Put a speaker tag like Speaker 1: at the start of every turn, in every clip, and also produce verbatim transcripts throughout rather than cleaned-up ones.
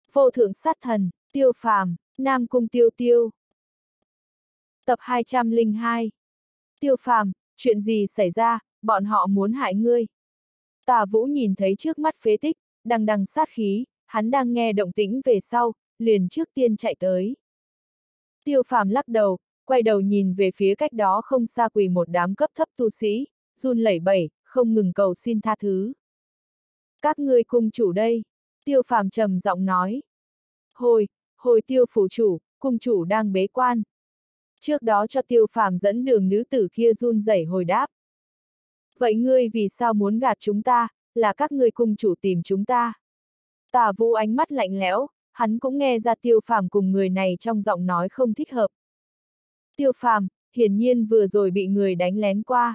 Speaker 1: Vô thượng sát thần, Tiêu Phàm, Nam Cung Tiêu Tiêu. Tập hai trăm lẻ hai. Tiêu Phàm, chuyện gì xảy ra, bọn họ muốn hại ngươi. Tả Vũ nhìn thấy trước mắt phế tích, đằng đằng sát khí, hắn đang nghe động tĩnh về sau, liền trước tiên chạy tới. Tiêu Phàm lắc đầu, quay đầu nhìn về phía cách đó không xa quỳ một đám cấp thấp tu sĩ, run lẩy bẩy, không ngừng cầu xin tha thứ. Các ngươi cung chủ đây, Tiêu Phàm trầm giọng nói. Hồi, hồi Tiêu phủ chủ, cung chủ đang bế quan. Trước đó cho Tiêu Phàm dẫn đường nữ tử kia run rẩy hồi đáp. Vậy ngươi vì sao muốn gạt chúng ta, là các ngươi cung chủ tìm chúng ta? Tả Vũ ánh mắt lạnh lẽo, hắn cũng nghe ra Tiêu Phàm cùng người này trong giọng nói không thích hợp. Tiêu Phàm, hiển nhiên vừa rồi bị người đánh lén qua.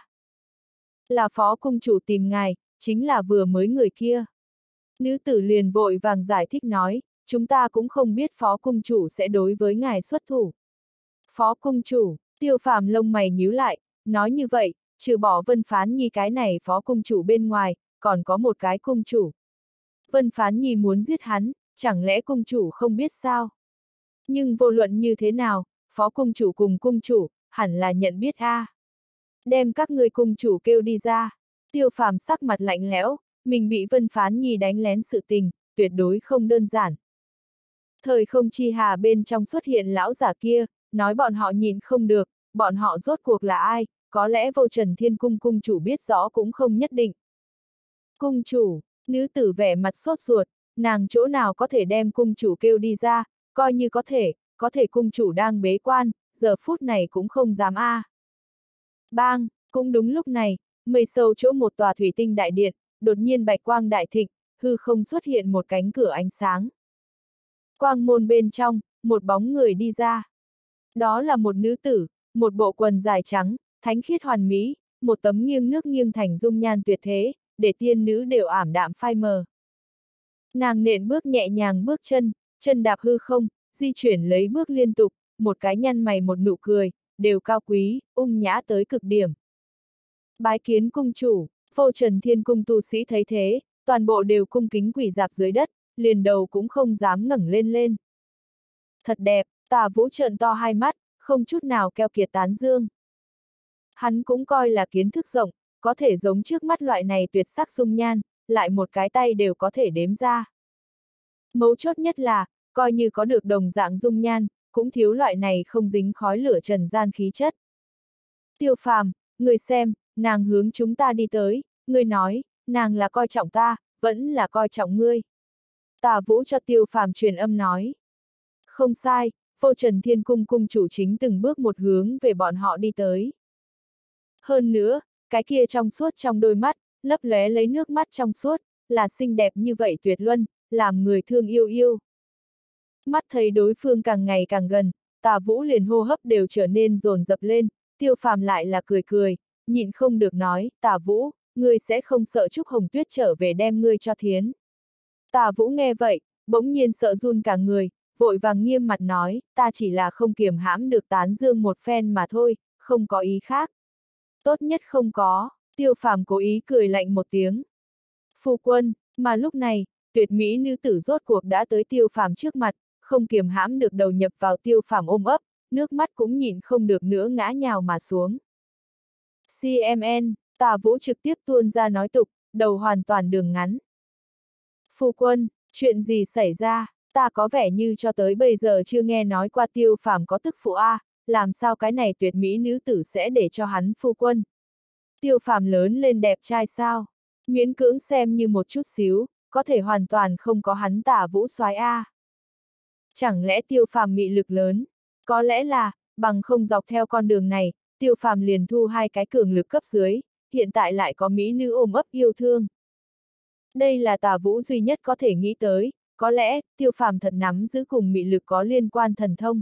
Speaker 1: Là phó cung chủ tìm ngài, chính là vừa mới người kia. Nữ tử liền vội vàng giải thích nói, chúng ta cũng không biết phó cung chủ sẽ đối với ngài xuất thủ. Phó cung chủ, Tiêu Phàm lông mày nhíu lại, nói như vậy, trừ bỏ Vân Phán Nhi cái này phó cung chủ bên ngoài, còn có một cái cung chủ. Vân Phán Nhi muốn giết hắn, chẳng lẽ cung chủ không biết sao? Nhưng vô luận như thế nào, phó cung chủ cùng cung chủ, hẳn là nhận biết a. À. Đem các người cung chủ kêu đi ra. Tiêu Phàm sắc mặt lạnh lẽo, mình bị Vân Phán Nhi đánh lén sự tình, tuyệt đối không đơn giản. Thời không chi hà bên trong xuất hiện lão giả kia, nói bọn họ nhìn không được, bọn họ rốt cuộc là ai, có lẽ Vô Trần Thiên Cung cung chủ biết rõ cũng không nhất định. Cung chủ, nữ tử vẻ mặt sốt ruột, nàng chỗ nào có thể đem cung chủ kêu đi ra, coi như có thể, có thể cung chủ đang bế quan, giờ phút này cũng không dám a. À. Bang, cũng đúng lúc này, mây sâu chỗ một tòa thủy tinh đại điện, đột nhiên bạch quang đại thịnh, hư không xuất hiện một cánh cửa ánh sáng. Quang môn bên trong, một bóng người đi ra. Đó là một nữ tử, một bộ quần dài trắng, thánh khiết hoàn mỹ, một tấm nghiêng nước nghiêng thành dung nhan tuyệt thế, để tiên nữ đều ảm đạm phai mờ. Nàng nện bước nhẹ nhàng bước chân, chân đạp hư không, di chuyển lấy bước liên tục, một cái nhăn mày một nụ cười, đều cao quý, ung nhã tới cực điểm. Bái kiến cung chủ, Vô Trần Thiên Cung tu sĩ thấy thế, toàn bộ đều cung kính quỳ dạp dưới đất, liền đầu cũng không dám ngẩng lên lên. Thật đẹp, Tả Vũ trợn to hai mắt, không chút nào keo kiệt tán dương. Hắn cũng coi là kiến thức rộng, có thể giống trước mắt loại này tuyệt sắc dung nhan, lại một cái tay đều có thể đếm ra. Mấu chốt nhất là, coi như có được đồng dạng dung nhan, cũng thiếu loại này không dính khói lửa trần gian khí chất. Tiêu Phàm, người xem, nàng hướng chúng ta đi tới, ngươi nói, nàng là coi trọng ta, vẫn là coi trọng ngươi. Tả Vũ cho Tiêu Phàm truyền âm nói. Không sai, Vô Trần Thiên Cung cung chủ chính từng bước một hướng về bọn họ đi tới. Hơn nữa, cái kia trong suốt trong đôi mắt, lấp lóe lấy nước mắt trong suốt, là xinh đẹp như vậy tuyệt luân, làm người thương yêu yêu. Mắt thấy đối phương càng ngày càng gần, Tả Vũ liền hô hấp đều trở nên dồn dập lên, Tiêu Phàm lại là cười cười, nhịn không được nói, Tả Vũ, ngươi sẽ không sợ Trúc Hồng Tuyết trở về đem ngươi cho thiến. Tả Vũ nghe vậy, bỗng nhiên sợ run cả người, vội vàng nghiêm mặt nói, ta chỉ là không kiềm hãm được tán dương một phen mà thôi, không có ý khác. Tốt nhất không có, Tiêu Phàm cố ý cười lạnh một tiếng. Phu quân, mà lúc này, tuyệt mỹ nữ tử rốt cuộc đã tới Tiêu Phàm trước mặt, không kiềm hãm được đầu nhập vào Tiêu Phàm ôm ấp, nước mắt cũng nhịn không được nữa ngã nhào mà xuống. xê em en, Tả Vũ trực tiếp tuôn ra nói tục, đầu hoàn toàn đường ngắn. Phu quân, chuyện gì xảy ra, ta có vẻ như cho tới bây giờ chưa nghe nói qua Tiêu Phàm có tức phụ a, làm sao cái này tuyệt mỹ nữ tử sẽ để cho hắn phu quân. Tiêu Phàm lớn lên đẹp trai sao, miễn cưỡng xem như một chút xíu, có thể hoàn toàn không có hắn Tả Vũ soái a. Chẳng lẽ Tiêu Phàm mị lực lớn, có lẽ là, bằng không dọc theo con đường này, Tiêu Phàm liền thu hai cái cường lực cấp dưới, hiện tại lại có mỹ nữ ôm ấp yêu thương. Đây là Tả Vũ duy nhất có thể nghĩ tới, có lẽ, Tiêu Phàm thật nắm giữ cùng mị lực có liên quan thần thông.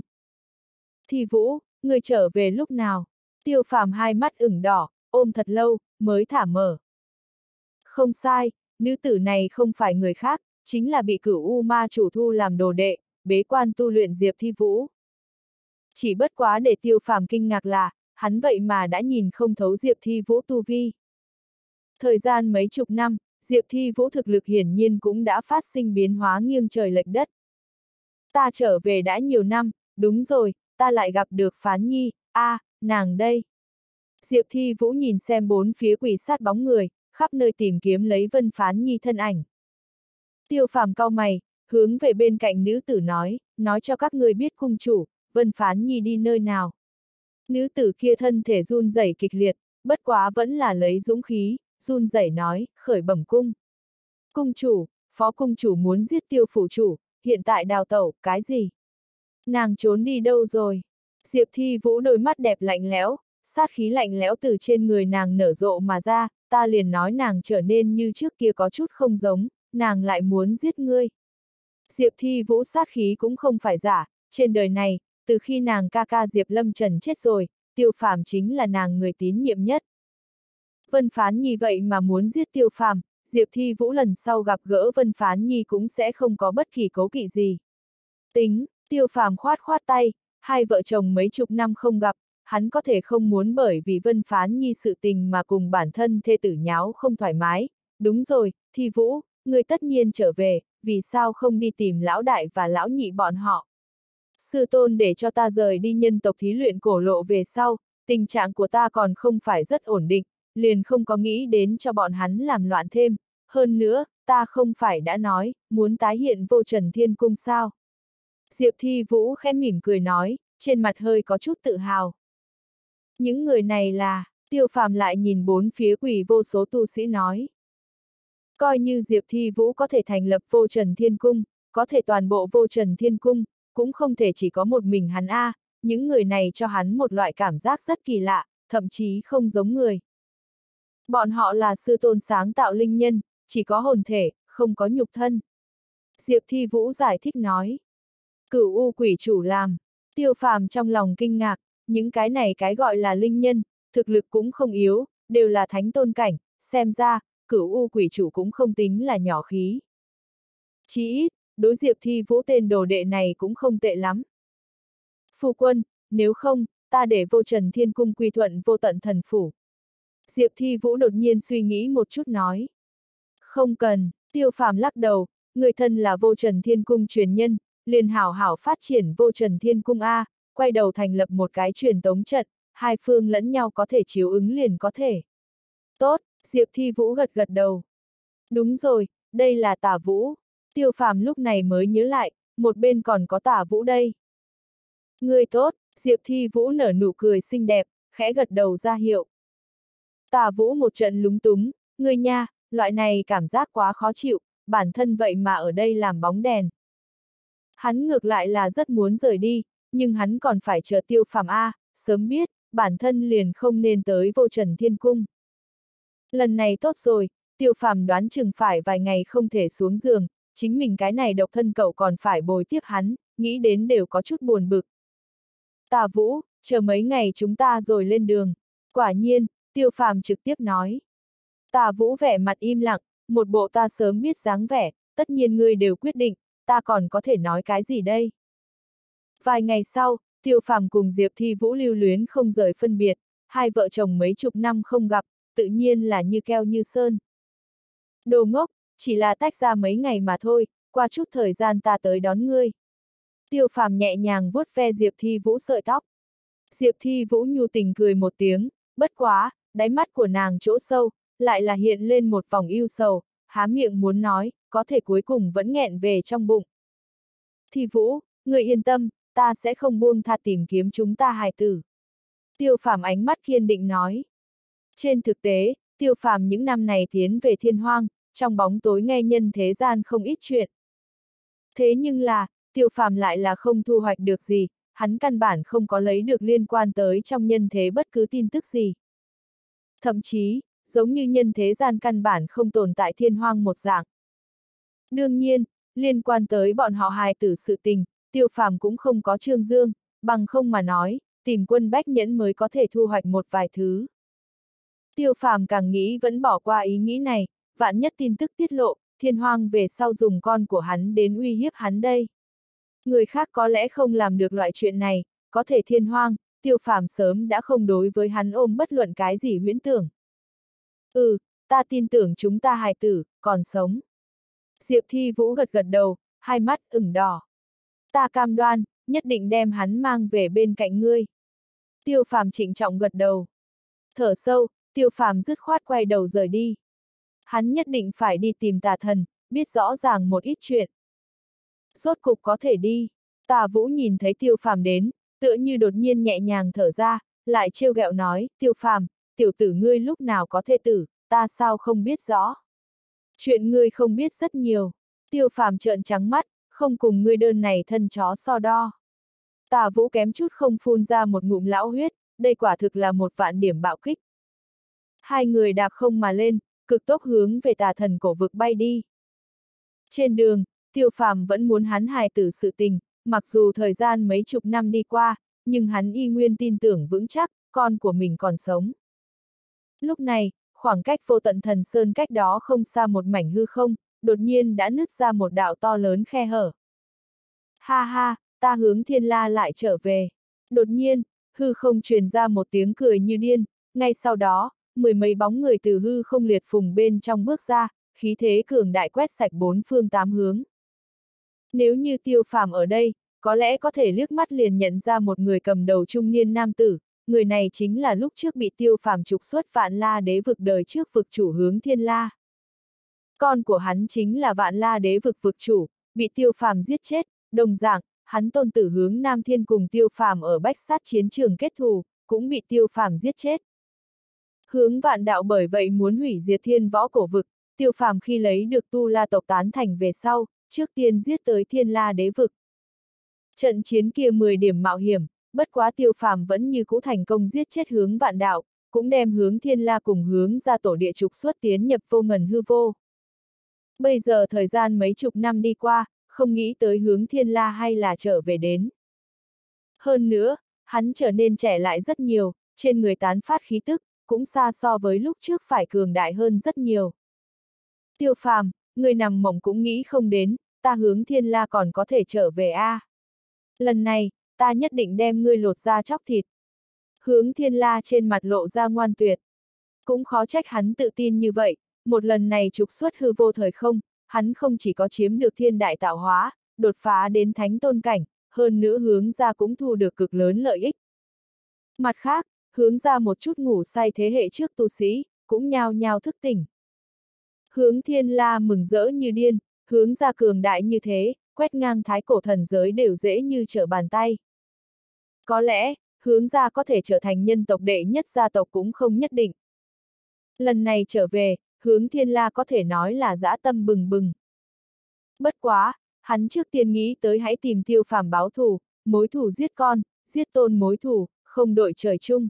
Speaker 1: Thi Vũ, người trở về lúc nào? Tiêu Phàm hai mắt ửng đỏ, ôm thật lâu, mới thả mở. Không sai, nữ tử này không phải người khác, chính là bị Cửu U Ma chủ thu làm đồ đệ, bế quan tu luyện Diệp Thi Vũ. Chỉ bất quá để Tiêu Phàm kinh ngạc là, hắn vậy mà đã nhìn không thấu Diệp Thi Vũ tu vi. Thời gian mấy chục năm, Diệp Thi Vũ thực lực hiển nhiên cũng đã phát sinh biến hóa nghiêng trời lệch đất. Ta trở về đã nhiều năm, đúng rồi, ta lại gặp được Phán Nhi, a, à, nàng đây. Diệp Thi Vũ nhìn xem bốn phía quỷ sát bóng người, khắp nơi tìm kiếm lấy Vân Phán Nhi thân ảnh. Tiêu Phàm cau mày, hướng về bên cạnh nữ tử nói, nói cho các ngươi biết cung chủ, Vân Phán Nhi đi nơi nào. Nữ tử kia thân thể run rẩy kịch liệt, bất quá vẫn là lấy dũng khí, run rẩy nói, khởi bẩm cung. Cung chủ, phó cung chủ muốn giết Tiêu phủ chủ, hiện tại đào tẩu, cái gì? Nàng trốn đi đâu rồi? Diệp Thi Vũ đôi mắt đẹp lạnh lẽo, sát khí lạnh lẽo từ trên người nàng nở rộ mà ra, ta liền nói nàng trở nên như trước kia có chút không giống, nàng lại muốn giết ngươi. Diệp Thi Vũ sát khí cũng không phải giả, trên đời này, từ khi nàng ca ca Diệp Lâm Trần chết rồi, Tiêu Phàm chính là nàng người tín nhiệm nhất. Vân Phán Nhi vậy mà muốn giết Tiêu Phàm, Diệp Thi Vũ lần sau gặp gỡ Vân Phán Nhi cũng sẽ không có bất kỳ cố kỵ gì. Tính, Tiêu Phàm khoát khoát tay, hai vợ chồng mấy chục năm không gặp, hắn có thể không muốn bởi vì Vân Phán Nhi sự tình mà cùng bản thân thê tử nháo không thoải mái. Đúng rồi, Thi Vũ, người tất nhiên trở về, vì sao không đi tìm lão đại và lão nhị bọn họ? Sư tôn để cho ta rời đi nhân tộc thí luyện cổ lộ về sau, tình trạng của ta còn không phải rất ổn định, liền không có nghĩ đến cho bọn hắn làm loạn thêm. Hơn nữa, ta không phải đã nói, muốn tái hiện vô trần thiên cung sao? Diệp Thi Vũ khẽ mỉm cười nói, trên mặt hơi có chút tự hào. Những người này là, Tiêu Phàm lại nhìn bốn phía quỷ vô số tu sĩ nói. Coi như Diệp Thi Vũ có thể thành lập vô trần thiên cung, có thể toàn bộ vô trần thiên cung, cũng không thể chỉ có một mình hắn a, à, những người này cho hắn một loại cảm giác rất kỳ lạ, thậm chí không giống người. Bọn họ là sư tôn sáng tạo linh nhân, chỉ có hồn thể, không có nhục thân. Diệp Thi Vũ giải thích nói. Cửu U quỷ chủ làm. Tiêu Phàm trong lòng kinh ngạc, những cái này cái gọi là linh nhân, thực lực cũng không yếu, đều là thánh tôn cảnh, xem ra, Cửu U quỷ chủ cũng không tính là nhỏ khí. Chí ít, đối Diệp Thi Vũ tên đồ đệ này cũng không tệ lắm. Phu quân, nếu không, ta để vô trần thiên cung quy thuận vô tận thần phủ. Diệp Thi Vũ đột nhiên suy nghĩ một chút nói. Không cần, Tiêu Phàm lắc đầu, người thân là vô trần thiên cung truyền nhân, liền hảo hảo phát triển vô trần thiên cung A, quay đầu thành lập một cái truyền tống trận, hai phương lẫn nhau có thể chiếu ứng liền có thể. Tốt, Diệp Thi Vũ gật gật đầu. Đúng rồi, đây là Tả Vũ. Tiêu Phàm lúc này mới nhớ lại, một bên còn có Tả Vũ đây. Người tốt, Diệp Thi Vũ nở nụ cười xinh đẹp, khẽ gật đầu ra hiệu. Tả Vũ một trận lúng túng, người nha, loại này cảm giác quá khó chịu, bản thân vậy mà ở đây làm bóng đèn. Hắn ngược lại là rất muốn rời đi, nhưng hắn còn phải chờ Tiêu Phàm A, sớm biết, bản thân liền không nên tới vô trần thiên cung. Lần này tốt rồi, Tiêu Phàm đoán chừng phải vài ngày không thể xuống giường, chính mình cái này độc thân cậu còn phải bồi tiếp hắn, nghĩ đến đều có chút buồn bực. Tả Vũ, chờ mấy ngày chúng ta rồi lên đường. Quả nhiên, Tiêu Phàm trực tiếp nói. Tả Vũ vẻ mặt im lặng, một bộ ta sớm biết dáng vẻ, tất nhiên ngươi đều quyết định, ta còn có thể nói cái gì đây? Vài ngày sau, Tiêu Phàm cùng Diệp Thi Vũ lưu luyến không rời phân biệt, hai vợ chồng mấy chục năm không gặp, tự nhiên là như keo như sơn. Đồ ngốc, chỉ là tách ra mấy ngày mà thôi, qua chút thời gian ta tới đón ngươi. Tiêu Phàm nhẹ nhàng vuốt ve Diệp Thi Vũ sợi tóc. Diệp Thi Vũ nhu tình cười một tiếng, bất quá, đáy mắt của nàng chỗ sâu, lại là hiện lên một vòng ưu sầu, há miệng muốn nói, có thể cuối cùng vẫn nghẹn về trong bụng. Thi Vũ, người yên tâm, ta sẽ không buông tha tìm kiếm chúng ta hài tử. Tiêu Phàm ánh mắt kiên định nói. Trên thực tế, Tiêu Phàm những năm này tiến về Thiên Hoang, trong bóng tối nghe nhân thế gian không ít chuyện. Thế nhưng là, Tiêu Phàm lại là không thu hoạch được gì, hắn căn bản không có lấy được liên quan tới trong nhân thế bất cứ tin tức gì. Thậm chí, giống như nhân thế gian căn bản không tồn tại Thiên Hoang một dạng. Đương nhiên, liên quan tới bọn họ hài tử sự tình, Tiêu Phàm cũng không có trương dương, bằng không mà nói, tìm quân bách nhẫn mới có thể thu hoạch một vài thứ. Tiêu Phàm càng nghĩ vẫn bỏ qua ý nghĩ này, vạn nhất tin tức tiết lộ, Thiên Hoang về sau dùng con của hắn đến uy hiếp hắn đây. Người khác có lẽ không làm được loại chuyện này, có thể Thiên Hoang, Tiêu Phàm sớm đã không đối với hắn ôm bất luận cái gì huyễn tưởng. Ừ, ta tin tưởng chúng ta hài tử, còn sống. Diệp Thi Vũ gật gật đầu, hai mắt ửng đỏ. Ta cam đoan, nhất định đem hắn mang về bên cạnh ngươi. Tiêu Phàm trịnh trọng gật đầu. Thở sâu, Tiêu Phàm dứt khoát quay đầu rời đi. Hắn nhất định phải đi tìm Tà Thần, biết rõ ràng một ít chuyện. Rốt cục có thể đi. Tà Vũ nhìn thấy Tiêu Phàm đến, tựa như đột nhiên nhẹ nhàng thở ra, lại trêu ghẹo nói, Tiêu Phàm, tiểu tử ngươi lúc nào có thê tử, ta sao không biết rõ. Chuyện ngươi không biết rất nhiều. Tiêu Phàm trợn trắng mắt, không cùng ngươi đơn này thân chó so đo. Tà Vũ kém chút không phun ra một ngụm lão huyết, đây quả thực là một vạn điểm bạo kích. Hai người đạp không mà lên, cực tốc hướng về Tà Thần cổ vực bay đi. Trên đường, Tiêu Phàm vẫn muốn hắn hài tử sự tình, mặc dù thời gian mấy chục năm đi qua, nhưng hắn y nguyên tin tưởng vững chắc, con của mình còn sống. Lúc này, khoảng cách Vô Tận Thần Sơn cách đó không xa một mảnh hư không, đột nhiên đã nứt ra một đạo to lớn khe hở. Ha ha, ta hướng Thiên La lại trở về. Đột nhiên, hư không truyền ra một tiếng cười như điên, ngay sau đó, mười mấy bóng người từ hư không liệt phùng bên trong bước ra, khí thế cường đại quét sạch bốn phương tám hướng. Nếu như Tiêu Phàm ở đây, có lẽ có thể liếc mắt liền nhận ra một người cầm đầu trung niên nam tử, người này chính là lúc trước bị Tiêu Phàm trục xuất Vạn La Đế vực đời trước vực chủ Hướng Thiên La. Con của hắn chính là Vạn La Đế vực vực chủ, bị Tiêu Phàm giết chết, đồng dạng, hắn tôn tử Hướng Nam Thiên cùng Tiêu Phàm ở Bách Sát chiến trường kết thù, cũng bị Tiêu Phàm giết chết. Hướng Vạn Đạo bởi vậy muốn hủy diệt Thiên Võ cổ vực, Tiêu Phàm khi lấy được Tu La tộc tán thành về sau, trước tiên giết tới Thiên La Đế vực. Trận chiến kia mười điểm mạo hiểm, bất quá Tiêu Phàm vẫn như cũ thành công giết chết Hướng Vạn Đạo, cũng đem Hướng Thiên La cùng Hướng ra tổ địa trục xuất tiến nhập vô ngần hư vô. Bây giờ thời gian mấy chục năm đi qua, không nghĩ tới Hướng Thiên La hay là trở về đến. Hơn nữa, hắn trở nên trẻ lại rất nhiều, trên người tán phát khí tức, cũng xa so với lúc trước phải cường đại hơn rất nhiều. Tiêu Phàm, người nằm mộng cũng nghĩ không đến, ta Hướng Thiên La còn có thể trở về a. À. Lần này, ta nhất định đem ngươi lột da chóc thịt. Hướng Thiên La trên mặt lộ ra ngoan tuyệt. Cũng khó trách hắn tự tin như vậy, một lần này trục xuất hư vô thời không, hắn không chỉ có chiếm được thiên đại tạo hóa, đột phá đến thánh tôn cảnh, hơn nữa Hướng ra cũng thu được cực lớn lợi ích. Mặt khác, Hướng ra một chút ngủ say thế hệ trước tu sĩ, cũng nhao nhao thức tỉnh. Hướng Thiên La mừng rỡ như điên, Hướng ra cường đại như thế, quét ngang thái cổ thần giới đều dễ như trở bàn tay. Có lẽ, Hướng ra có thể trở thành nhân tộc đệ nhất gia tộc cũng không nhất định. Lần này trở về, Hướng Thiên La có thể nói là dã tâm bừng bừng. Bất quá, hắn trước tiên nghĩ tới hãy tìm Tiêu Phàm báo thù, mối thù giết con, giết tôn mối thù, không đội trời chung.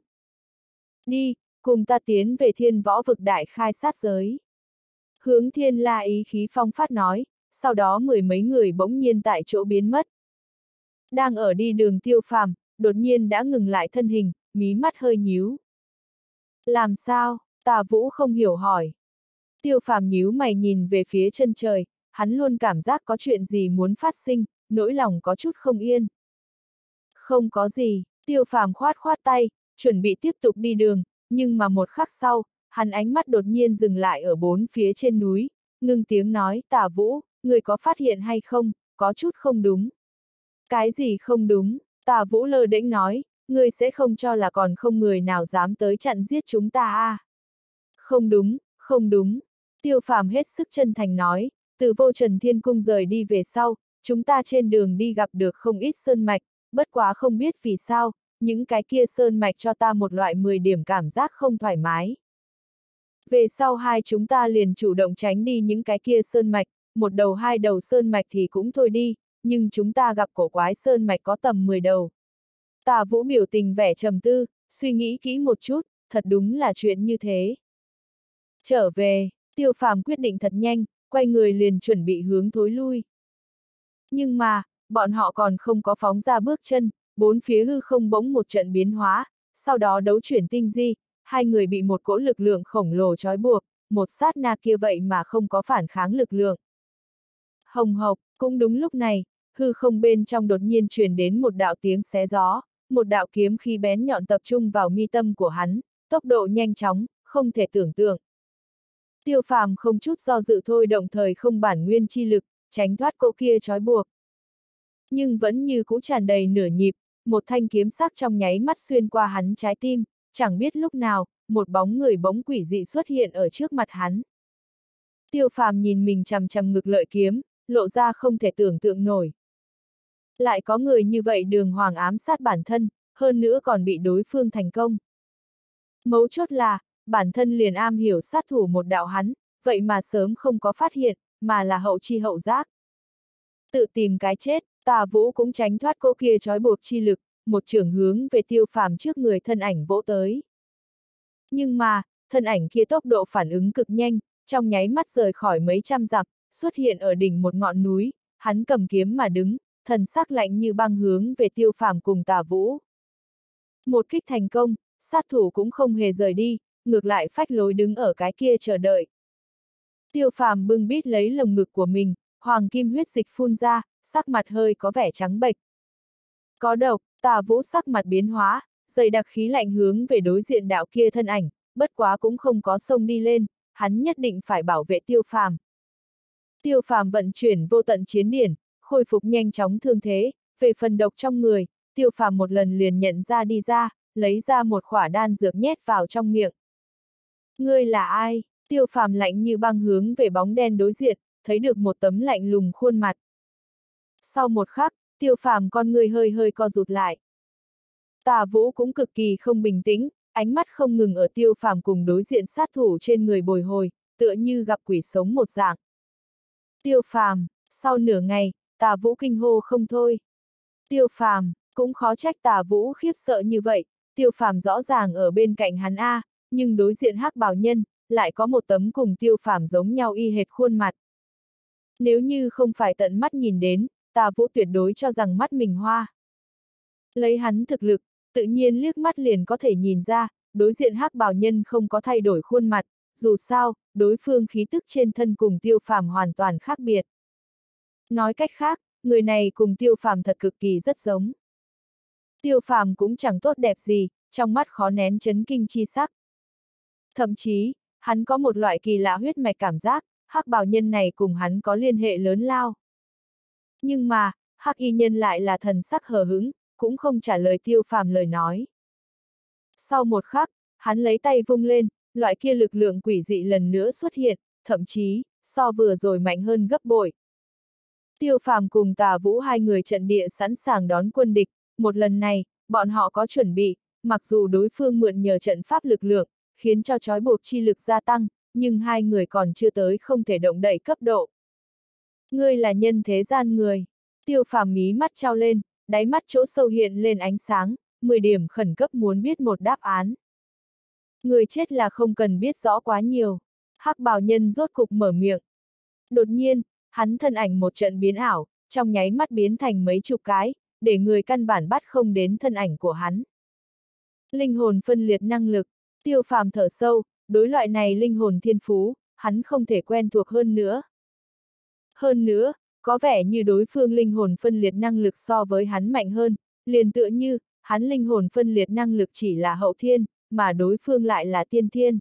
Speaker 1: Đi, cùng ta tiến về Thiên Võ vực đại khai sát giới. Hướng Thiên La ý khí phong phát nói, sau đó mười mấy người bỗng nhiên tại chỗ biến mất. Đang ở đi đường Tiêu Phàm, đột nhiên đã ngừng lại thân hình, mí mắt hơi nhíu. Làm sao? Tà Vũ không hiểu hỏi. Tiêu Phàm nhíu mày nhìn về phía chân trời, hắn luôn cảm giác có chuyện gì muốn phát sinh, nỗi lòng có chút không yên. Không có gì, Tiêu Phàm khoát khoát tay, chuẩn bị tiếp tục đi đường, nhưng mà một khắc sau, hắn ánh mắt đột nhiên dừng lại ở bốn phía trên núi, ngưng tiếng nói, Tà Vũ, người có phát hiện hay không, có chút không đúng. Cái gì không đúng? Tà Vũ lơ đễnh nói, ngươi sẽ không cho là còn không người nào dám tới chặn giết chúng ta à? Không đúng, không đúng. Tiêu Phàm hết sức chân thành nói, từ Vô Trần Thiên Cung rời đi về sau, chúng ta trên đường đi gặp được không ít sơn mạch, bất quá không biết vì sao, những cái kia sơn mạch cho ta một loại mười điểm cảm giác không thoải mái. Về sau hai chúng ta liền chủ động tránh đi những cái kia sơn mạch, một đầu hai đầu sơn mạch thì cũng thôi đi, nhưng chúng ta gặp cổ quái sơn mạch có tầm mười đầu. Tà Vũ biểu tình vẻ trầm tư, suy nghĩ kỹ một chút, thật đúng là chuyện như thế. Trở về, Tiêu Phàm quyết định thật nhanh, quay người liền chuẩn bị hướng thối lui. Nhưng mà, bọn họ còn không có phóng ra bước chân, bốn phía hư không bỗng một trận biến hóa, sau đó đấu chuyển tinh di, hai người bị một cỗ lực lượng khổng lồ trói buộc, một sát na kia vậy mà không có phản kháng lực lượng. Hồng hộc, cũng đúng lúc này, hư không bên trong đột nhiên truyền đến một đạo tiếng xé gió, một đạo kiếm khí bén nhọn tập trung vào mi tâm của hắn, tốc độ nhanh chóng, không thể tưởng tượng. Tiêu Phàm không chút do dự thôi động thời không bản nguyên chi lực, tránh thoát cỗ kia trói buộc. nhưng vẫn như cũ tràn đầy nửa nhịp, một thanh kiếm sắc trong nháy mắt xuyên qua hắn trái tim, chẳng biết lúc nào, một bóng người bỗng quỷ dị xuất hiện ở trước mặt hắn. Tiêu Phàm nhìn mình chằm chằm ngực lợi kiếm, lộ ra không thể tưởng tượng nổi. Lại có người như vậy đường hoàng ám sát bản thân, hơn nữa còn bị đối phương thành công. Mấu chốt là, bản thân liền am hiểu sát thủ một đạo hắn, vậy mà sớm không có phát hiện, mà là hậu chi hậu giác. Tự tìm cái chết, Tà Vũ cũng tránh thoát cỗ kia trói buộc chi lực, một chưởng hướng về Tiêu Phàm trước người thân ảnh vỗ tới. Nhưng mà, thân ảnh kia tốc độ phản ứng cực nhanh, trong nháy mắt rời khỏi mấy trăm dặm, xuất hiện ở đỉnh một ngọn núi, hắn cầm kiếm mà đứng, thần sắc lạnh như băng hướng về Tiêu Phàm cùng Tà Vũ. Một kích thành công, sát thủ cũng không hề rời đi, ngược lại phách lối đứng ở cái kia chờ đợi. Tiêu Phàm bưng bít lấy lồng ngực của mình, hoàng kim huyết dịch phun ra, sắc mặt hơi có vẻ trắng bệch. Có độc, Tà Vũ sắc mặt biến hóa, dày đặc khí lạnh hướng về đối diện đạo kia thân ảnh, bất quá cũng không có xông đi lên, hắn nhất định phải bảo vệ Tiêu Phàm. Tiêu Phàm vận chuyển vô tận chiến điển, khôi phục nhanh chóng thương thế, về phần độc trong người, Tiêu Phàm một lần liền nhận ra đi ra, lấy ra một khỏa đan dược nhét vào trong miệng. Ngươi là ai? Tiêu Phàm lạnh như băng hướng về bóng đen đối diện, thấy được một tấm lạnh lùng khuôn mặt. Sau một khắc, Tiêu Phàm con người hơi hơi co rụt lại. Tà Vũ cũng cực kỳ không bình tĩnh, ánh mắt không ngừng ở Tiêu Phàm cùng đối diện sát thủ trên người bồi hồi, tựa như gặp quỷ sống một dạng. Tiêu Phàm, sau nửa ngày, Tà Vũ kinh hô không thôi. Tiêu Phàm, cũng khó trách Tà Vũ khiếp sợ như vậy, Tiêu Phàm rõ ràng ở bên cạnh hắn a, nhưng đối diện hắc bào nhân, lại có một tấm cùng Tiêu Phàm giống nhau y hệt khuôn mặt. Nếu như không phải tận mắt nhìn đến, Tà Vũ tuyệt đối cho rằng mắt mình hoa. Lấy hắn thực lực, tự nhiên liếc mắt liền có thể nhìn ra, đối diện hắc bào nhân không có thay đổi khuôn mặt, dù sao, đối phương khí tức trên thân cùng Tiêu Phàm hoàn toàn khác biệt. Nói cách khác, người này cùng Tiêu Phàm thật cực kỳ rất giống. Tiêu Phàm cũng chẳng tốt đẹp gì, trong mắt khó nén chấn kinh chi sắc. Thậm chí, hắn có một loại kỳ lạ huyết mạch cảm giác, hắc bào nhân này cùng hắn có liên hệ lớn lao. Nhưng mà, hắc y nhân lại là thần sắc hờ hững, cũng không trả lời Tiêu Phàm lời nói. Sau một khắc, hắn lấy tay vung lên, loại kia lực lượng quỷ dị lần nữa xuất hiện, thậm chí, so vừa rồi mạnh hơn gấp bội. Tiêu Phàm cùng Tà Vũ hai người trận địa sẵn sàng đón quân địch, một lần này, bọn họ có chuẩn bị, mặc dù đối phương mượn nhờ trận pháp lực lượng, khiến cho trói buộc chi lực gia tăng, nhưng hai người còn chưa tới không thể động đậy cấp độ. Ngươi là nhân thế gian người. Tiêu Phàm mí mắt trao lên, đáy mắt chỗ sâu hiện lên ánh sáng, mười điểm khẩn cấp muốn biết một đáp án. Người chết là không cần biết rõ quá nhiều. Hắc bào nhân rốt cục mở miệng. Đột nhiên, hắn thân ảnh một trận biến ảo, trong nháy mắt biến thành mấy chục cái, để người căn bản bắt không đến thân ảnh của hắn. Linh hồn phân liệt năng lực, Tiêu Phàm thở sâu, đối loại này linh hồn thiên phú, hắn không thể quen thuộc hơn nữa. Hơn nữa, có vẻ như đối phương linh hồn phân liệt năng lực so với hắn mạnh hơn, liền tựa như, hắn linh hồn phân liệt năng lực chỉ là hậu thiên, mà đối phương lại là tiên thiên.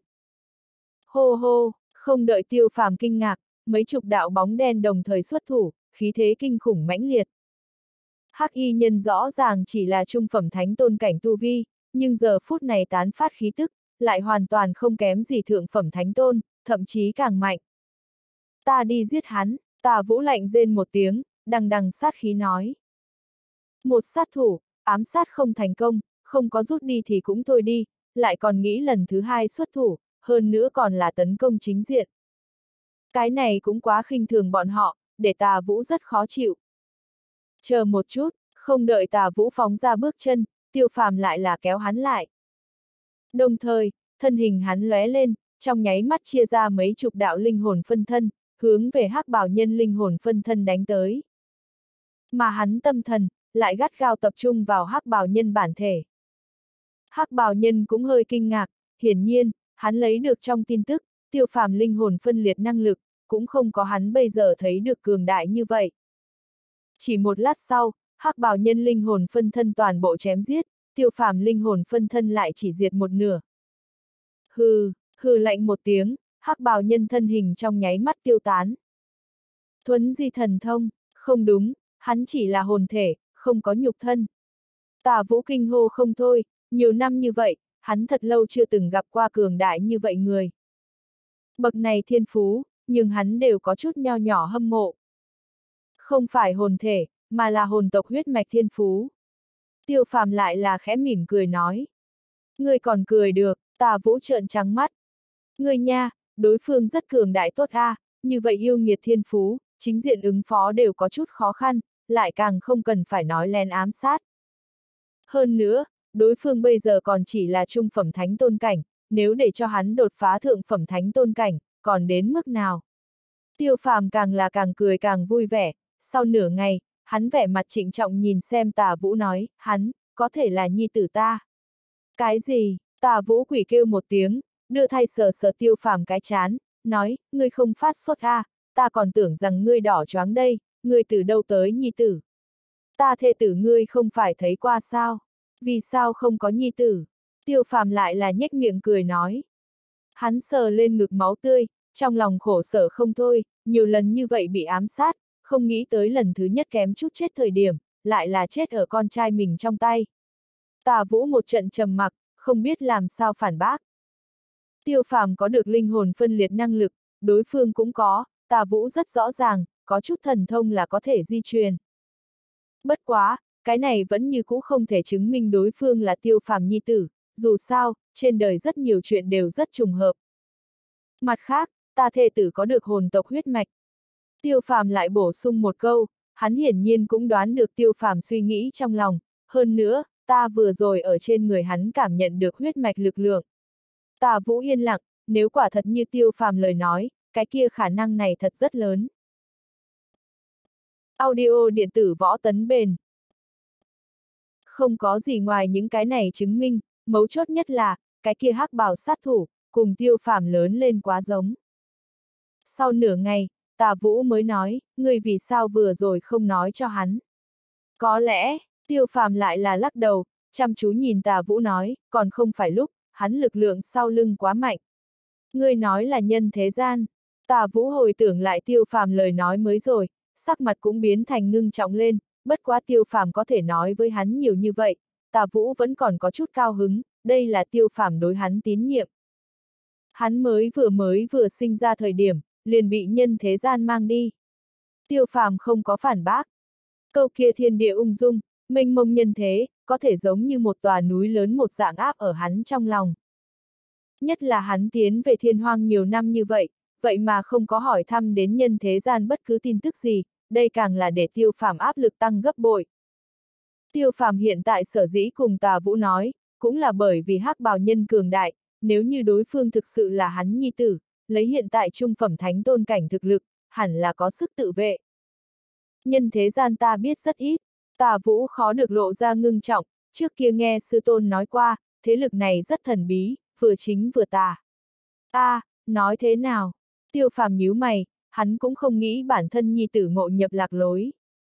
Speaker 1: Hô hô, không đợi Tiêu Phàm kinh ngạc, mấy chục đạo bóng đen đồng thời xuất thủ, khí thế kinh khủng mãnh liệt. Hắc y nhân rõ ràng chỉ là trung phẩm thánh tôn cảnh tu vi, nhưng giờ phút này tán phát khí tức, lại hoàn toàn không kém gì thượng phẩm thánh tôn, thậm chí càng mạnh. Ta đi giết hắn, Tà Vũ lạnh rên một tiếng, đằng đằng sát khí nói. Một sát thủ, ám sát không thành công, không có rút đi thì cũng thôi đi, lại còn nghĩ lần thứ hai xuất thủ, hơn nữa còn là tấn công chính diện. Cái này cũng quá khinh thường bọn họ, để Tà Vũ rất khó chịu. Chờ một chút, không đợi Tà Vũ phóng ra bước chân, Tiêu Phàm lại là kéo hắn lại. Đồng thời, thân hình hắn lóe lên, trong nháy mắt chia ra mấy chục đạo linh hồn phân thân, hướng về hắc bào nhân linh hồn phân thân đánh tới. Mà hắn tâm thần, lại gắt gao tập trung vào hắc bào nhân bản thể. Hắc bào nhân cũng hơi kinh ngạc, hiển nhiên, hắn lấy được trong tin tức, Tiêu Phàm linh hồn phân liệt năng lực, cũng không có hắn bây giờ thấy được cường đại như vậy. Chỉ một lát sau, hắc bào nhân linh hồn phân thân toàn bộ chém giết, Tiêu Phàm linh hồn phân thân lại chỉ diệt một nửa. Hừ, hừ lạnh một tiếng, hắc bào nhân thân hình trong nháy mắt tiêu tán. Thuấn di thần thông, không đúng, Hắn chỉ là hồn thể, không có nhục thân. Tả Vũ kinh hô không thôi, nhiều năm như vậy, hắn thật lâu chưa từng gặp qua cường đại như vậy người. Bậc này thiên phú, nhưng hắn đều có chút nho nhỏ hâm mộ. Không phải hồn thể, mà là hồn tộc huyết mạch thiên phú. Tiêu Phàm lại là khẽ mỉm cười nói. Ngươi còn cười được, Tả Vũ trợn trắng mắt. Ngươi nha, đối phương rất cường đại tốt a, à, như vậy yêu nghiệt thiên phú, chính diện ứng phó đều có chút khó khăn, lại càng không cần phải nói lén ám sát. Hơn nữa, đối phương bây giờ còn chỉ là trung phẩm thánh tôn cảnh, nếu để cho hắn đột phá thượng phẩm thánh tôn cảnh, còn đến mức nào? Tiêu Phàm càng là càng cười càng vui vẻ, sau nửa ngày, hắn vẻ mặt trịnh trọng nhìn xem Tả Vũ nói, hắn, có thể là nhi tử ta. Cái gì? Tả Vũ quỷ kêu một tiếng, đưa thay sờ sờ Tiêu Phàm cái chán, nói, ngươi không phát sốt a, à, ta còn tưởng rằng ngươi đỏ choáng đây, ngươi từ đâu tới nhi tử? Ta thê tử ngươi không phải thấy qua sao? Vì sao không có nhi tử? Tiêu Phàm lại là nhếch miệng cười nói. Hắn sờ lên ngực máu tươi, trong lòng khổ sở không thôi, nhiều lần như vậy bị ám sát, không nghĩ tới lần thứ nhất kém chút chết thời điểm, lại là chết ở con trai mình trong tay. Tả Vũ một trận trầm mặc, không biết làm sao phản bác. Tiêu Phàm có được linh hồn phân liệt năng lực, đối phương cũng có, Tả Vũ rất rõ ràng, có chút thần thông là có thể di truyền. Bất quá, cái này vẫn như cũ không thể chứng minh đối phương là Tiêu Phàm nhi tử, dù sao, trên đời rất nhiều chuyện đều rất trùng hợp. Mặt khác, ta thê tử có được hồn tộc huyết mạch. Tiêu Phàm lại bổ sung một câu, hắn hiển nhiên cũng đoán được Tiêu Phàm suy nghĩ trong lòng, hơn nữa, ta vừa rồi ở trên người hắn cảm nhận được huyết mạch lực lượng. Tả Vũ yên lặng, nếu quả thật như Tiêu Phàm lời nói, cái kia khả năng này thật rất lớn. Audio điện tử võ tấn bền. Không có gì ngoài những cái này chứng minh, mấu chốt nhất là, cái kia hắc bào sát thủ, cùng Tiêu Phàm lớn lên quá giống. Sau nửa ngày, Tả Vũ mới nói, ngươi vì sao vừa rồi không nói cho hắn. Có lẽ, Tiêu Phàm lại là lắc đầu, chăm chú nhìn Tả Vũ nói, còn không phải lúc, hắn lực lượng sau lưng quá mạnh. Ngươi nói là nhân thế gian. Tả Vũ hồi tưởng lại Tiêu Phàm lời nói mới rồi, sắc mặt cũng biến thành ngưng trọng lên, bất quá Tiêu Phàm có thể nói với hắn nhiều như vậy, Tả Vũ vẫn còn có chút cao hứng, đây là Tiêu Phàm đối hắn tín nhiệm. Hắn mới vừa mới vừa sinh ra thời điểm, liền bị nhân thế gian mang đi. Tiêu Phàm không có phản bác. Câu kia thiên địa ung dung, mênh mông nhân thế, có thể giống như một tòa núi lớn một dạng áp ở hắn trong lòng. Nhất là hắn tiến về thiên hoang nhiều năm như vậy, vậy mà không có hỏi thăm đến nhân thế gian bất cứ tin tức gì, đây càng là để Tiêu Phàm áp lực tăng gấp bội. Tiêu Phàm hiện tại sở dĩ cùng Tả Vũ nói, cũng là bởi vì hắc bào nhân cường đại, nếu như đối phương thực sự là hắn nhi tử, lấy hiện tại trung phẩm thánh tôn cảnh thực lực, hẳn là có sức tự vệ. Nhân thế gian ta biết rất ít, Tả Vũ khó được lộ ra ngưng trọng, trước kia nghe sư tôn nói qua, thế lực này rất thần bí, vừa chính vừa tà. A, à, nói thế nào? Tiêu Phàm nhíu mày, hắn cũng không nghĩ bản thân nhi tử ngộ nhập lạc lối.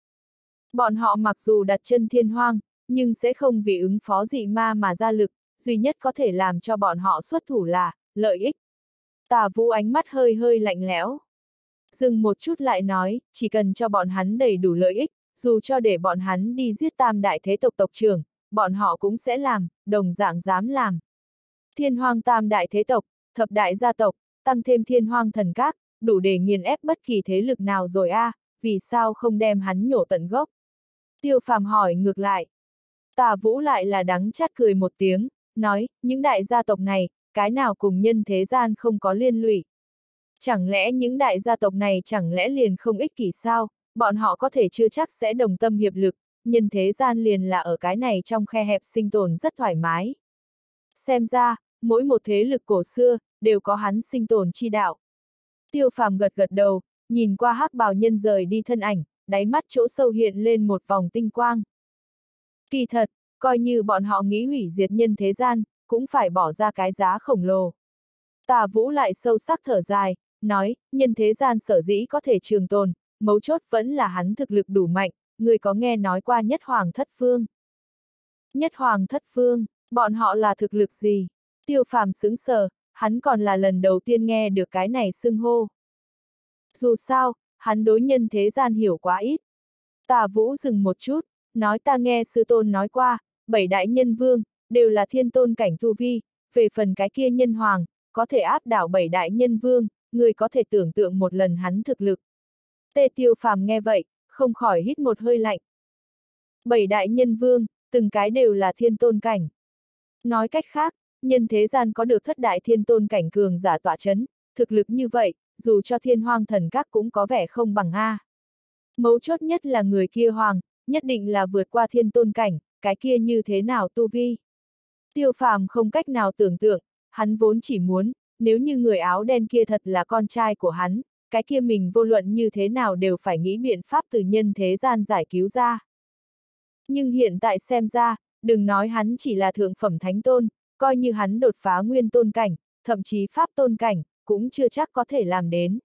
Speaker 1: Bọn họ mặc dù đặt chân thiên hoang, nhưng sẽ không vì ứng phó dị ma mà ra lực, duy nhất có thể làm cho bọn họ xuất thủ là lợi ích. Tả Vũ ánh mắt hơi hơi lạnh lẽo. Dừng một chút lại nói, chỉ cần cho bọn hắn đầy đủ lợi ích, dù cho để bọn hắn đi giết tam đại thế tộc tộc trưởng, bọn họ cũng sẽ làm, đồng dạng dám làm. Thiên hoang tam đại thế tộc, thập đại gia tộc, tăng thêm thiên hoang thần các, đủ để nghiền ép bất kỳ thế lực nào rồi a, à, vì sao không đem hắn nhổ tận gốc? Tiêu Phàm hỏi ngược lại. Tả Vũ lại là đắng chát cười một tiếng, nói, những đại gia tộc này, cái nào cùng nhân thế gian không có liên lụy. Chẳng lẽ những đại gia tộc này chẳng lẽ liền không ích kỷ sao, bọn họ có thể chưa chắc sẽ đồng tâm hiệp lực, nhân thế gian liền là ở cái này trong khe hẹp sinh tồn rất thoải mái. Xem ra, mỗi một thế lực cổ xưa, đều có hắn sinh tồn chi đạo. Tiêu Phàm gật gật đầu, nhìn qua hắc bào nhân rời đi thân ảnh, đáy mắt chỗ sâu hiện lên một vòng tinh quang. Kỳ thật, coi như bọn họ nghĩ hủy diệt nhân thế gian, cũng phải bỏ ra cái giá khổng lồ. Tả Vũ lại sâu sắc thở dài, nói, nhân thế gian sở dĩ có thể trường tồn, mấu chốt vẫn là hắn thực lực đủ mạnh, người có nghe nói qua Nhất Hoàng Thất Phương. Nhất Hoàng Thất Phương, bọn họ là thực lực gì? Tiêu Phàm sững sờ, hắn còn là lần đầu tiên nghe được cái này xưng hô. Dù sao, hắn đối nhân thế gian hiểu quá ít. Tả Vũ dừng một chút, nói ta nghe sư tôn nói qua, bảy đại nhân vương, đều là thiên tôn cảnh tu vi, về phần cái kia nhân hoàng, có thể áp đảo bảy đại nhân vương, người có thể tưởng tượng một lần hắn thực lực. Tề Tiêu Phàm nghe vậy, không khỏi hít một hơi lạnh. Bảy đại nhân vương, từng cái đều là thiên tôn cảnh. Nói cách khác, nhân thế gian có được thất đại thiên tôn cảnh cường giả tọa chấn, thực lực như vậy, dù cho thiên hoang thần các cũng có vẻ không bằng A. Mấu chốt nhất là người kia hoàng, nhất định là vượt qua thiên tôn cảnh, cái kia như thế nào tu vi. Tiêu Phàm không cách nào tưởng tượng, hắn vốn chỉ muốn, nếu như người áo đen kia thật là con trai của hắn, cái kia mình vô luận như thế nào đều phải nghĩ biện pháp từ nhân thế gian giải cứu ra. Nhưng hiện tại xem ra, đừng nói hắn chỉ là thượng phẩm thánh tôn, coi như hắn đột phá nguyên tôn cảnh, thậm chí pháp tôn cảnh, cũng chưa chắc có thể làm đến.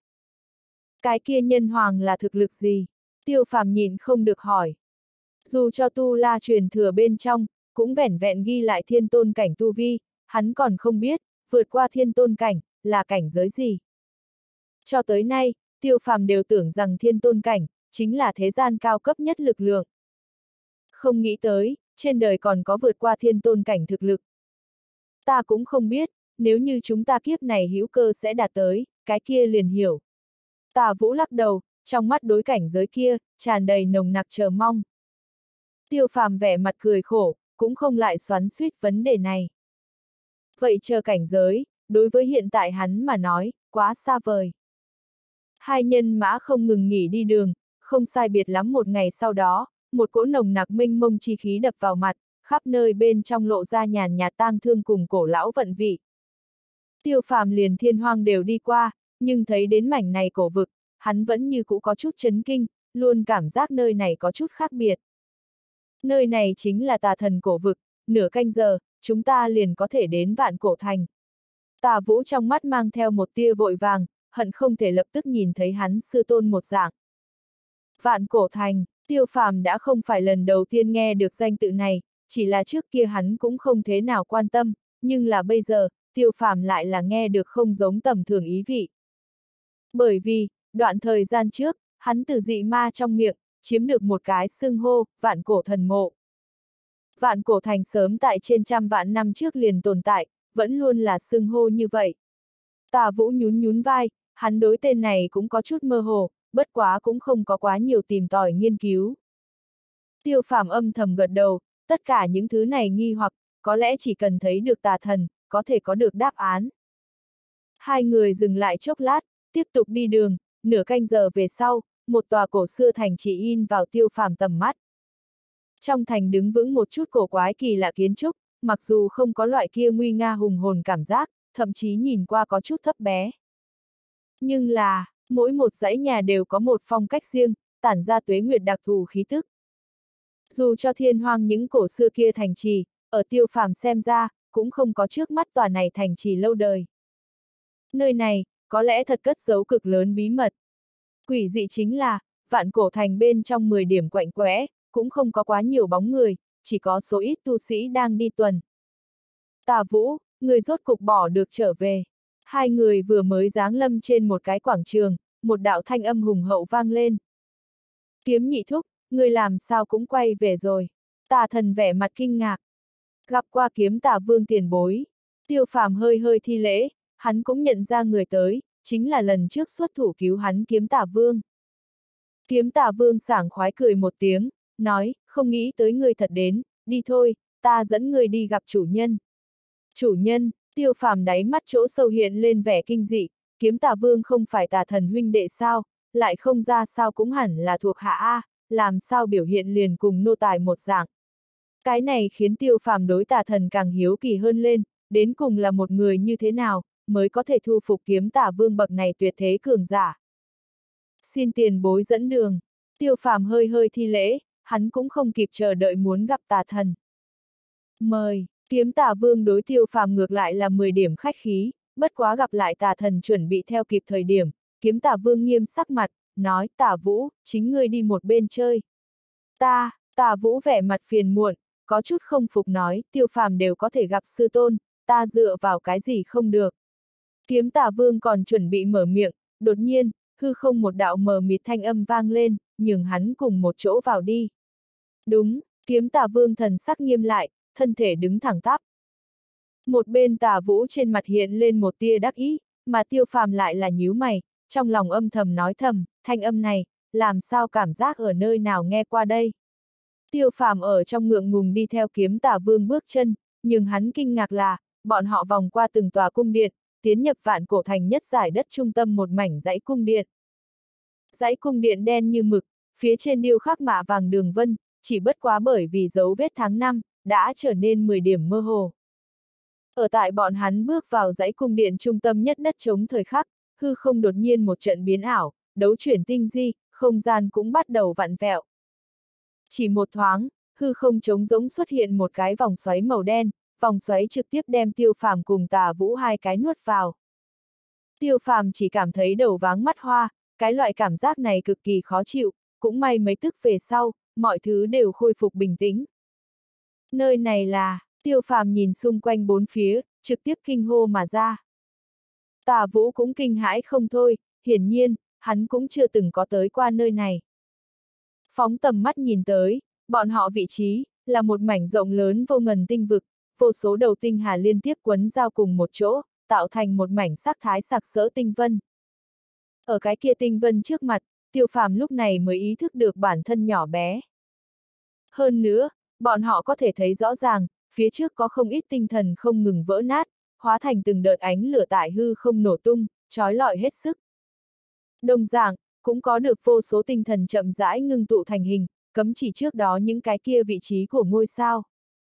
Speaker 1: Cái kia nhân hoàng là thực lực gì? Tiêu Phàm nhìn không được hỏi. Dù cho tu la truyền thừa bên trong, cũng vẻn vẹn ghi lại thiên tôn cảnh tu vi, hắn còn không biết, vượt qua thiên tôn cảnh, là cảnh giới gì. Cho tới nay, Tiêu Phàm đều tưởng rằng thiên tôn cảnh, chính là thế gian cao cấp nhất lực lượng. Không nghĩ tới, trên đời còn có vượt qua thiên tôn cảnh thực lực. Ta cũng không biết, nếu như chúng ta kiếp này hữu cơ sẽ đạt tới, cái kia liền hiểu. Tả Vũ lắc đầu, trong mắt đối cảnh giới kia, tràn đầy nồng nặc chờ mong. Tiêu Phàm vẻ mặt cười khổ, cũng không lại xoắn xuýt vấn đề này. Vậy chờ cảnh giới, đối với hiện tại hắn mà nói, quá xa vời. Hai nhân mã không ngừng nghỉ đi đường, không sai biệt lắm một ngày sau đó, một cỗ nồng nặc mênh mông chi khí đập vào mặt, khắp nơi bên trong lộ ra nhàn nhạt tang thương cùng cổ lão vận vị. Tiêu Phàm liền thiên hoang đều đi qua, nhưng thấy đến mảnh này cổ vực, hắn vẫn như cũ có chút chấn kinh, luôn cảm giác nơi này có chút khác biệt. Nơi này chính là Tà Thần cổ vực, nửa canh giờ, chúng ta liền có thể đến Vạn Cổ Thành. Tả Vũ trong mắt mang theo một tia vội vàng, hận không thể lập tức nhìn thấy hắn sư tôn một dạng. Vạn Cổ Thành, Tiêu Phàm đã không phải lần đầu tiên nghe được danh tự này, chỉ là trước kia hắn cũng không thế nào quan tâm, nhưng là bây giờ, Tiêu Phàm lại là nghe được không giống tầm thường ý vị. Bởi vì, đoạn thời gian trước, hắn từ dị ma trong miệng, chiếm được một cái xưng hô, Vạn Cổ Thần Mộ. Vạn Cổ Thành sớm tại trên trăm vạn năm trước liền tồn tại, vẫn luôn là xưng hô như vậy. Tả Vũ nhún nhún vai, hắn đối tên này cũng có chút mơ hồ, bất quá cũng không có quá nhiều tìm tòi nghiên cứu. Tiêu Phàm âm thầm gật đầu, tất cả những thứ này nghi hoặc, có lẽ chỉ cần thấy được tà thần, có thể có được đáp án. Hai người dừng lại chốc lát, tiếp tục đi đường, nửa canh giờ về sau, một tòa cổ xưa thành chỉ in vào Tiêu Phàm tầm mắt. Trong thành đứng vững một chút cổ quái kỳ lạ kiến trúc, mặc dù không có loại kia nguy nga hùng hồn cảm giác, thậm chí nhìn qua có chút thấp bé. Nhưng là, mỗi một dãy nhà đều có một phong cách riêng, tản ra tuế nguyệt đặc thù khí tức. Dù cho thiên hoang những cổ xưa kia thành trì, ở Tiêu Phàm xem ra, cũng không có trước mắt tòa này thành trì lâu đời. Nơi này, có lẽ thật cất giấu cực lớn bí mật. Quỷ dị chính là, Vạn Cổ Thành bên trong mười điểm quạnh quẽ, cũng không có quá nhiều bóng người, chỉ có số ít tu sĩ đang đi tuần. Tả Vũ, người rốt cục bỏ được trở về. Hai người vừa mới giáng lâm trên một cái quảng trường, một đạo thanh âm hùng hậu vang lên. Kiếm Nhị thúc, người làm sao cũng quay về rồi. Tà Thần vẻ mặt kinh ngạc. Gặp qua Kiếm Tả Vương tiền bối. Tiêu Phàm hơi hơi thi lễ, hắn cũng nhận ra người tới, chính là lần trước xuất thủ cứu hắn Kiếm Tả Vương. Kiếm Tả Vương sảng khoái cười một tiếng, nói, không nghĩ tới người thật đến, đi thôi, ta dẫn người đi gặp chủ nhân. Chủ nhân, Tiêu Phàm đáy mắt chỗ sâu hiện lên vẻ kinh dị, Kiếm Tả Vương không phải Tà Thần huynh đệ sao, lại không ra sao cũng hẳn là thuộc hạ A, làm sao biểu hiện liền cùng nô tài một dạng. Cái này khiến Tiêu Phàm đối Tà Thần càng hiếu kỳ hơn lên, đến cùng là một người như thế nào, mới có thể thu phục Kiếm Tả Vương bậc này tuyệt thế cường giả. Xin tiền bối dẫn đường. Tiêu Phàm hơi hơi thi lễ, hắn cũng không kịp chờ đợi muốn gặp Tà Thần. Mời. Kiếm Tả Vương đối Tiêu Phàm ngược lại là mười điểm khách khí, bất quá gặp lại Tà Thần chuẩn bị theo kịp thời điểm, Kiếm Tả Vương nghiêm sắc mặt, nói, Tả Vũ, chính ngươi đi một bên chơi. Ta, Tả Vũ vẻ mặt phiền muộn, có chút không phục nói, Tiêu Phàm đều có thể gặp sư tôn, ta dựa vào cái gì không được. Kiếm Tả Vương còn chuẩn bị mở miệng, đột nhiên, hư không một đạo mờ mịt thanh âm vang lên, nhường hắn cùng một chỗ vào đi. Đúng, Kiếm Tà Vương thần sắc nghiêm lại, thân thể đứng thẳng tắp. Một bên Tà Vũ trên mặt hiện lên một tia đắc ý, mà Tiêu Phàm lại là nhíu mày, trong lòng âm thầm nói thầm, thanh âm này, làm sao cảm giác ở nơi nào nghe qua đây. Tiêu Phàm ở trong ngượng ngùng đi theo Kiếm Tà Vương bước chân, nhưng hắn kinh ngạc là, bọn họ vòng qua từng tòa cung điện, tiến nhập Vạn Cổ Thành nhất giải đất trung tâm một mảnh dãy cung điện. Dãy cung điện đen như mực, phía trên điêu khắc mạ vàng đường vân, chỉ bất quá bởi vì dấu vết tháng năm, đã trở nên mười điểm mơ hồ. Ở tại bọn hắn bước vào dãy cung điện trung tâm nhất đất trống thời khắc, hư không đột nhiên một trận biến ảo, đấu chuyển tinh di, không gian cũng bắt đầu vặn vẹo. Chỉ một thoáng, hư không trống rỗng xuất hiện một cái vòng xoáy màu đen, vòng xoáy trực tiếp đem Tiêu Phàm cùng Tà Vũ hai cái nuốt vào. Tiêu Phàm chỉ cảm thấy đầu váng mắt hoa, cái loại cảm giác này cực kỳ khó chịu, cũng may mấy tức về sau, mọi thứ đều khôi phục bình tĩnh. Nơi này là, Tiêu Phàm nhìn xung quanh bốn phía, trực tiếp kinh hô mà ra. Tà Vũ cũng kinh hãi không thôi, hiển nhiên, hắn cũng chưa từng có tới qua nơi này. Phóng tầm mắt nhìn tới, bọn họ vị trí, là một mảnh rộng lớn vô ngần tinh vực, vô số đầu tinh hà liên tiếp quấn giao cùng một chỗ, tạo thành một mảnh sắc thái sặc sỡ tinh vân. Ở cái kia tinh vân trước mặt, Tiêu Phàm lúc này mới ý thức được bản thân nhỏ bé. Hơn nữa, bọn họ có thể thấy rõ ràng, phía trước có không ít tinh thần không ngừng vỡ nát, hóa thành từng đợt ánh lửa tại hư không nổ tung, trói lọi hết sức. Đồng dạng, cũng có được vô số tinh thần chậm rãi ngưng tụ thành hình, cấm chỉ trước đó những cái kia vị trí của ngôi sao.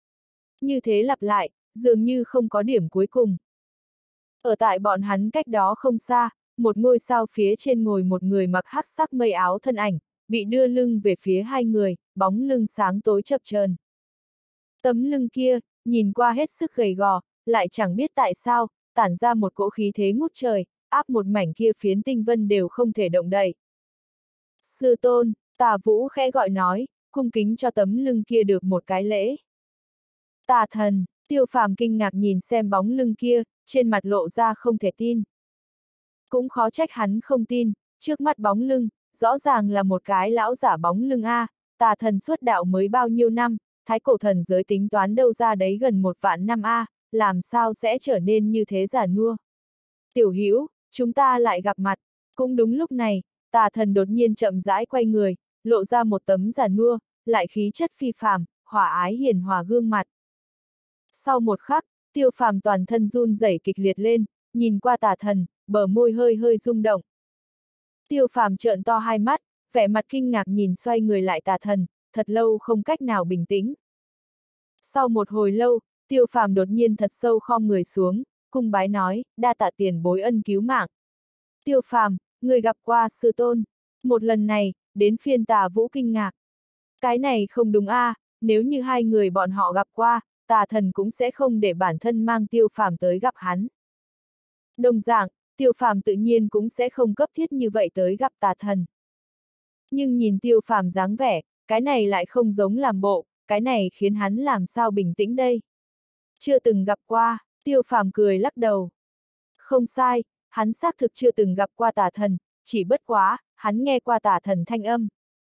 Speaker 1: Như thế lặp lại, dường như không có điểm cuối cùng. Ở tại bọn hắn cách đó không xa, một ngôi sao phía trên ngồi một người mặc hắc sắc mây áo thân ảnh, bị đưa lưng về phía hai người, bóng lưng sáng tối chập chờn. Tấm lưng kia, nhìn qua hết sức gầy gò, lại chẳng biết tại sao, tản ra một cỗ khí thế ngút trời, áp một mảnh kia phiến tinh vân đều không thể động đậy. Sư tôn, Tà Vũ khẽ gọi nói, cung kính cho tấm lưng kia được một cái lễ. Tà thần, Tiêu Phàm kinh ngạc nhìn xem bóng lưng kia, trên mặt lộ ra không thể tin. Cũng khó trách hắn không tin, trước mắt bóng lưng, rõ ràng là một cái lão giả bóng lưng a, Tà thần xuất đạo mới bao nhiêu năm, thái cổ thần giới tính toán đâu ra đấy gần một vạn năm a, làm sao sẽ trở nên như thế già nua. Tiểu Hữu, chúng ta lại gặp mặt. Cũng đúng lúc này, Tà thần đột nhiên chậm rãi quay người, lộ ra một tấm già nua, lại khí chất phi phàm, hòa ái hiền hòa gương mặt. Sau một khắc, Tiêu Phàm toàn thân run rẩy kịch liệt lên, nhìn qua Tà thần, bờ môi hơi hơi rung động. Tiêu Phàm trợn to hai mắt, vẻ mặt kinh ngạc nhìn xoay người lại Tà thần, thật lâu không cách nào bình tĩnh. Sau một hồi lâu, Tiêu Phàm đột nhiên thật sâu khom người xuống, cung bái nói, đa tạ tiền bối ân cứu mạng. Tiêu Phàm, người gặp qua sư tôn. Một lần này, đến phiên Tà Vũ kinh ngạc. Cái này không đúng a, à, nếu như hai người bọn họ gặp qua, Tà thần cũng sẽ không để bản thân mang Tiêu Phàm tới gặp hắn. Đồng dạng, Tiêu Phàm tự nhiên cũng sẽ không cấp thiết như vậy tới gặp Tà thần. Nhưng nhìn Tiêu Phàm dáng vẻ, cái này lại không giống làm bộ, cái này khiến hắn làm sao bình tĩnh đây. Chưa từng gặp qua, Tiêu Phàm cười lắc đầu. Không sai, hắn xác thực chưa từng gặp qua Tà thần, chỉ bất quá, hắn nghe qua Tà thần thanh âm.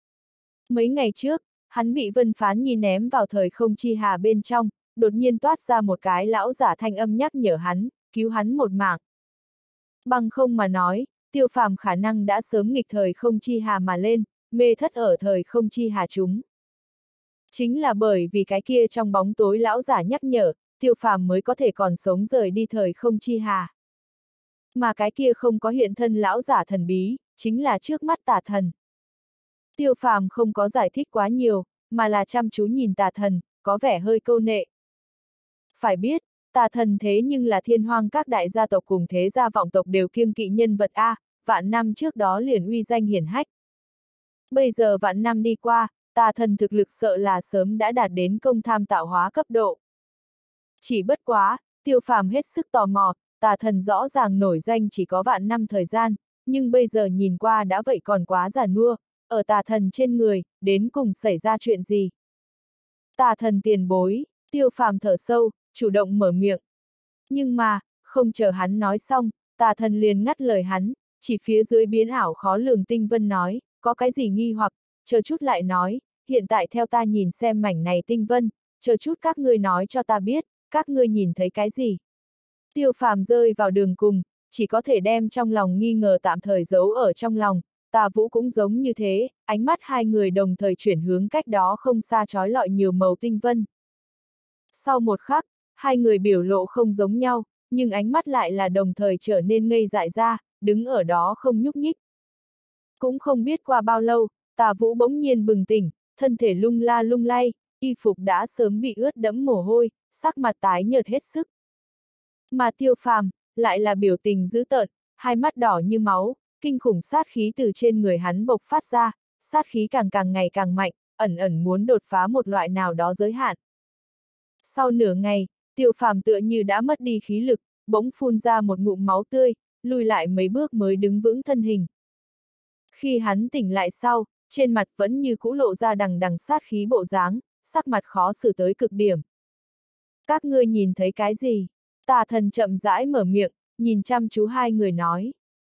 Speaker 1: Mấy ngày trước, hắn bị Vân Phán Nhi ném vào thời không chi hà bên trong, đột nhiên toát ra một cái lão giả thanh âm nhắc nhở hắn, cứu hắn một mạng. Bằng không mà nói, Tiêu Phàm khả năng đã sớm nghịch thời không chi hà mà lên, mê thất ở thời không chi hà chúng. Chính là bởi vì cái kia trong bóng tối lão giả nhắc nhở, Tiêu Phàm mới có thể còn sống rời đi thời không chi hà. Mà cái kia không có hiện thân lão giả thần bí, chính là trước mắt Tà thần. Tiêu Phàm không có giải thích quá nhiều, mà là chăm chú nhìn Tà thần, có vẻ hơi câu nệ. Phải biết, Tà thần thế nhưng là thiên hoang các đại gia tộc cùng thế gia vọng tộc đều kiêng kỵ nhân vật A, vạn năm trước đó liền uy danh hiển hách. Bây giờ vạn năm đi qua, Tà thần thực lực sợ là sớm đã đạt đến công tham tạo hóa cấp độ. Chỉ bất quá, Tiêu Phàm hết sức tò mò, Tà thần rõ ràng nổi danh chỉ có vạn năm thời gian, nhưng bây giờ nhìn qua đã vậy còn quá già nua, ở Tà thần trên người, đến cùng xảy ra chuyện gì? Tà thần tiền bối, Tiêu Phàm thở sâu, chủ động mở miệng. Nhưng mà, không chờ hắn nói xong, Tà thần liền ngắt lời hắn, chỉ phía dưới biến ảo khó lường tinh vân nói, có cái gì nghi hoặc, chờ chút lại nói, hiện tại theo ta nhìn xem mảnh này tinh vân, chờ chút các ngươi nói cho ta biết, các ngươi nhìn thấy cái gì. Tiêu Phàm rơi vào đường cùng, chỉ có thể đem trong lòng nghi ngờ tạm thời giấu ở trong lòng, Tà Vũ cũng giống như thế, ánh mắt hai người đồng thời chuyển hướng cách đó không xa chói lọi nhiều màu tinh vân. Sau một khắc, hai người biểu lộ không giống nhau, nhưng ánh mắt lại là đồng thời trở nên ngây dại ra, đứng ở đó không nhúc nhích. Cũng không biết qua bao lâu, Tà Vũ bỗng nhiên bừng tỉnh, thân thể lung la lung lay, y phục đã sớm bị ướt đẫm mồ hôi, sắc mặt tái nhợt hết sức. Mà Tiêu Phàm, lại là biểu tình dữ tợn, hai mắt đỏ như máu, kinh khủng sát khí từ trên người hắn bộc phát ra, sát khí càng càng ngày càng mạnh, ẩn ẩn muốn đột phá một loại nào đó giới hạn. Sau nửa ngày, Tiêu Phàm tựa như đã mất đi khí lực, bỗng phun ra một ngụm máu tươi, lùi lại mấy bước mới đứng vững thân hình. Khi hắn tỉnh lại sau, trên mặt vẫn như cũ lộ ra đằng đằng sát khí bộ dáng, sắc mặt khó xử tới cực điểm. Các ngươi nhìn thấy cái gì? Tà Thần chậm rãi mở miệng, nhìn chăm chú hai người nói.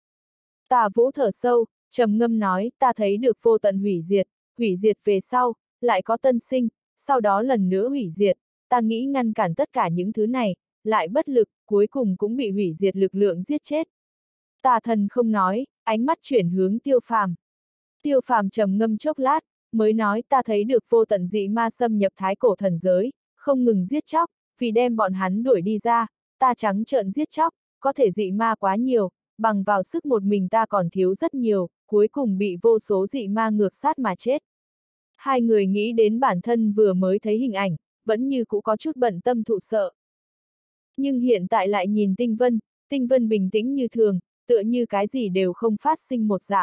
Speaker 1: Tà Vũ thở sâu, trầm ngâm nói, ta thấy được vô tận hủy diệt, hủy diệt về sau, lại có tân sinh, sau đó lần nữa hủy diệt, ta nghĩ ngăn cản tất cả những thứ này, lại bất lực, cuối cùng cũng bị hủy diệt lực lượng giết chết. Tà Thần không nói, ánh mắt chuyển hướng Tiêu Phàm. Tiêu Phàm trầm ngâm chốc lát, mới nói ta thấy được vô tận dị ma xâm nhập thái cổ thần giới, không ngừng giết chóc, vì đem bọn hắn đuổi đi ra, ta trắng trợn giết chóc, có thể dị ma quá nhiều, bằng vào sức một mình ta còn thiếu rất nhiều, cuối cùng bị vô số dị ma ngược sát mà chết. Hai người nghĩ đến bản thân vừa mới thấy hình ảnh, vẫn như cũ có chút bận tâm thụ sợ. Nhưng hiện tại lại nhìn tinh vân, tinh vân bình tĩnh như thường, tựa như cái gì đều không phát sinh một dạng.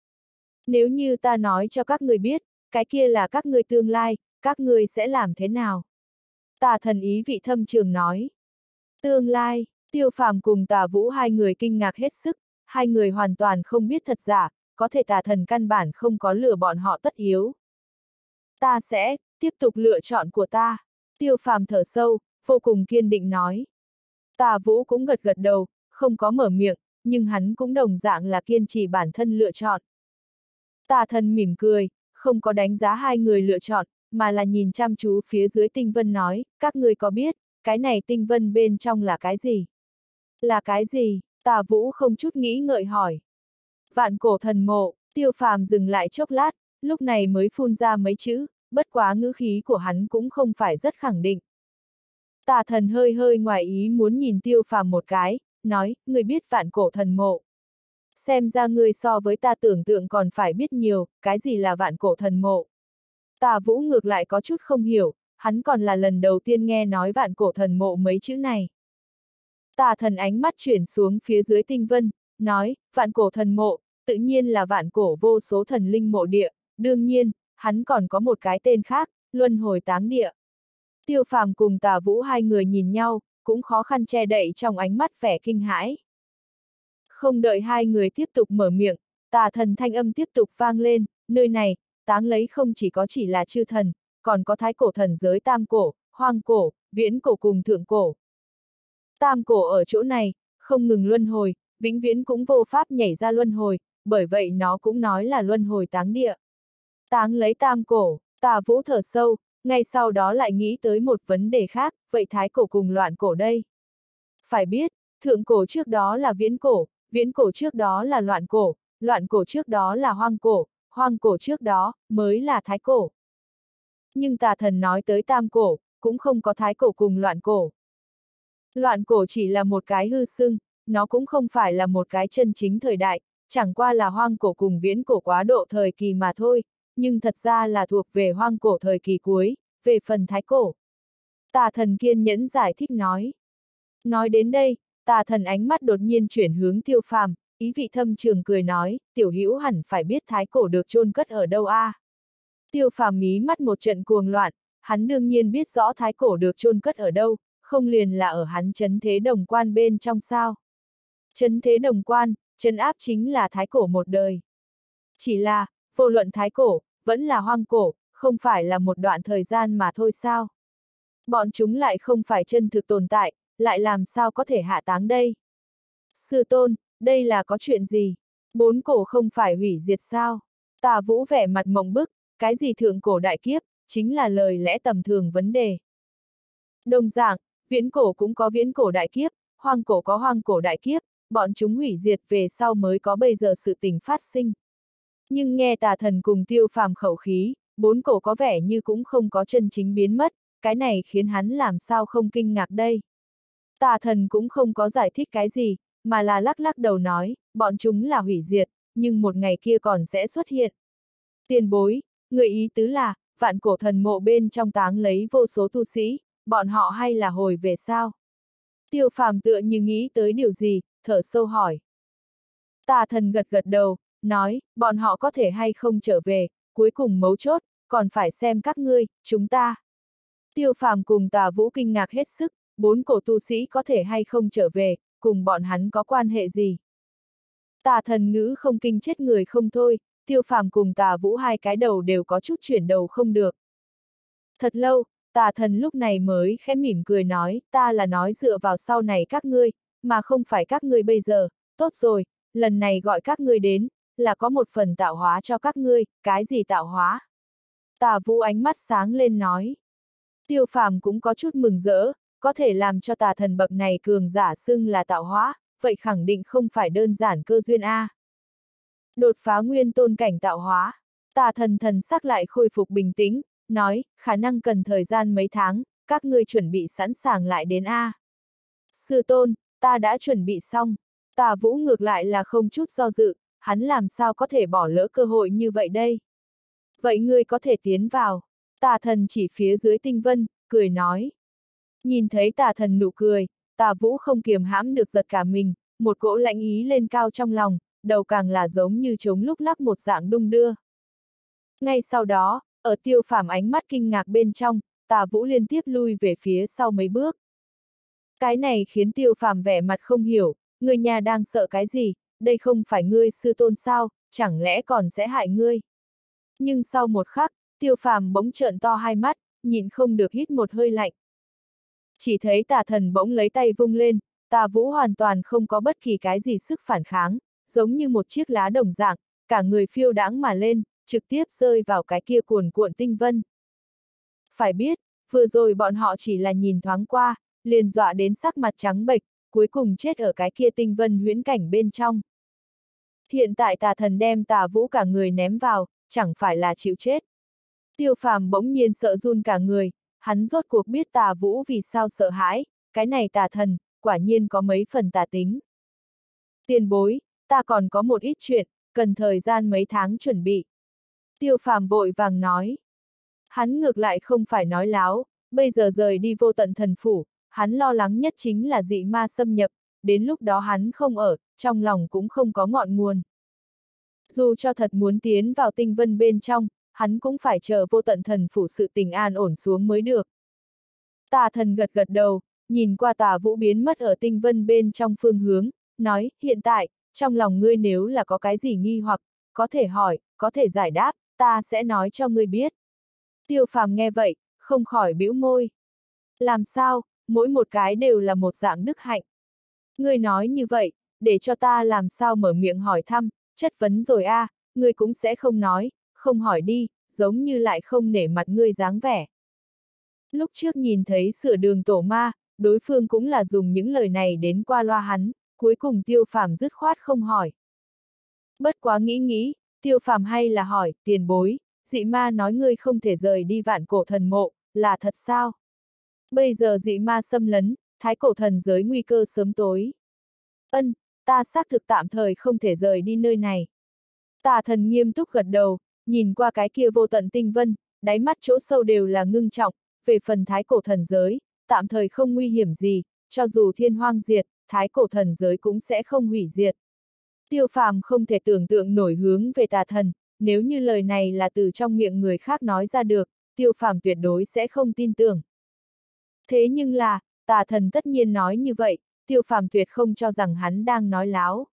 Speaker 1: Nếu như ta nói cho các người biết, cái kia là các người tương lai, các người sẽ làm thế nào? Tà Thần ý vị thâm trường nói. Tương lai, Tiêu Phàm cùng Tà Vũ hai người kinh ngạc hết sức, hai người hoàn toàn không biết thật giả, có thể Tà Thần căn bản không có lừa bọn họ tất yếu. Ta sẽ, tiếp tục lựa chọn của ta. Tiêu Phàm thở sâu, vô cùng kiên định nói. Tà Vũ cũng gật gật đầu, không có mở miệng, nhưng hắn cũng đồng dạng là kiên trì bản thân lựa chọn. Tà Thần mỉm cười, không có đánh giá hai người lựa chọn, mà là nhìn chăm chú phía dưới tinh vân nói, các người có biết, cái này tinh vân bên trong là cái gì? Là cái gì? Tà Vũ không chút nghĩ ngợi hỏi. Vạn cổ thần mộ. Tiêu Phàm dừng lại chốc lát, lúc này mới phun ra mấy chữ, bất quá ngữ khí của hắn cũng không phải rất khẳng định. Tà Thần hơi hơi ngoài ý muốn nhìn Tiêu Phàm một cái, nói, người biết vạn cổ thần mộ. Xem ra ngươi so với ta tưởng tượng còn phải biết nhiều, cái gì là vạn cổ thần mộ. Tà Vũ ngược lại có chút không hiểu, hắn còn là lần đầu tiên nghe nói vạn cổ thần mộ mấy chữ này. Tà Thần ánh mắt chuyển xuống phía dưới tinh vân, nói, vạn cổ thần mộ, tự nhiên là vạn cổ vô số thần linh mộ địa, đương nhiên, hắn còn có một cái tên khác, luân hồi táng địa. Tiêu Phàm cùng Tà Vũ hai người nhìn nhau, cũng khó khăn che đậy trong ánh mắt vẻ kinh hãi. Không đợi hai người tiếp tục mở miệng, Tà Thần thanh âm tiếp tục vang lên, nơi này, táng lấy không chỉ có chỉ là chư thần, còn có thái cổ thần giới tam cổ, hoang cổ, viễn cổ cùng thượng cổ. Tam cổ ở chỗ này, không ngừng luân hồi, vĩnh viễn cũng vô pháp nhảy ra luân hồi, bởi vậy nó cũng nói là luân hồi táng địa. Táng lấy tam cổ, Tà Vũ thở sâu, ngay sau đó lại nghĩ tới một vấn đề khác, vậy thái cổ cùng loạn cổ đây? Phải biết, thượng cổ trước đó là viễn cổ, viễn cổ trước đó là loạn cổ, loạn cổ trước đó là hoang cổ, hoang cổ trước đó, mới là thái cổ. Nhưng Tà Thần nói tới tam cổ, cũng không có thái cổ cùng loạn cổ. Loạn cổ chỉ là một cái hư xưng, nó cũng không phải là một cái chân chính thời đại, chẳng qua là hoang cổ cùng viễn cổ quá độ thời kỳ mà thôi, nhưng thật ra là thuộc về hoang cổ thời kỳ cuối, về phần thái cổ. Tà Thần kiên nhẫn giải thích nói. Nói đến đây, Tà Thần ánh mắt đột nhiên chuyển hướng Tiêu Phàm, ý vị thâm trường cười nói, tiểu hữu hẳn phải biết thái cổ được chôn cất ở đâu a? À? Tiêu Phàm mí mắt một trận cuồng loạn, hắn đương nhiên biết rõ thái cổ được chôn cất ở đâu, không liền là ở hắn trấn thế đồng quan bên trong sao. Trấn thế đồng quan, trấn áp chính là thái cổ một đời. Chỉ là, vô luận thái cổ, vẫn là hoang cổ, không phải là một đoạn thời gian mà thôi sao. Bọn chúng lại không phải chân thực tồn tại, lại làm sao có thể hạ táng đây? Sư tôn, đây là có chuyện gì? Bốn cổ không phải hủy diệt sao? Tà Vũ vẻ mặt mộng bức, cái gì thượng cổ đại kiếp, chính là lời lẽ tầm thường vấn đề. Đồng dạng, viễn cổ cũng có viễn cổ đại kiếp, hoang cổ có hoang cổ đại kiếp, bọn chúng hủy diệt về sau mới có bây giờ sự tình phát sinh. Nhưng nghe Tà Thần cùng Tiêu Phàm khẩu khí, bốn cổ có vẻ như cũng không có chân chính biến mất, cái này khiến hắn làm sao không kinh ngạc đây. Tà Thần cũng không có giải thích cái gì, mà là lắc lắc đầu nói, bọn chúng là hủy diệt, nhưng một ngày kia còn sẽ xuất hiện. Tiền bối, người ý tứ là, vạn cổ thần mộ bên trong táng lấy vô số tu sĩ, bọn họ hay là hồi về sao? Tiêu Phàm tựa như nghĩ tới điều gì, thở sâu hỏi. Tà Thần gật gật đầu, nói, bọn họ có thể hay không trở về, cuối cùng mấu chốt, còn phải xem các ngươi, chúng ta. Tiêu Phàm cùng Tà Vũ kinh ngạc hết sức, bốn cổ tu sĩ có thể hay không trở về, cùng bọn hắn có quan hệ gì? Tà Thần ngữ không kinh chết người không thôi, Tiêu Phàm cùng Tà Vũ hai cái đầu đều có chút chuyển đầu không được. Thật lâu, Tà Thần lúc này mới khẽ mỉm cười nói, ta là nói dựa vào sau này các ngươi, mà không phải các ngươi bây giờ, tốt rồi, lần này gọi các ngươi đến, là có một phần tạo hóa cho các ngươi, cái gì tạo hóa? Tà Vũ ánh mắt sáng lên nói. Tiêu Phàm cũng có chút mừng rỡ, có thể làm cho Tà Thần bậc này cường giả xưng là tạo hóa, vậy khẳng định không phải đơn giản cơ duyên a. Đột phá nguyên tôn cảnh tạo hóa, Tà Thần thần sắc lại khôi phục bình tĩnh, nói, khả năng cần thời gian mấy tháng, các ngươi chuẩn bị sẵn sàng lại đến a. Sư tôn, ta đã chuẩn bị xong. Tà Vũ ngược lại là không chút do dự, hắn làm sao có thể bỏ lỡ cơ hội như vậy đây? Vậy ngươi có thể tiến vào. Tà Thần chỉ phía dưới tinh vân, cười nói. Nhìn thấy Tà Thần nụ cười, Tà Vũ không kiềm hãm được giật cả mình, một cỗ lãnh ý lên cao trong lòng, đầu càng là giống như trống lúc lắc một dạng đung đưa. Ngay sau đó, ở Tiêu Phàm ánh mắt kinh ngạc bên trong, Tà Vũ liên tiếp lui về phía sau mấy bước. Cái này khiến Tiêu Phàm vẻ mặt không hiểu, người nhà đang sợ cái gì, đây không phải ngươi sư tôn sao, chẳng lẽ còn sẽ hại ngươi? Nhưng sau một khắc, Tiêu Phàm bỗng trợn to hai mắt, nhịn không được hít một hơi lạnh. Chỉ thấy Tà Thần bỗng lấy tay vung lên, Tà Vũ hoàn toàn không có bất kỳ cái gì sức phản kháng, giống như một chiếc lá đồng dạng, cả người phiêu đãng mà lên, trực tiếp rơi vào cái kia cuồn cuộn tinh vân. Phải biết, vừa rồi bọn họ chỉ là nhìn thoáng qua, liền dọa đến sắc mặt trắng bệch, cuối cùng chết ở cái kia tinh vân huyễn cảnh bên trong. Hiện tại Tà Thần đem Tà Vũ cả người ném vào, chẳng phải là chịu chết. Tiêu Phàm bỗng nhiên sợ run cả người, hắn rốt cuộc biết Tà Vũ vì sao sợ hãi, cái này Tà Thần, quả nhiên có mấy phần tà tính. Tiền bối, ta còn có một ít chuyện, cần thời gian mấy tháng chuẩn bị. Tiêu Phàm vội vàng nói. Hắn ngược lại không phải nói láo, bây giờ rời đi Vô Tận Thần Phủ, hắn lo lắng nhất chính là dị ma xâm nhập, đến lúc đó hắn không ở, trong lòng cũng không có ngọn nguồn. Dù cho thật muốn tiến vào tinh vân bên trong, hắn cũng phải chờ Vô Tận Thần Phủ sự tình an ổn xuống mới được. Tà Thần gật gật đầu, nhìn qua Tà Vũ biến mất ở tinh vân bên trong phương hướng, nói, hiện tại, trong lòng ngươi nếu là có cái gì nghi hoặc, có thể hỏi, có thể giải đáp, ta sẽ nói cho ngươi biết. Tiêu Phàm nghe vậy, không khỏi bĩu môi. Làm sao, mỗi một cái đều là một dạng đức hạnh. Ngươi nói như vậy, để cho ta làm sao mở miệng hỏi thăm, chất vấn rồi a, à, ngươi cũng sẽ không nói, không hỏi đi, giống như lại không nể mặt ngươi dáng vẻ. Lúc trước nhìn thấy sửa đường tổ ma, đối phương cũng là dùng những lời này đến qua loa hắn, cuối cùng Tiêu Phàm dứt khoát không hỏi. Bất quá nghĩ nghĩ, Tiêu Phàm hay là hỏi, tiền bối, dị ma nói ngươi không thể rời đi vạn cổ thần mộ, là thật sao? Bây giờ dị ma xâm lấn, thái cổ thần giới nguy cơ sớm tối. Ân, ta xác thực tạm thời không thể rời đi nơi này. Tà Thần nghiêm túc gật đầu, nhìn qua cái kia vô tận tinh vân, đáy mắt chỗ sâu đều là ngưng trọng, về phần thái cổ thần giới, tạm thời không nguy hiểm gì, cho dù thiên hoang diệt, thái cổ thần giới cũng sẽ không hủy diệt. Tiêu Phàm không thể tưởng tượng nổi hướng về Tà Thần, nếu như lời này là từ trong miệng người khác nói ra được, Tiêu Phàm tuyệt đối sẽ không tin tưởng. Thế nhưng là, Tà Thần tất nhiên nói như vậy, Tiêu Phàm tuyệt không cho rằng hắn đang nói láo.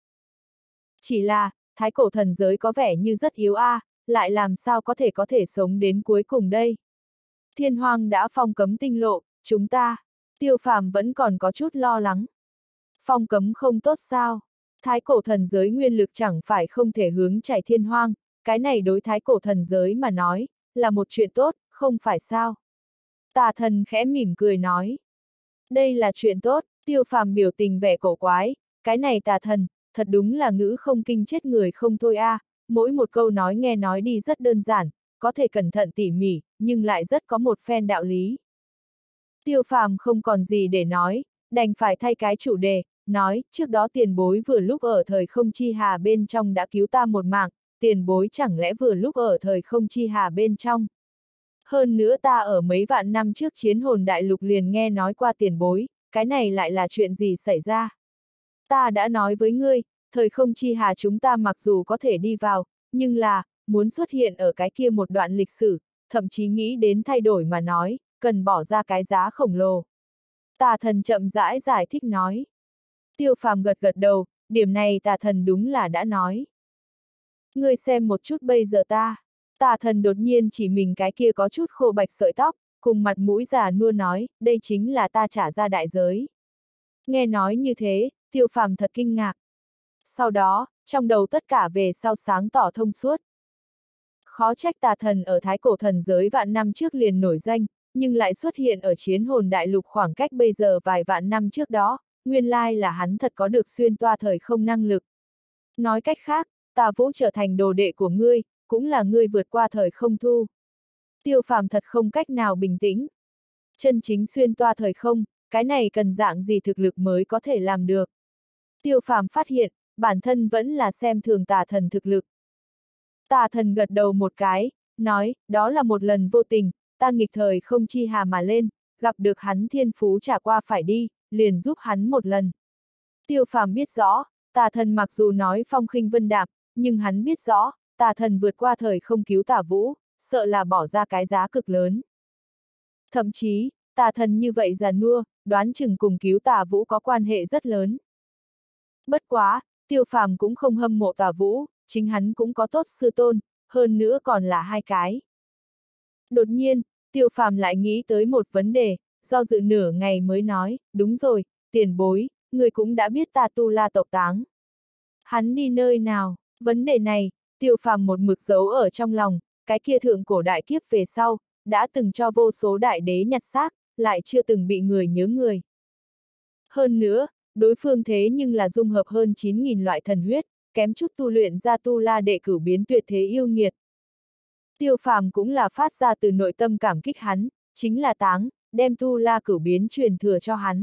Speaker 1: Chỉ là, thái cổ thần giới có vẻ như rất yếu a, à, lại làm sao có thể có thể sống đến cuối cùng đây. Thiên hoang đã phong cấm tinh lộ, chúng ta, Tiêu Phàm vẫn còn có chút lo lắng. Phong cấm không tốt sao? Thái cổ thần giới nguyên lực chẳng phải không thể hướng chảy thiên hoang, cái này đối thái cổ thần giới mà nói, là một chuyện tốt, không phải sao? Tà thần khẽ mỉm cười nói. Đây là chuyện tốt, Tiêu Phàm biểu tình vẻ cổ quái, cái này tà thần, thật đúng là ngữ không kinh chết người không thôi a, à. Mỗi một câu nói nghe nói đi rất đơn giản, có thể cẩn thận tỉ mỉ, nhưng lại rất có một phen đạo lý. Tiêu Phàm không còn gì để nói, đành phải thay cái chủ đề, nói, trước đó tiền bối vừa lúc ở thời không chi hà bên trong đã cứu ta một mạng, tiền bối chẳng lẽ vừa lúc ở thời không chi hà bên trong. Hơn nữa ta ở mấy vạn năm trước chiến hồn đại lục liền nghe nói qua tiền bối, cái này lại là chuyện gì xảy ra? Ta đã nói với ngươi, thời không chi hà chúng ta mặc dù có thể đi vào, nhưng là, muốn xuất hiện ở cái kia một đoạn lịch sử, thậm chí nghĩ đến thay đổi mà nói, cần bỏ ra cái giá khổng lồ. Tà thần chậm rãi giải thích nói. Tiêu Phàm gật gật đầu, điểm này tà thần đúng là đã nói. Ngươi xem một chút bây giờ ta. Tà thần đột nhiên chỉ mình cái kia có chút khô bạch sợi tóc, cùng mặt mũi già nua nói, đây chính là ta trả ra đại giới. Nghe nói như thế, Tiêu Phàm thật kinh ngạc. Sau đó, trong đầu tất cả về sau sáng tỏ thông suốt. Khó trách tà thần ở thái cổ thần giới vạn năm trước liền nổi danh, nhưng lại xuất hiện ở chiến hồn đại lục khoảng cách bây giờ vài vạn năm trước đó, nguyên lai là hắn thật có được xuyên toa thời không năng lực. Nói cách khác, Tà Vũ trở thành đồ đệ của ngươi, cũng là ngươi vượt qua thời không thu. Tiêu Phàm thật không cách nào bình tĩnh. Chân chính xuyên toa thời không, cái này cần dạng gì thực lực mới có thể làm được. Tiêu Phàm phát hiện, bản thân vẫn là xem thường tà thần thực lực. Tà thần gật đầu một cái, nói, đó là một lần vô tình, ta nghịch thời không chi hà mà lên, gặp được hắn thiên phú trả qua phải đi, liền giúp hắn một lần. Tiêu Phàm biết rõ, tà thần mặc dù nói phong khinh vân đạm, nhưng hắn biết rõ, tà thần vượt qua thời không cứu Tà Vũ, sợ là bỏ ra cái giá cực lớn. Thậm chí, tà thần như vậy già nua, đoán chừng cùng cứu Tà Vũ có quan hệ rất lớn. Bất quá, Tiêu Phàm cũng không hâm mộ Tà Vũ, chính hắn cũng có tốt sư tôn, hơn nữa còn là hai cái. Đột nhiên, Tiêu Phàm lại nghĩ tới một vấn đề, do dự nửa ngày mới nói, đúng rồi, tiền bối, người cũng đã biết ta Tu La tộc táng. Hắn đi nơi nào? Vấn đề này, Tiêu Phàm một mực giấu ở trong lòng, cái kia thượng cổ đại kiếp về sau, đã từng cho vô số đại đế nhặt xác, lại chưa từng bị người nhớ người. Hơn nữa, đối phương thế nhưng là dung hợp hơn chín nghìn loại thần huyết, kém chút tu luyện ra Tu La đệ cửu biến tuyệt thế yêu nghiệt. Tiêu Phàm cũng là phát ra từ nội tâm cảm kích hắn, chính là táng, đem Tu La cửu biến truyền thừa cho hắn.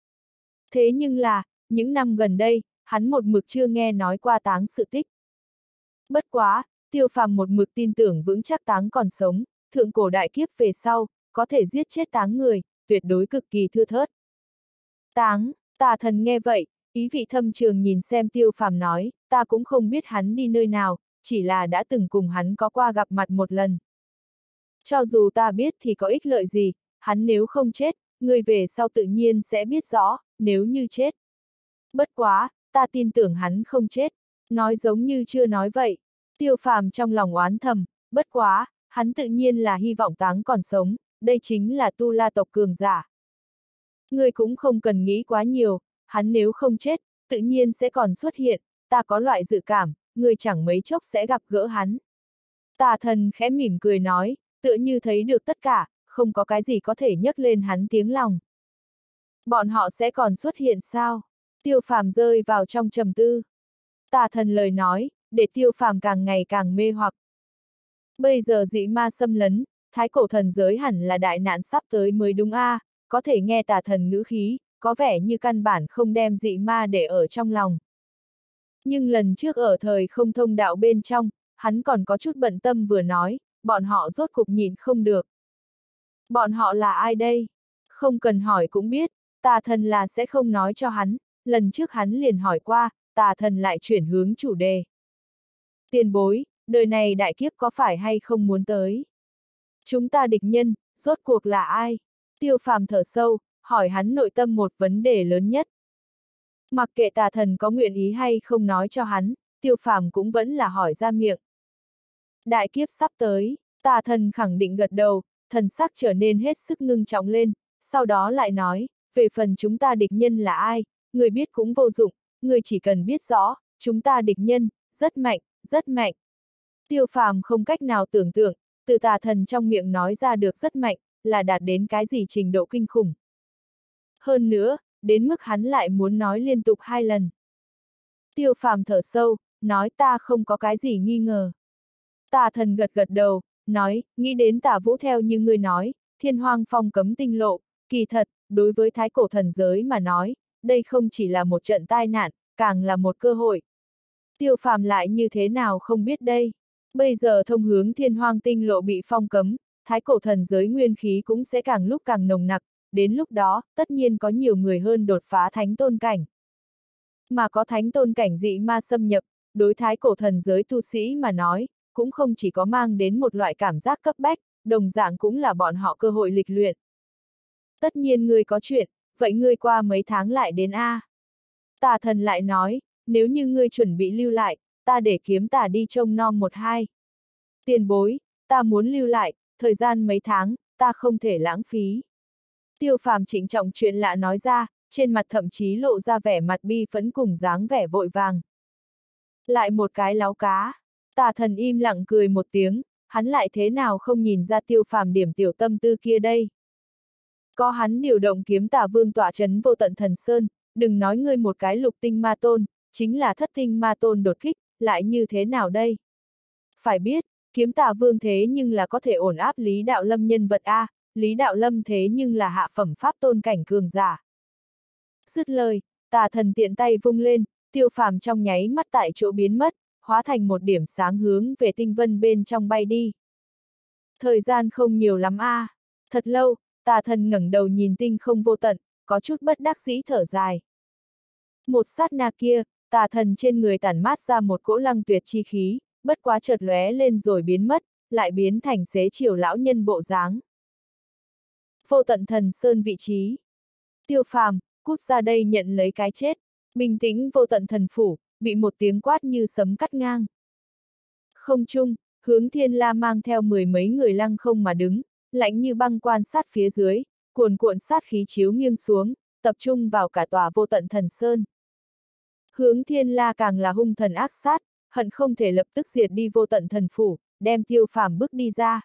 Speaker 1: Thế nhưng là, những năm gần đây, hắn một mực chưa nghe nói qua táng sự tích. Bất quá, Tiêu Phàm một mực tin tưởng vững chắc táng còn sống, thượng cổ đại kiếp về sau, có thể giết chết táng người, tuyệt đối cực kỳ thưa thớt. Táng, tà thần nghe vậy, ý vị thâm trường nhìn xem Tiêu Phàm nói, ta cũng không biết hắn đi nơi nào, chỉ là đã từng cùng hắn có qua gặp mặt một lần. Cho dù ta biết thì có ích lợi gì, hắn nếu không chết, người về sau tự nhiên sẽ biết rõ, nếu như chết. Bất quá, ta tin tưởng hắn không chết, nói giống như chưa nói vậy. Tiêu Phàm trong lòng oán thầm, bất quá, hắn tự nhiên là hy vọng táng còn sống, đây chính là Tu La tộc cường giả. Ngươi cũng không cần nghĩ quá nhiều, hắn nếu không chết, tự nhiên sẽ còn xuất hiện, ta có loại dự cảm, ngươi chẳng mấy chốc sẽ gặp gỡ hắn. Tà thần khẽ mỉm cười nói, tựa như thấy được tất cả, không có cái gì có thể nhấc lên hắn tiếng lòng. Bọn họ sẽ còn xuất hiện sao? Tiêu Phàm rơi vào trong trầm tư. Tà thần lời nói, để Tiêu Phàm càng ngày càng mê hoặc. Bây giờ dị ma xâm lấn, thái cổ thần giới hẳn là đại nạn sắp tới mới đúng a, à, có thể nghe tà thần ngữ khí, có vẻ như căn bản không đem dị ma để ở trong lòng. Nhưng lần trước ở thời không thông đạo bên trong, hắn còn có chút bận tâm vừa nói, bọn họ rốt cục nhìn không được. Bọn họ là ai đây? Không cần hỏi cũng biết, tà thần là sẽ không nói cho hắn, lần trước hắn liền hỏi qua, tà thần lại chuyển hướng chủ đề. Tiền bối, đời này đại kiếp có phải hay không muốn tới? Chúng ta địch nhân, rốt cuộc là ai? Tiêu Phàm thở sâu, hỏi hắn nội tâm một vấn đề lớn nhất. Mặc kệ tà thần có nguyện ý hay không nói cho hắn, Tiêu Phàm cũng vẫn là hỏi ra miệng. Đại kiếp sắp tới, tà thần khẳng định gật đầu, thần sắc trở nên hết sức ngưng trọng lên, sau đó lại nói, về phần chúng ta địch nhân là ai, người biết cũng vô dụng, người chỉ cần biết rõ, chúng ta địch nhân, rất mạnh, rất mạnh. Tiêu Phàm không cách nào tưởng tượng, từ tà thần trong miệng nói ra được rất mạnh, là đạt đến cái gì trình độ kinh khủng. Hơn nữa, đến mức hắn lại muốn nói liên tục hai lần. Tiêu Phàm thở sâu, nói ta không có cái gì nghi ngờ. Tà thần gật gật đầu, nói, nghĩ đến Tả Vũ theo như ngươi nói, thiên hoang phong cấm tinh lộ, kỳ thật, đối với thái cổ thần giới mà nói, đây không chỉ là một trận tai nạn, càng là một cơ hội. Tiêu Phàm lại như thế nào không biết đây. Bây giờ thông hướng thiên hoang tinh lộ bị phong cấm, thái cổ thần giới nguyên khí cũng sẽ càng lúc càng nồng nặc, đến lúc đó, tất nhiên có nhiều người hơn đột phá thánh tôn cảnh. Mà có thánh tôn cảnh dị ma xâm nhập, đối thái cổ thần giới tu sĩ mà nói, cũng không chỉ có mang đến một loại cảm giác cấp bách, đồng dạng cũng là bọn họ cơ hội lịch luyện. Tất nhiên ngươi có chuyện, vậy ngươi qua mấy tháng lại đến A. Tà thần lại nói, nếu như ngươi chuẩn bị lưu lại, ta để kiếm tà đi trông nom một hai. Tiền bối, ta muốn lưu lại, thời gian mấy tháng, ta không thể lãng phí. Tiêu Phàm trịnh trọng chuyện lạ nói ra, trên mặt thậm chí lộ ra vẻ mặt bi phẫn cùng dáng vẻ vội vàng. Lại một cái láo cá. Tà thần im lặng cười một tiếng, hắn lại thế nào không nhìn ra Tiêu Phàm điểm tiểu tâm tư kia đây. Có hắn điều động kiếm tà vương tọa trấn vô tận thần sơn, đừng nói ngươi một cái lục tinh ma tôn, chính là thất tinh ma tôn đột kích, lại như thế nào đây? Phải biết, kiếm tà vương thế nhưng là có thể ổn áp Lý Đạo Lâm nhân vật A, Lý Đạo Lâm thế nhưng là hạ phẩm pháp tôn cảnh cường giả. Dứt lời, tà thần tiện tay vung lên, Tiêu Phàm trong nháy mắt tại chỗ biến mất, hóa thành một điểm sáng hướng về tinh vân bên trong bay đi. Thời gian không nhiều lắm a, à. Thật lâu, tà thần ngẩng đầu nhìn tinh không vô tận, có chút bất đắc dĩ thở dài. Một sát na kia, tà thần trên người tản mát ra một cỗ lăng tuyệt chi khí, bất quá chợt lóe lên rồi biến mất, lại biến thành xế chiều lão nhân bộ dáng. Vô tận thần sơn vị trí. Tiêu Phàm, cút ra đây nhận lấy cái chết. Bình tĩnh vô tận thần phủ, bị một tiếng quát như sấm cắt ngang. Không trung, Hướng Thiên La mang theo mười mấy người lăng không mà đứng, lạnh như băng quan sát phía dưới, cuồn cuộn sát khí chiếu nghiêng xuống, tập trung vào cả tòa vô tận thần sơn. Hướng Thiên La càng là hung thần ác sát, hận không thể lập tức diệt đi vô tận thần phủ, đem Tiêu Phàm bước đi ra.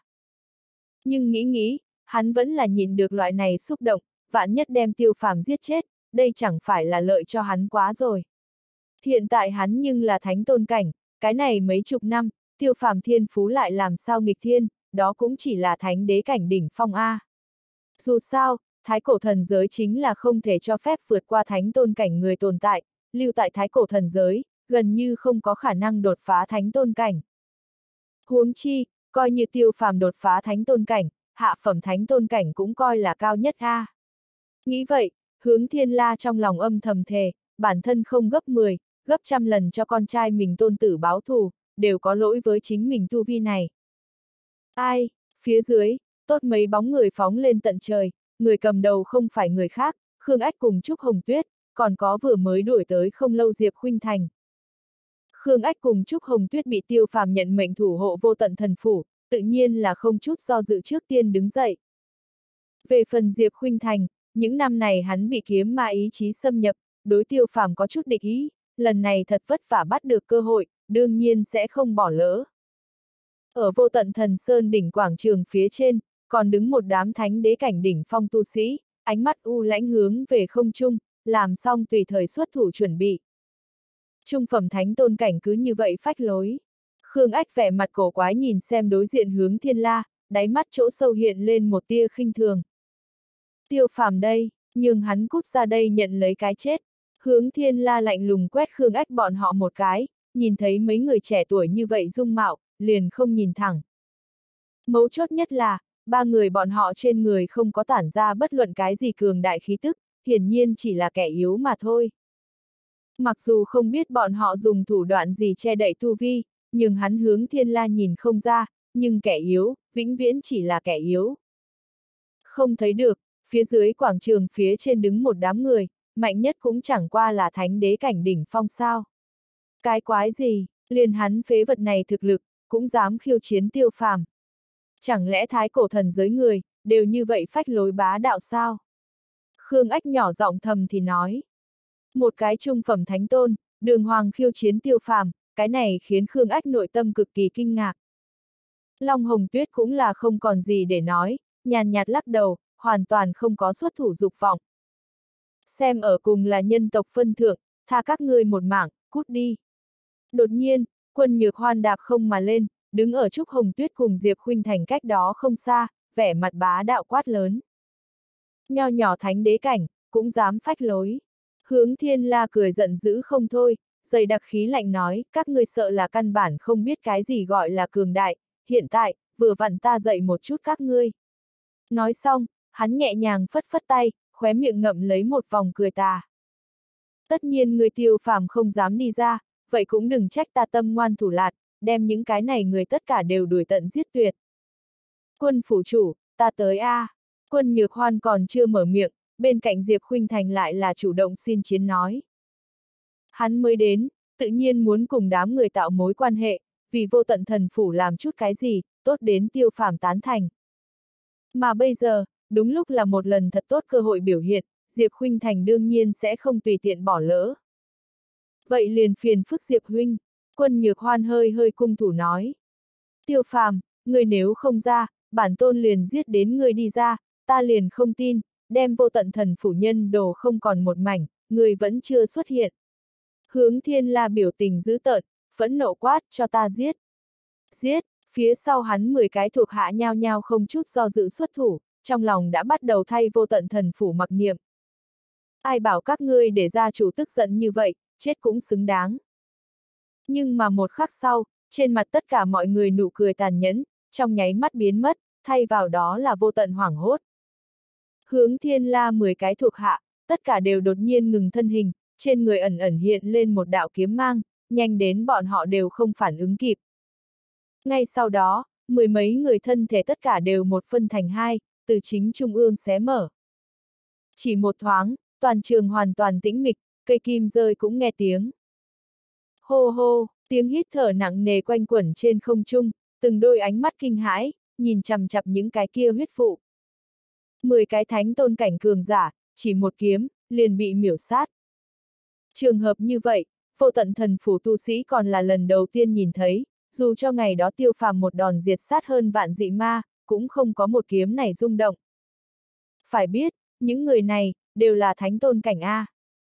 Speaker 1: Nhưng nghĩ nghĩ, hắn vẫn là nhịn được loại này xúc động, vạn nhất đem Tiêu Phàm giết chết, đây chẳng phải là lợi cho hắn quá rồi. Hiện tại hắn nhưng là thánh tôn cảnh, cái này mấy chục năm, Tiêu Phàm thiên phú lại làm sao nghịch thiên, đó cũng chỉ là thánh đế cảnh đỉnh phong A. Dù sao, thái cổ thần giới chính là không thể cho phép vượt qua thánh tôn cảnh người tồn tại, lưu tại thái cổ thần giới, gần như không có khả năng đột phá thánh tôn cảnh. Huống chi, coi như Tiêu Phàm đột phá thánh tôn cảnh, hạ phẩm thánh tôn cảnh cũng coi là cao nhất A. Nghĩ vậy, Hướng Thiên La trong lòng âm thầm thề, bản thân không gấp mười, gấp trăm lần cho con trai mình tôn tử báo thù, đều có lỗi với chính mình tu vi này. Ai, phía dưới, tốt mấy bóng người phóng lên tận trời, người cầm đầu không phải người khác, Khương Ách cùng Trúc Hồng Tuyết, còn có vừa mới đuổi tới không lâu Diệp Khuynh Thành. Khương Ách cùng Trúc Hồng Tuyết bị Tiêu Phàm nhận mệnh thủ hộ vô tận thần phủ, tự nhiên là không chút do dự trước tiên đứng dậy. Về phần Diệp Khuynh Thành, những năm này hắn bị kiếm ma ý chí xâm nhập, đối Tiêu Phàm có chút địch ý, lần này thật vất vả bắt được cơ hội, đương nhiên sẽ không bỏ lỡ. Ở vô tận thần sơn đỉnh quảng trường phía trên, còn đứng một đám thánh đế cảnh đỉnh phong tu sĩ, ánh mắt u lãnh hướng về không trung, làm xong tùy thời xuất thủ chuẩn bị. Trung phẩm thánh tôn cảnh cứ như vậy phách lối. Khương Ách vẻ mặt cổ quái nhìn xem đối diện Hướng Thiên La, đáy mắt chỗ sâu hiện lên một tia khinh thường. Tiêu Phàm đây, nhưng hắn cút ra đây nhận lấy cái chết. Hướng Thiên La lạnh lùng quét Khương Ách bọn họ một cái, nhìn thấy mấy người trẻ tuổi như vậy dung mạo, liền không nhìn thẳng. Mấu chốt nhất là, ba người bọn họ trên người không có tản ra bất luận cái gì cường đại khí tức, hiển nhiên chỉ là kẻ yếu mà thôi. Mặc dù không biết bọn họ dùng thủ đoạn gì che đậy tu vi, nhưng hắn Hướng Thiên La nhìn không ra, nhưng kẻ yếu, vĩnh viễn chỉ là kẻ yếu. Không thấy được, phía dưới quảng trường phía trên đứng một đám người, mạnh nhất cũng chẳng qua là thánh đế cảnh đỉnh phong sao. Cái quái gì, liền hắn phế vật này thực lực, cũng dám khiêu chiến Tiêu Phàm. Chẳng lẽ thái cổ thần giới người, đều như vậy phách lối bá đạo sao? Khương Ách nhỏ giọng thầm thì nói. Một cái trung phẩm thánh tôn, đường hoàng khiêu chiến Tiêu Phàm, cái này khiến Khương Ách nội tâm cực kỳ kinh ngạc. Long Hồng Tuyết cũng là không còn gì để nói, nhàn nhạt lắc đầu, hoàn toàn không có xuất thủ dục vọng. Xem ở cùng là nhân tộc phân thượng, tha các ngươi một mảng, cút đi. Đột nhiên, Quân Nhược Hoan đạp không mà lên, đứng ở Trúc Hồng Tuyết cùng Diệp Khuynh Thành cách đó không xa, vẻ mặt bá đạo quát lớn. Nho nhỏ thánh đế cảnh, cũng dám phách lối. Hướng Thiên La cười giận dữ không thôi, dày đặc khí lạnh nói, các ngươi sợ là căn bản không biết cái gì gọi là cường đại, hiện tại, vừa vặn ta dạy một chút các ngươi. Nói xong, hắn nhẹ nhàng phất phất tay, khóe miệng ngậm lấy một vòng cười tà. Tất nhiên người Tiêu Phàm không dám đi ra, vậy cũng đừng trách ta tâm ngoan thủ lạt, đem những cái này người tất cả đều đuổi tận giết tuyệt. Quân phủ chủ, ta tới a. À. Quân Nhược Hoan còn chưa mở miệng, bên cạnh Diệp Khuynh Thành lại là chủ động xin chiến nói. Hắn mới đến, tự nhiên muốn cùng đám người tạo mối quan hệ, vì Vô Tận Thần Phủ làm chút cái gì, tốt đến Tiêu Phàm tán thành. Mà bây giờ, đúng lúc là một lần thật tốt cơ hội biểu hiện, Diệp Khuynh Thành đương nhiên sẽ không tùy tiện bỏ lỡ. Vậy liền phiền phức Diệp huynh, Quân Nhược Hoan hơi hơi cung thủ nói. Tiêu Phàm, người nếu không ra, bản tôn liền giết đến người đi ra, ta liền không tin, đem Vô Tận Thần Phủ nhân đồ không còn một mảnh, người vẫn chưa xuất hiện. Hướng Thiên La biểu tình dữ tợn, phẫn nộ quát, cho ta giết. Giết, phía sau hắn mười cái thuộc hạ nhao nhao không chút do dự xuất thủ, trong lòng đã bắt đầu thay Vô Tận Thần Phủ mặc niệm. Ai bảo các ngươi để gia chủ tức giận như vậy, chết cũng xứng đáng. Nhưng mà một khắc sau, trên mặt tất cả mọi người nụ cười tàn nhẫn, trong nháy mắt biến mất, thay vào đó là vô tận hoảng hốt. Hướng Thiên La mười cái thuộc hạ, tất cả đều đột nhiên ngừng thân hình, trên người ẩn ẩn hiện lên một đạo kiếm mang, nhanh đến bọn họ đều không phản ứng kịp. Ngay sau đó, mười mấy người thân thể tất cả đều một phân thành hai, từ chính trung ương xé mở. Chỉ một thoáng, toàn trường hoàn toàn tĩnh mịch, cây kim rơi cũng nghe tiếng. Hô hô, tiếng hít thở nặng nề quanh quẩn trên không trung, từng đôi ánh mắt kinh hãi, nhìn chằm chằm những cái kia huyết vụ. Mười cái thánh tôn cảnh cường giả, chỉ một kiếm, liền bị miểu sát. Trường hợp như vậy, Vô Tận Thần Phủ tu sĩ còn là lần đầu tiên nhìn thấy, dù cho ngày đó Tiêu Phàm một đòn diệt sát hơn vạn dị ma, cũng không có một kiếm này rung động. Phải biết, những người này, đều là thánh tôn cảnh A.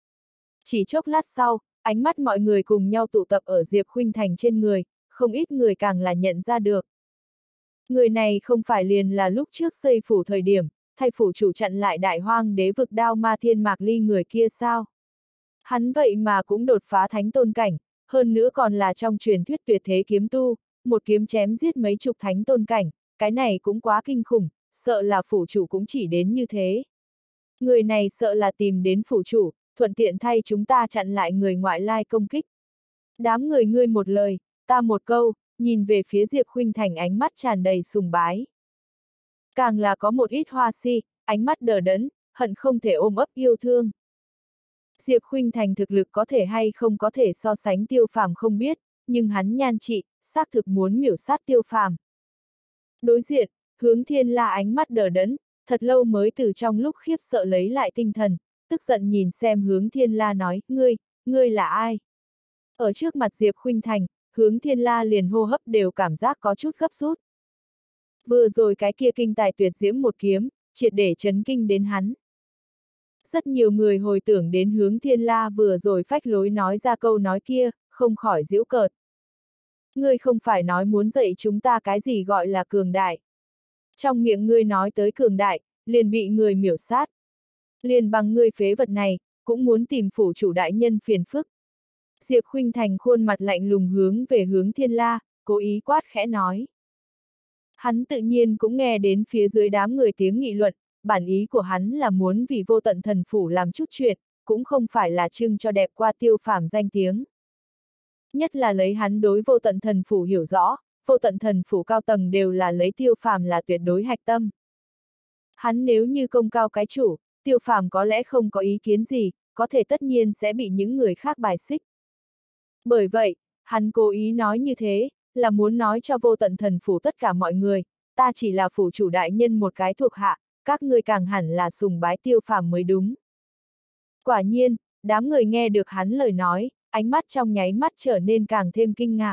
Speaker 1: Chỉ chốc lát sau, ánh mắt mọi người cùng nhau tụ tập ở Diệp Khuynh Thành trên người, không ít người càng là nhận ra được. Người này không phải liền là lúc trước xây phủ thời điểm, thay phủ chủ chặn lại đại hoang đế vực Đao Ma Thiên Mạc Ly người kia sao? Hắn vậy mà cũng đột phá thánh tôn cảnh, hơn nữa còn là trong truyền thuyết tuyệt thế kiếm tu, một kiếm chém giết mấy chục thánh tôn cảnh, cái này cũng quá kinh khủng, sợ là phủ chủ cũng chỉ đến như thế. Người này sợ là tìm đến phủ chủ, thuận tiện thay chúng ta chặn lại người ngoại lai công kích. Đám người ngươi một lời, ta một câu, nhìn về phía Diệp Khuynh Thành ánh mắt tràn đầy sùng bái. Càng là có một ít hoa si, ánh mắt đờ đẫn, hận không thể ôm ấp yêu thương. Diệp Khuynh Thành thực lực có thể hay không có thể so sánh Tiêu Phàm không biết, nhưng hắn nhan trị, xác thực muốn miểu sát Tiêu Phàm. Đối diện, Hướng Thiên La ánh mắt đờ đẫn, thật lâu mới từ trong lúc khiếp sợ lấy lại tinh thần, tức giận nhìn xem Hướng Thiên La nói, ngươi, ngươi là ai? Ở trước mặt Diệp Khuynh Thành, Hướng Thiên La liền hô hấp đều cảm giác có chút gấp rút. Vừa rồi cái kia kinh tài tuyệt diễm một kiếm, triệt để chấn kinh đến hắn. Rất nhiều người hồi tưởng đến Hướng Thiên La vừa rồi phách lối nói ra câu nói kia, không khỏi giễu cợt. Ngươi không phải nói muốn dạy chúng ta cái gì gọi là cường đại. Trong miệng ngươi nói tới cường đại, liền bị người miểu sát. Liền bằng ngươi phế vật này, cũng muốn tìm phủ chủ đại nhân phiền phức. Diệp Khuynh Thành khuôn mặt lạnh lùng hướng về Hướng Thiên La, cố ý quát khẽ nói. Hắn tự nhiên cũng nghe đến phía dưới đám người tiếng nghị luận, bản ý của hắn là muốn vì Vô Tận Thần Phủ làm chút chuyện, cũng không phải là trưng cho đẹp qua Tiêu Phàm danh tiếng. Nhất là lấy hắn đối Vô Tận Thần Phủ hiểu rõ, Vô Tận Thần Phủ cao tầng đều là lấy Tiêu Phàm là tuyệt đối hạch tâm. Hắn nếu như công cao cái chủ, Tiêu Phàm có lẽ không có ý kiến gì, có thể tất nhiên sẽ bị những người khác bài xích. Bởi vậy, hắn cố ý nói như thế, là muốn nói cho Vô Tận Thần Phủ tất cả mọi người, ta chỉ là phủ chủ đại nhân một cái thuộc hạ, các ngươi càng hẳn là sùng bái Tiêu Phàm mới đúng. Quả nhiên, đám người nghe được hắn lời nói, ánh mắt trong nháy mắt trở nên càng thêm kinh ngạc.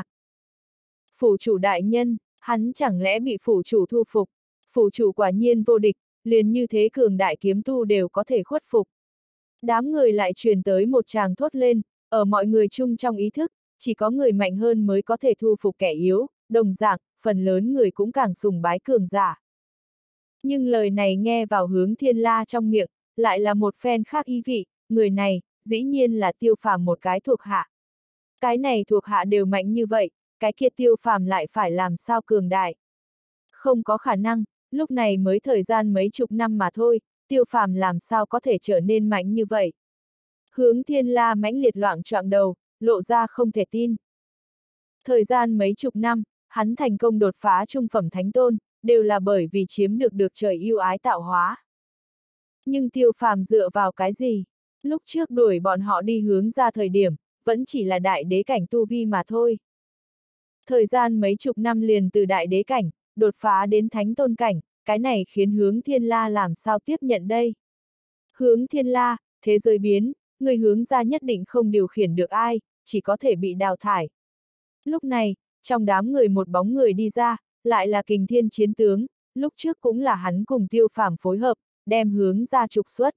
Speaker 1: Phủ chủ đại nhân, hắn chẳng lẽ bị phủ chủ thu phục? Phủ chủ quả nhiên vô địch, liền như thế cường đại kiếm tu đều có thể khuất phục. Đám người lại truyền tới một tràng thốt lên, ở mọi người chung trong ý thức, chỉ có người mạnh hơn mới có thể thu phục kẻ yếu, đồng dạng, phần lớn người cũng càng sùng bái cường giả. Nhưng lời này nghe vào Hướng Thiên La trong miệng, lại là một phen khác ý vị, người này, dĩ nhiên là Tiêu Phàm một cái thuộc hạ. Cái này thuộc hạ đều mạnh như vậy, cái kia Tiêu Phàm lại phải làm sao cường đại? Không có khả năng, lúc này mới thời gian mấy chục năm mà thôi, Tiêu Phàm làm sao có thể trở nên mạnh như vậy? Hướng Thiên La mãnh liệt loạng choạng đầu, lộ ra không thể tin. Thời gian mấy chục năm, hắn thành công đột phá trung phẩm thánh tôn, đều là bởi vì chiếm được được trời yêu ái tạo hóa. Nhưng Tiêu Phàm dựa vào cái gì? Lúc trước đuổi bọn họ đi hướng ra thời điểm, vẫn chỉ là đại đế cảnh tu vi mà thôi. Thời gian mấy chục năm liền từ đại đế cảnh, đột phá đến thánh tôn cảnh, cái này khiến Hướng Thiên La làm sao tiếp nhận đây? Hướng Thiên La, thế giới biến, người hướng ra nhất định không điều khiển được ai, chỉ có thể bị đào thải. Lúc này, trong đám người một bóng người đi ra, lại là Kình Thiên chiến tướng, lúc trước cũng là hắn cùng Tiêu Phàm phối hợp, đem hướng ra trục xuất.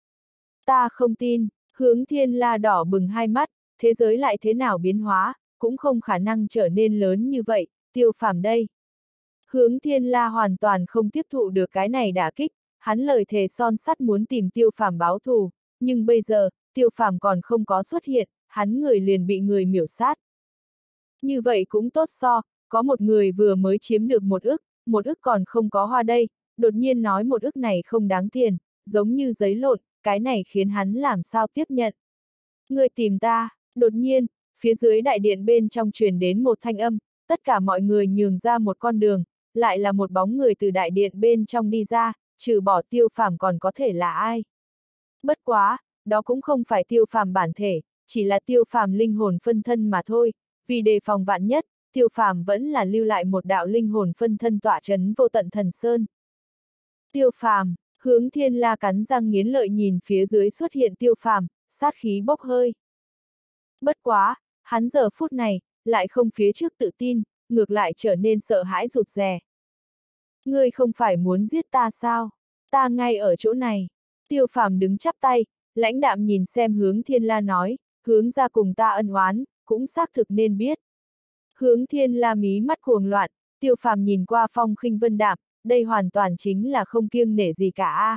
Speaker 1: Ta không tin, Hướng Thiên La đỏ bừng hai mắt, thế giới lại thế nào biến hóa, cũng không khả năng trở nên lớn như vậy, Tiêu Phàm đây. Hướng Thiên La hoàn toàn không tiếp thụ được cái này đả kích, hắn lời thề son sắt muốn tìm Tiêu Phàm báo thù, nhưng bây giờ, Tiêu Phàm còn không có xuất hiện, hắn người liền bị người miểu sát. Như vậy cũng tốt so, có một người vừa mới chiếm được một ức, một ức còn không có hoa đây, đột nhiên nói một ức này không đáng tiền, giống như giấy lộn, cái này khiến hắn làm sao tiếp nhận. Người tìm ta, đột nhiên, phía dưới đại điện bên trong truyền đến một thanh âm, tất cả mọi người nhường ra một con đường, lại là một bóng người từ đại điện bên trong đi ra, trừ bỏ Tiêu Phàm còn có thể là ai. Bất quá, đó cũng không phải Tiêu Phàm bản thể, chỉ là Tiêu Phàm linh hồn phân thân mà thôi, vì đề phòng vạn nhất, Tiêu Phàm vẫn là lưu lại một đạo linh hồn phân thân tọa chấn vô tận thần sơn. Tiêu Phàm, Hướng Thiên La cắn răng nghiến lợi nhìn phía dưới xuất hiện Tiêu Phàm, sát khí bốc hơi. Bất quá, hắn giờ phút này, lại không phía trước tự tin, ngược lại trở nên sợ hãi rụt rè. Ngươi không phải muốn giết ta sao? Ta ngay ở chỗ này. Tiêu Phàm đứng chắp tay, lãnh đạm nhìn xem Hướng Thiên La nói, hướng ra cùng ta ân oán, cũng xác thực nên biết. Hướng Thiên La mí mắt cuồng loạn, Tiêu Phàm nhìn qua phong khinh vân đạm, đây hoàn toàn chính là không kiêng nể gì cả a.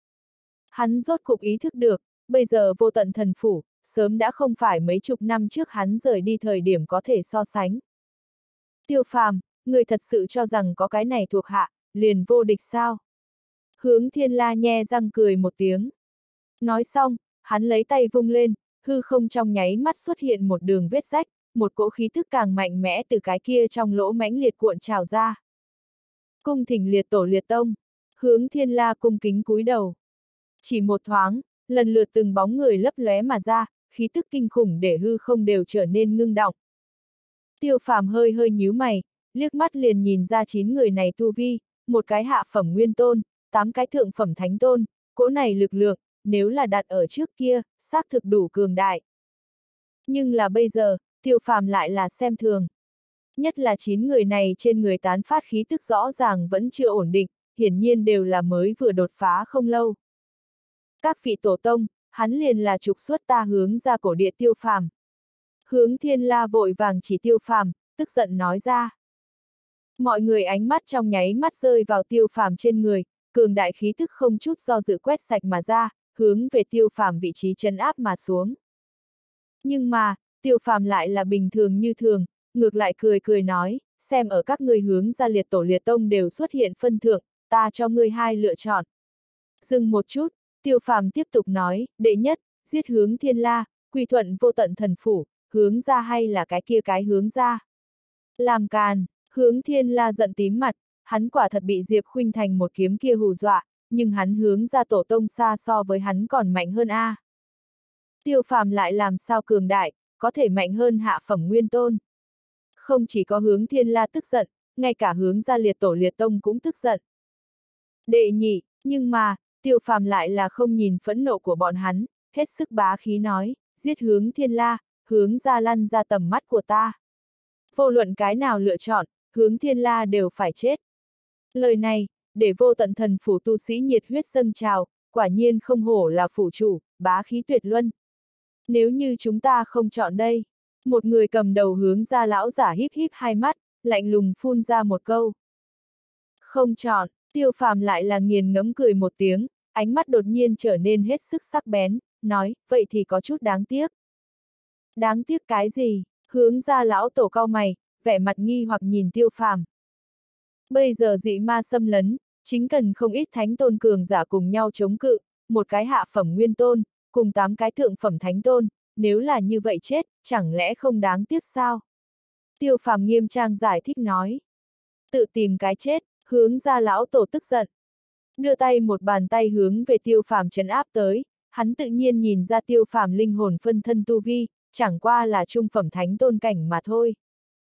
Speaker 1: Hắn rốt cục ý thức được, bây giờ vô tận thần phủ, sớm đã không phải mấy chục năm trước hắn rời đi thời điểm có thể so sánh. Tiêu Phàm, người thật sự cho rằng có cái này thuộc hạ, liền vô địch sao? Hướng Thiên La nhe răng cười một tiếng. Nói xong, hắn lấy tay vung lên, hư không trong nháy mắt xuất hiện một đường vết rách, một cỗ khí thức càng mạnh mẽ từ cái kia trong lỗ mãnh liệt cuộn trào ra. Cung thỉnh liệt tổ liệt tông, Hướng Thiên La cung kính cúi đầu. Chỉ một thoáng, lần lượt từng bóng người lấp lóe mà ra, khí tức kinh khủng để hư không đều trở nên ngưng động. Tiêu Phàm hơi hơi nhíu mày, liếc mắt liền nhìn ra chín người này tu vi, một cái hạ phẩm nguyên tôn, tám cái thượng phẩm thánh tôn, cỗ này lực lượng, nếu là đặt ở trước kia, xác thực đủ cường đại. Nhưng là bây giờ, Tiêu Phàm lại là xem thường. Nhất là chín người này trên người tán phát khí tức rõ ràng vẫn chưa ổn định, hiển nhiên đều là mới vừa đột phá không lâu. Các vị tổ tông, hắn liền là trục xuất ta hướng ra cổ địa Tiêu Phàm. Hướng Thiên La vội vàng chỉ Tiêu Phàm, tức giận nói ra. Mọi người ánh mắt trong nháy mắt rơi vào Tiêu Phàm trên người, cường đại khí tức không chút do dự quét sạch mà ra, hướng về Tiêu Phàm vị trí trấn áp mà xuống. Nhưng mà, Tiêu Phàm lại là bình thường như thường, ngược lại cười cười nói, xem ở các ngươi hướng ra liệt tổ liệt tông đều xuất hiện phân thượng, ta cho ngươi hai lựa chọn. Dừng một chút, Tiêu Phàm tiếp tục nói, đệ nhất, giết Hướng Thiên La, quy thuận vô tận thần phủ, hướng ra hay là cái kia cái hướng ra. Làm càn, Hướng Thiên La giận tím mặt, hắn quả thật bị Diệp Khuynh Thành một kiếm kia hù dọa, nhưng hắn hướng ra tổ tông xa so với hắn còn mạnh hơn a. À. Tiêu Phàm lại làm sao cường đại, có thể mạnh hơn hạ phẩm nguyên tôn. Không chỉ có Hướng Thiên La tức giận, ngay cả hướng ra liệt tổ liệt tông cũng tức giận. Đệ nhị, nhưng mà, Tiêu Phàm lại là không nhìn phẫn nộ của bọn hắn, hết sức bá khí nói, giết Hướng Thiên La, hướng ra lăn ra tầm mắt của ta. Vô luận cái nào lựa chọn, hướng Thiên La đều phải chết. Lời này, để Vô Tận Thần phủ tu sĩ nhiệt huyết dâng trào, quả nhiên không hổ là phủ chủ, bá khí tuyệt luân. Nếu như chúng ta không chọn đây, một người cầm đầu hướng ra lão giả híp híp hai mắt, lạnh lùng phun ra một câu. Không chọn, Tiêu Phàm lại là nghiền ngẫm cười một tiếng, ánh mắt đột nhiên trở nên hết sức sắc bén, nói, vậy thì có chút đáng tiếc. Đáng tiếc cái gì? Hướng ra lão tổ cau mày, vẻ mặt nghi hoặc nhìn Tiêu Phàm. Bây giờ dị ma xâm lấn, chính cần không ít thánh tôn cường giả cùng nhau chống cự, một cái hạ phẩm nguyên tôn, cùng tám cái thượng phẩm thánh tôn, nếu là như vậy chết, chẳng lẽ không đáng tiếc sao? Tiêu Phàm nghiêm trang giải thích nói. Tự tìm cái chết, hướng ra lão tổ tức giận. Đưa tay một bàn tay hướng về Tiêu Phàm trấn áp tới, hắn tự nhiên nhìn ra Tiêu Phàm linh hồn phân thân tu vi, chẳng qua là trung phẩm thánh tôn cảnh mà thôi.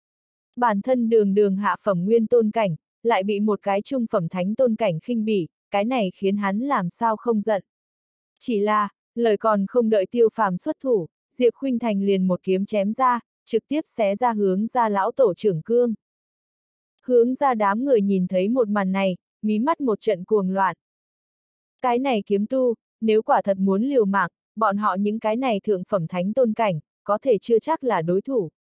Speaker 1: Bản thân đường đường hạ phẩm nguyên tôn cảnh, lại bị một cái trung phẩm thánh tôn cảnh khinh bỉ, cái này khiến hắn làm sao không giận. Chỉ là, lời còn không đợi Tiêu Phàm xuất thủ, Diệp Khuynh Thành liền một kiếm chém ra, trực tiếp xé ra hướng ra lão tổ trưởng cương. Hướng ra đám người nhìn thấy một màn này, mí mắt một trận cuồng loạn. Cái này kiếm tu, nếu quả thật muốn liều mạng, bọn họ những cái này thượng phẩm thánh tôn cảnh, có thể chưa chắc là đối thủ.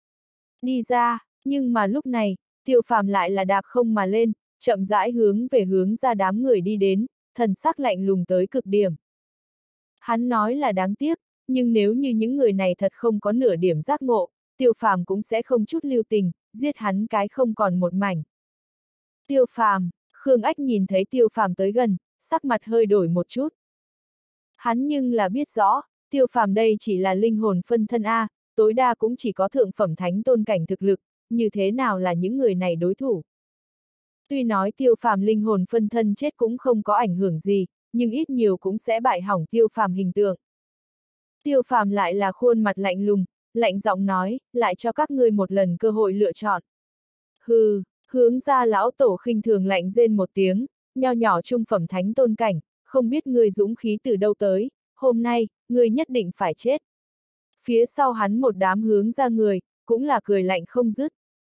Speaker 1: Đi ra, nhưng mà lúc này, Tiêu Phàm lại là đạp không mà lên, chậm rãi hướng về hướng ra đám người đi đến, thần sắc lạnh lùng tới cực điểm. Hắn nói là đáng tiếc, nhưng nếu như những người này thật không có nửa điểm giác ngộ, Tiêu Phàm cũng sẽ không chút lưu tình, giết hắn cái không còn một mảnh. Tiêu Phàm, Khương Ách nhìn thấy Tiêu Phàm tới gần, sắc mặt hơi đổi một chút. Hắn nhưng là biết rõ, Tiêu Phàm đây chỉ là linh hồn phân thân A, tối đa cũng chỉ có thượng phẩm thánh tôn cảnh thực lực, như thế nào là những người này đối thủ. Tuy nói Tiêu Phàm linh hồn phân thân chết cũng không có ảnh hưởng gì, nhưng ít nhiều cũng sẽ bại hỏng Tiêu Phàm hình tượng. Tiêu Phàm lại là khuôn mặt lạnh lùng, lạnh giọng nói, lại cho các ngươi một lần cơ hội lựa chọn. Hừ, hướng ra lão tổ khinh thường lạnh rên một tiếng, nho nhỏ trung phẩm thánh tôn cảnh, không biết ngươi dũng khí từ đâu tới, hôm nay, ngươi nhất định phải chết. Phía sau hắn một đám hướng ra người, cũng là cười lạnh không dứt.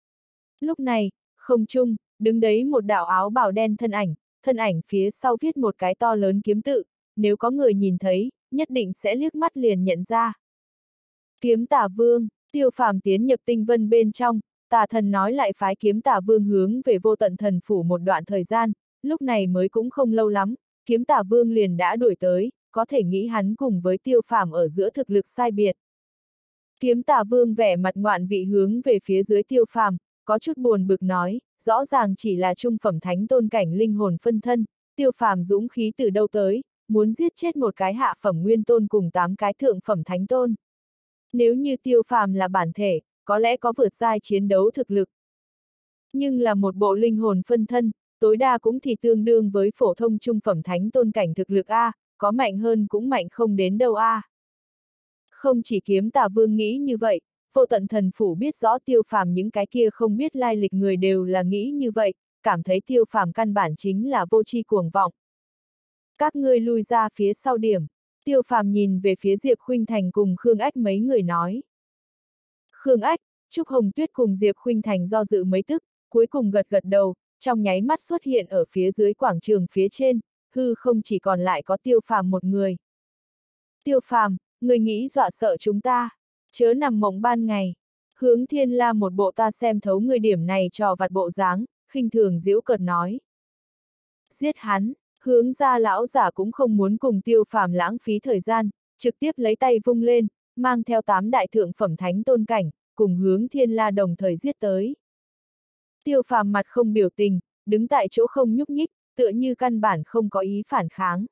Speaker 1: Lúc này, không trung, đứng đấy một đạo áo bào đen thân ảnh, thân ảnh phía sau viết một cái to lớn kiếm tự, nếu có người nhìn thấy, nhất định sẽ liếc mắt liền nhận ra. Kiếm Tả Vương, Tiêu Phàm tiến nhập tinh vân bên trong, Tà Thần nói lại phái Kiếm Tả Vương hướng về Vô Tận Thần phủ một đoạn thời gian, lúc này mới cũng không lâu lắm, Kiếm Tả Vương liền đã đuổi tới, có thể nghĩ hắn cùng với Tiêu Phàm ở giữa thực lực sai biệt. Kiếm Tả Vương vẻ mặt ngoạn vị hướng về phía dưới Tiêu Phàm, có chút buồn bực nói, rõ ràng chỉ là trung phẩm thánh tôn cảnh linh hồn phân thân, Tiêu Phàm dũng khí từ đâu tới, muốn giết chết một cái hạ phẩm nguyên tôn cùng tám cái thượng phẩm thánh tôn. Nếu như Tiêu Phàm là bản thể, có lẽ có vượt giai chiến đấu thực lực. Nhưng là một bộ linh hồn phân thân, tối đa cũng thì tương đương với phổ thông trung phẩm thánh tôn cảnh thực lực A, có mạnh hơn cũng mạnh không đến đâu A. Không chỉ Kiếm Tả Vương nghĩ như vậy, Vô Tận Thần phủ biết rõ Tiêu Phàm những cái kia không biết lai lịch người đều là nghĩ như vậy, cảm thấy Tiêu Phàm căn bản chính là vô tri cuồng vọng. Các ngươi lui ra phía sau điểm. Tiêu Phàm nhìn về phía Diệp Khuynh Thành cùng Khương Ách mấy người nói. Khương Ách, Trúc Hồng Tuyết cùng Diệp Khuynh Thành do dự mấy tức, cuối cùng gật gật đầu, trong nháy mắt xuất hiện ở phía dưới quảng trường phía trên, hư không chỉ còn lại có Tiêu Phàm một người. Tiêu Phàm, người nghĩ dọa sợ chúng ta, chớ nằm mộng ban ngày. Hướng Thiên La một bộ ta xem thấu người điểm này trò vặt bộ dáng, khinh thường giễu cợt nói. Giết hắn. Hướng ra lão giả cũng không muốn cùng Tiêu Phàm lãng phí thời gian, trực tiếp lấy tay vung lên, mang theo tám đại thượng phẩm thánh tôn cảnh, cùng hướng Thiên La đồng thời giết tới. Tiêu Phàm mặt không biểu tình, đứng tại chỗ không nhúc nhích, tựa như căn bản không có ý phản kháng.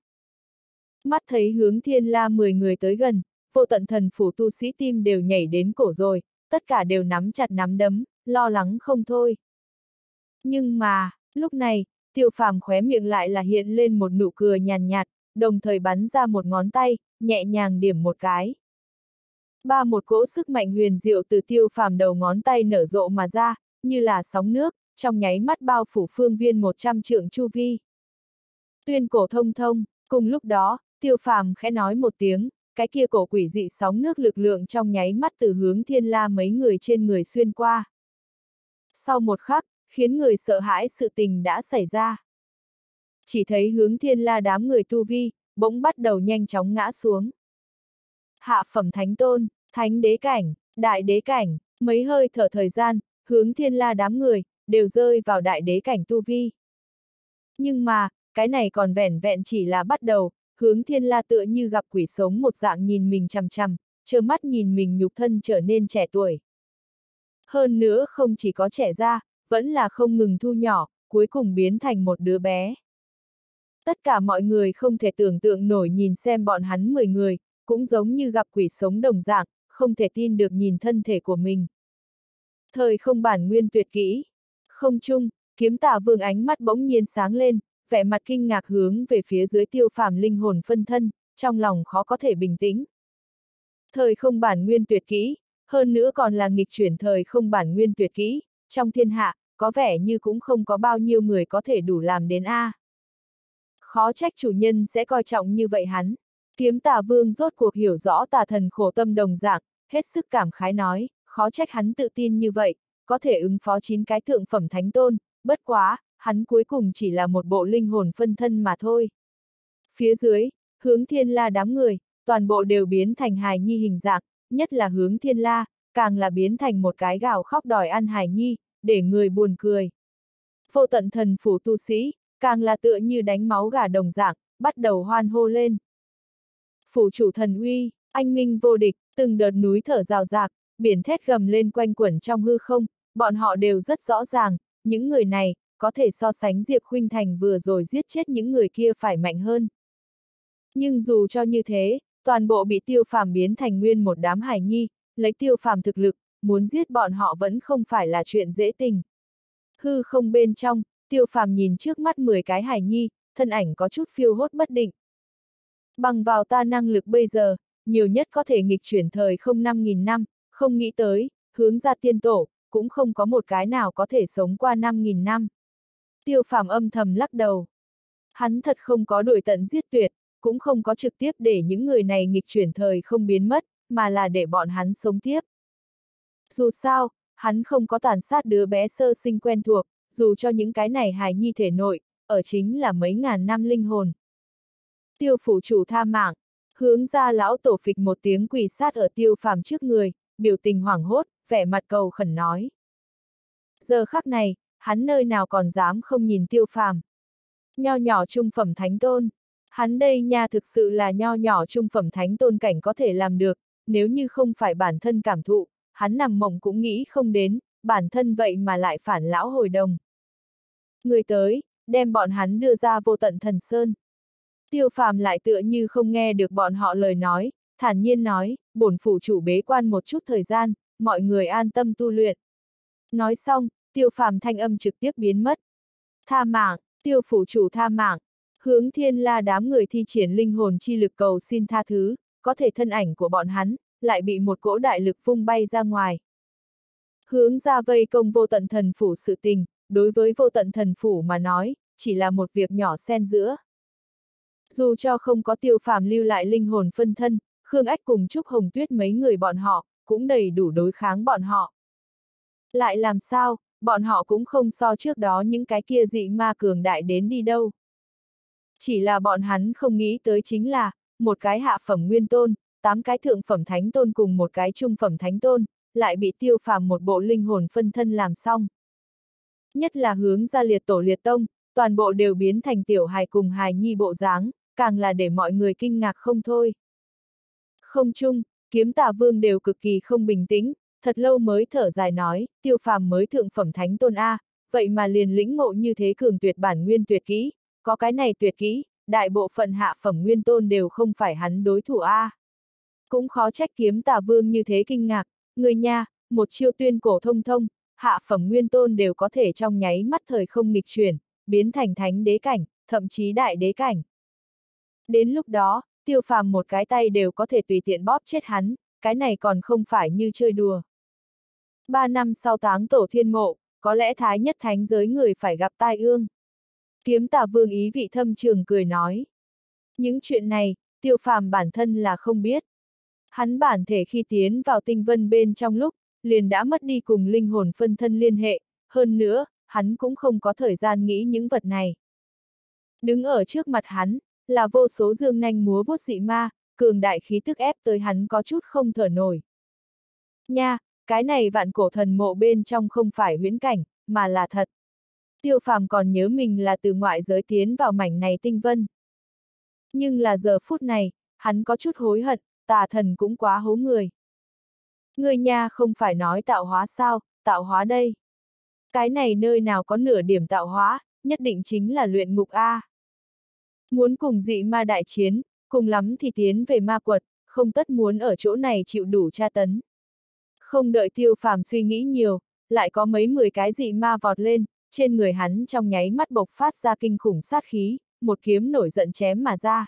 Speaker 1: Mắt thấy hướng Thiên La mười người tới gần, Vô Tận Thần phủ tu sĩ tim đều nhảy đến cổ rồi, tất cả đều nắm chặt nắm đấm, lo lắng không thôi. Nhưng mà, lúc này, Tiêu Phàm khóe miệng lại là hiện lên một nụ cười nhàn nhạt, đồng thời bắn ra một ngón tay, nhẹ nhàng điểm một cái. Ba một cỗ sức mạnh huyền diệu từ Tiêu Phàm đầu ngón tay nở rộ mà ra, như là sóng nước, trong nháy mắt bao phủ phương viên một trăm trượng chu vi. Tuyên cổ thông thông, cùng lúc đó, Tiêu Phàm khẽ nói một tiếng, cái kia cổ quỷ dị sóng nước lực lượng trong nháy mắt từ Hướng Thiên La mấy người trên người xuyên qua. Sau một khắc, khiến người sợ hãi sự tình đã xảy ra. Chỉ thấy Hướng Thiên La đám người tu vi, bỗng bắt đầu nhanh chóng ngã xuống. Hạ phẩm thánh tôn, thánh đế cảnh, đại đế cảnh, mấy hơi thở thời gian, Hướng Thiên La đám người, đều rơi vào đại đế cảnh tu vi. Nhưng mà, cái này còn vẻn vẹn chỉ là bắt đầu, Hướng Thiên La tựa như gặp quỷ sống một dạng nhìn mình chằm chằm, trơ mắt nhìn mình nhục thân trở nên trẻ tuổi. Hơn nữa không chỉ có trẻ ra, vẫn là không ngừng thu nhỏ, cuối cùng biến thành một đứa bé. Tất cả mọi người không thể tưởng tượng nổi nhìn xem bọn hắn mười người, cũng giống như gặp quỷ sống đồng dạng, không thể tin được nhìn thân thể của mình. Thời không bản nguyên tuyệt kỹ. Không trung, Kiếm Tả Vương ánh mắt bỗng nhiên sáng lên, vẻ mặt kinh ngạc hướng về phía dưới Tiêu Phàm linh hồn phân thân, trong lòng khó có thể bình tĩnh. Thời không bản nguyên tuyệt kỹ, hơn nữa còn là nghịch chuyển thời không bản nguyên tuyệt kỹ, trong thiên hạ, có vẻ như cũng không có bao nhiêu người có thể đủ làm đến A. Khó trách chủ nhân sẽ coi trọng như vậy hắn. Kiếm Tả Vương rốt cuộc hiểu rõ tà thần khổ tâm đồng dạng, hết sức cảm khái nói, khó trách hắn tự tin như vậy, có thể ứng phó chín cái thượng phẩm thánh tôn, bất quá, hắn cuối cùng chỉ là một bộ linh hồn phân thân mà thôi. Phía dưới, Hướng Thiên La đám người, toàn bộ đều biến thành hài nhi hình dạng, nhất là Hướng Thiên La, càng là biến thành một cái gào khóc đòi ăn hài nhi, để người buồn cười. Vô tận thần phủ tu sĩ, càng là tựa như đánh máu gà đồng dạng, bắt đầu hoan hô lên. Phủ chủ thần uy, anh minh vô địch, từng đợt núi thở rào rạc, biển thét gầm lên quanh quẩn trong hư không, bọn họ đều rất rõ ràng, những người này, có thể so sánh Diệp Khuynh Thành vừa rồi giết chết những người kia phải mạnh hơn. Nhưng dù cho như thế, toàn bộ bị Tiêu Phàm biến thành nguyên một đám hài nhi, lấy Tiêu Phàm thực lực, muốn giết bọn họ vẫn không phải là chuyện dễ tình. Hư không bên trong, Tiêu Phàm nhìn trước mắt mười cái hài nhi, thân ảnh có chút phiêu hốt bất định. Bằng vào ta năng lực bây giờ, nhiều nhất có thể nghịch chuyển thời không năm nghìn năm, không nghĩ tới, Hướng ra tiên tổ, cũng không có một cái nào có thể sống qua năm nghìn năm. Tiêu Phàm âm thầm lắc đầu. Hắn thật không có đuổi tận giết tuyệt, cũng không có trực tiếp để những người này nghịch chuyển thời không biến mất, mà là để bọn hắn sống tiếp. Dù sao, hắn không có tàn sát đứa bé sơ sinh quen thuộc, dù cho những cái này hài nhi thể nội, ở chính là mấy ngàn năm linh hồn. Tiêu phủ chủ tha mạng, Hướng ra lão tổ phịch một tiếng quỳ sát ở Tiêu Phàm trước người, biểu tình hoảng hốt, vẻ mặt cầu khẩn nói. Giờ khắc này, hắn nơi nào còn dám không nhìn Tiêu Phàm. Nho nhỏ trung phẩm thánh tôn, hắn đây nha thực sự là nho nhỏ trung phẩm thánh tôn cảnh có thể làm được, nếu như không phải bản thân cảm thụ, hắn nằm mộng cũng nghĩ không đến, bản thân vậy mà lại phản lão hồi đồng. Người tới, đem bọn hắn đưa ra vô tận thần sơn. Tiêu Phàm lại tựa như không nghe được bọn họ lời nói, thản nhiên nói, bổn phủ chủ bế quan một chút thời gian, mọi người an tâm tu luyện. Nói xong, Tiêu Phàm thanh âm trực tiếp biến mất. Tha mạng, Tiêu phủ chủ tha mạng. Hướng Thiên La đám người thi triển linh hồn chi lực cầu xin tha thứ, có thể thân ảnh của bọn hắn, lại bị một cỗ đại lực vung bay ra ngoài. Hướng ra vây công vô tận thần phủ sự tình, đối với vô tận thần phủ mà nói, chỉ là một việc nhỏ xen giữa. Dù cho không có Tiêu Phàm lưu lại linh hồn phân thân, Khương Ách cùng Trúc Hồng Tuyết mấy người bọn họ, cũng đầy đủ đối kháng bọn họ. Lại làm sao, bọn họ cũng không so trước đó những cái kia dị ma cường đại đến đi đâu. Chỉ là bọn hắn không nghĩ tới chính là, một cái hạ phẩm nguyên tôn, tám cái thượng phẩm thánh tôn cùng một cái trung phẩm thánh tôn, lại bị Tiêu Phàm một bộ linh hồn phân thân làm xong. Nhất là Hướng ra liệt tổ liệt tông, toàn bộ đều biến thành tiểu hài cùng hài nhi bộ dáng, càng là để mọi người kinh ngạc không thôi. Không chung, Kiếm Tả Vương đều cực kỳ không bình tĩnh, thật lâu mới thở dài nói, Tiêu Phàm mới thượng phẩm thánh tôn A, vậy mà liền lĩnh ngộ như thế cường tuyệt bản nguyên tuyệt kỹ, có cái này tuyệt kỹ, đại bộ phận hạ phẩm nguyên tôn đều không phải hắn đối thủ A. Cũng khó trách Kiếm Tả Vương như thế kinh ngạc, người nha, một chiêu tuyên cổ thông thông, hạ phẩm nguyên tôn đều có thể trong nháy mắt thời không nghịch chuyển, biến thành thánh đế cảnh, thậm chí đại đế cảnh. Đến lúc đó, Tiêu Phàm một cái tay đều có thể tùy tiện bóp chết hắn, cái này còn không phải như chơi đùa. Ba năm sau táng tổ thiên mộ, có lẽ thái nhất thánh giới người phải gặp tai ương. Kiếm Tả Vương ý vị thâm trường cười nói. Những chuyện này, Tiêu Phàm bản thân là không biết. Hắn bản thể khi tiến vào tinh vân bên trong lúc, liền đã mất đi cùng linh hồn phân thân liên hệ, hơn nữa, hắn cũng không có thời gian nghĩ những vật này. Đứng ở trước mặt hắn, là vô số dương nanh múa vuốt dị ma, cường đại khí tức ép tới hắn có chút không thở nổi. Nha, cái này vạn cổ thần mộ bên trong không phải huyễn cảnh, mà là thật. Tiêu Phàm còn nhớ mình là từ ngoại giới tiến vào mảnh này tinh vân. Nhưng là giờ phút này, hắn có chút hối hận, tà thần cũng quá hố người. Người nha không phải nói tạo hóa sao, tạo hóa đây. Cái này nơi nào có nửa điểm tạo hóa, nhất định chính là luyện ngục A. Muốn cùng dị ma đại chiến, cùng lắm thì tiến về ma quật, không tất muốn ở chỗ này chịu đủ tra tấn. Không đợi Tiêu Phàm suy nghĩ nhiều, lại có mấy mười cái dị ma vọt lên, trên người hắn trong nháy mắt bộc phát ra kinh khủng sát khí, một kiếm nổi giận chém mà ra.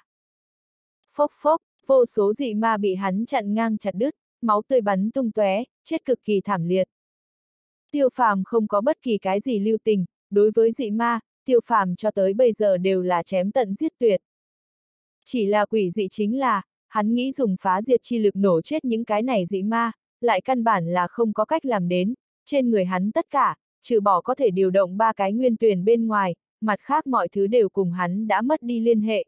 Speaker 1: Phốc phốc, vô số dị ma bị hắn chặn ngang chặt đứt, máu tươi bắn tung tóe, chết cực kỳ thảm liệt. Tiêu Phàm không có bất kỳ cái gì lưu tình, đối với dị ma, Tiêu Phàm cho tới bây giờ đều là chém tận giết tuyệt. Chỉ là quỷ dị chính là, hắn nghĩ dùng phá diệt chi lực nổ chết những cái này dị ma, lại căn bản là không có cách làm đến, trên người hắn tất cả, trừ bỏ có thể điều động ba cái nguyên tuyển bên ngoài, mặt khác mọi thứ đều cùng hắn đã mất đi liên hệ.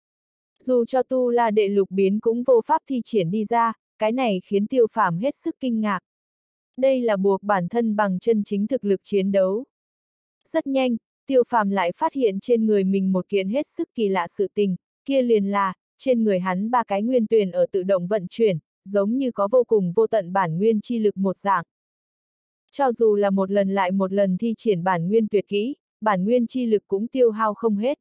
Speaker 1: Dù cho tu la đệ lục biến cũng vô pháp thi triển đi ra, cái này khiến Tiêu Phàm hết sức kinh ngạc. Đây là buộc bản thân bằng chân chính thực lực chiến đấu. Rất nhanh, Tiêu Phàm lại phát hiện trên người mình một kiện hết sức kỳ lạ sự tình, kia liền là, trên người hắn ba cái nguyên tuyển ở tự động vận chuyển, giống như có vô cùng vô tận bản nguyên chi lực một dạng. Cho dù là một lần lại một lần thi triển bản nguyên tuyệt kỹ, bản nguyên chi lực cũng tiêu hao không hết.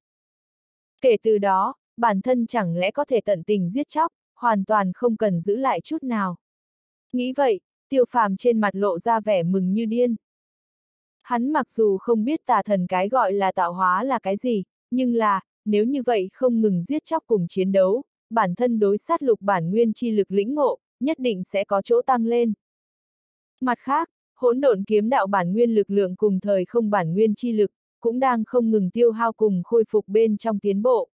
Speaker 1: Kể từ đó, bản thân chẳng lẽ có thể tận tình giết chóc, hoàn toàn không cần giữ lại chút nào. Nghĩ vậy, Tiêu Phàm trên mặt lộ ra vẻ mừng như điên. Hắn mặc dù không biết tà thần cái gọi là tạo hóa là cái gì, nhưng là, nếu như vậy không ngừng giết chóc cùng chiến đấu, bản thân đối sát lục bản nguyên chi lực lĩnh ngộ, nhất định sẽ có chỗ tăng lên. Mặt khác, hỗn độn kiếm đạo bản nguyên lực lượng cùng thời không bản nguyên chi lực, cũng đang không ngừng tiêu hao cùng khôi phục bên trong tiến bộ.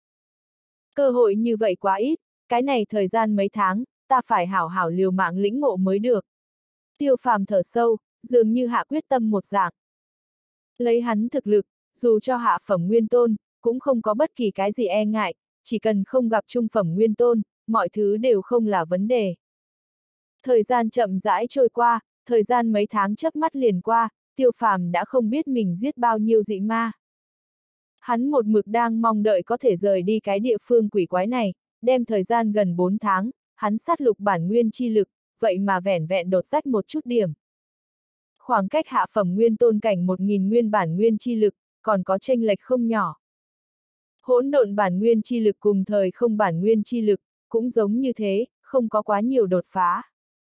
Speaker 1: Cơ hội như vậy quá ít, cái này thời gian mấy tháng, ta phải hảo hảo liều mạng lĩnh ngộ mới được. Tiêu Phàm thở sâu, dường như hạ quyết tâm một dạng. Lấy hắn thực lực, dù cho hạ phẩm nguyên tôn, cũng không có bất kỳ cái gì e ngại, chỉ cần không gặp trung phẩm nguyên tôn, mọi thứ đều không là vấn đề. Thời gian chậm rãi trôi qua, thời gian mấy tháng chớp mắt liền qua, Tiêu Phàm đã không biết mình giết bao nhiêu dị ma. Hắn một mực đang mong đợi có thể rời đi cái địa phương quỷ quái này, đem thời gian gần bốn tháng, hắn sát lục bản nguyên chi lực, vậy mà vẻn vẹn đột rách một chút điểm. Khoảng cách hạ phẩm nguyên tôn cảnh một nghìn nguyên bản nguyên chi lực, còn có chênh lệch không nhỏ. Hỗn độn bản nguyên chi lực cùng thời không bản nguyên chi lực, cũng giống như thế, không có quá nhiều đột phá.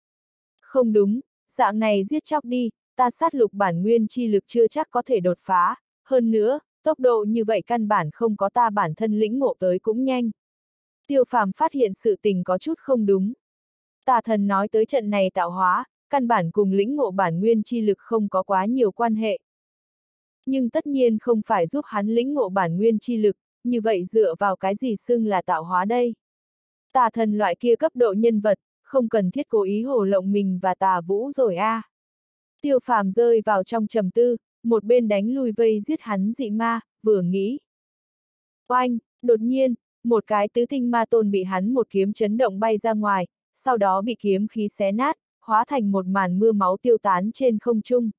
Speaker 1: Không đúng, dạng này giết chóc đi, ta sát lục bản nguyên chi lực chưa chắc có thể đột phá, hơn nữa, tốc độ như vậy căn bản không có ta bản thân lĩnh ngộ tới cũng nhanh. Tiêu Phàm phát hiện sự tình có chút không đúng. Tà thần nói tới trận này tạo hóa, căn bản cùng lĩnh ngộ bản nguyên chi lực không có quá nhiều quan hệ. Nhưng tất nhiên không phải giúp hắn lĩnh ngộ bản nguyên chi lực, như vậy dựa vào cái gì xưng là tạo hóa đây? Tà thần loại kia cấp độ nhân vật, không cần thiết cố ý hồ lộng mình và tà vũ rồi a. À. Tiêu Phàm rơi vào trong trầm tư, một bên đánh lui vây giết hắn dị ma, vừa nghĩ. Oanh, đột nhiên, một cái tứ tinh ma tôn bị hắn một kiếm chấn động bay ra ngoài, sau đó bị kiếm khí xé nát, hóa thành một màn mưa máu tiêu tán trên không trung.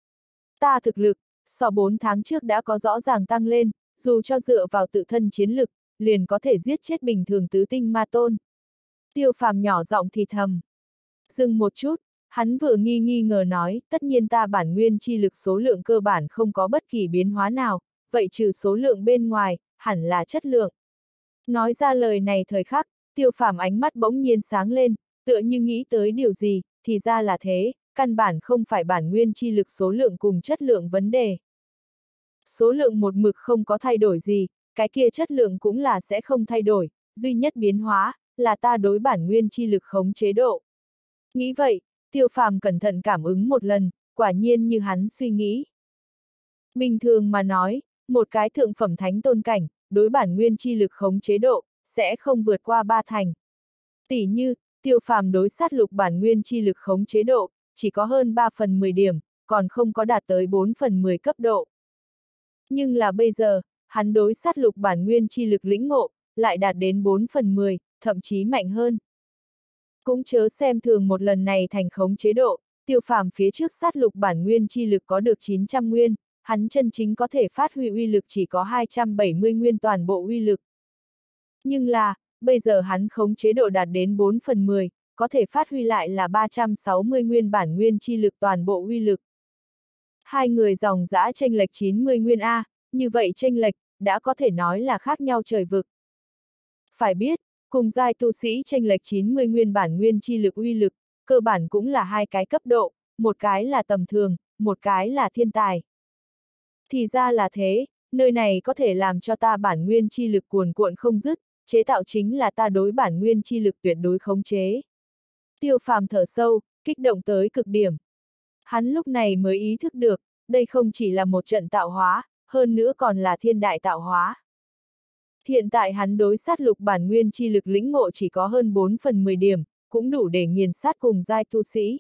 Speaker 1: Ta thực lực, so bốn tháng trước đã có rõ ràng tăng lên, dù cho dựa vào tự thân chiến lực, liền có thể giết chết bình thường tứ tinh ma tôn. Tiêu Phàm nhỏ giọng thì thầm. Dừng một chút, hắn vừa nghi nghi ngờ nói, tất nhiên ta bản nguyên chi lực số lượng cơ bản không có bất kỳ biến hóa nào, vậy trừ số lượng bên ngoài, hẳn là chất lượng. Nói ra lời này thời khắc, Tiêu Phàm ánh mắt bỗng nhiên sáng lên, tựa như nghĩ tới điều gì, thì ra là thế, căn bản không phải bản nguyên chi lực số lượng cùng chất lượng vấn đề. Số lượng một mực không có thay đổi gì, cái kia chất lượng cũng là sẽ không thay đổi, duy nhất biến hóa, là ta đối bản nguyên chi lực khống chế độ. Nghĩ vậy, Tiêu Phàm cẩn thận cảm ứng một lần, quả nhiên như hắn suy nghĩ. Bình thường mà nói, một cái thượng phẩm thánh tôn cảnh, đối bản nguyên chi lực khống chế độ, sẽ không vượt qua ba thành. Tỉ như, Tiêu Phàm đối sát lục bản nguyên chi lực khống chế độ, chỉ có hơn ba phần mười điểm, còn không có đạt tới bốn phần mười cấp độ. Nhưng là bây giờ, hắn đối sát lục bản nguyên chi lực lĩnh ngộ, lại đạt đến bốn phần mười, thậm chí mạnh hơn. Cũng chớ xem thường một lần này thành khống chế độ, Tiêu Phàm phía trước sát lục bản nguyên chi lực có được chín trăm nguyên, hắn chân chính có thể phát huy uy lực chỉ có hai trăm bảy mươi nguyên toàn bộ uy lực. Nhưng là, bây giờ hắn khống chế độ đạt đến bốn phần mười, có thể phát huy lại là ba trăm sáu mươi nguyên bản nguyên chi lực toàn bộ uy lực. Hai người dòng dã chênh lệch chín mươi nguyên A, như vậy chênh lệch, đã có thể nói là khác nhau trời vực. Phải biết, cùng giai tu sĩ chênh lệch chín mươi nguyên bản nguyên chi lực uy lực, cơ bản cũng là hai cái cấp độ, một cái là tầm thường, một cái là thiên tài. Thì ra là thế, nơi này có thể làm cho ta bản nguyên chi lực cuồn cuộn không dứt, chế tạo chính là ta đối bản nguyên chi lực tuyệt đối khống chế. Tiêu Phàm thở sâu, kích động tới cực điểm. Hắn lúc này mới ý thức được, đây không chỉ là một trận tạo hóa, hơn nữa còn là thiên đại tạo hóa. Hiện tại hắn đối sát lục bản nguyên chi lực lĩnh ngộ chỉ có hơn bốn phần mười điểm, cũng đủ để nghiền sát cùng giai tu sĩ.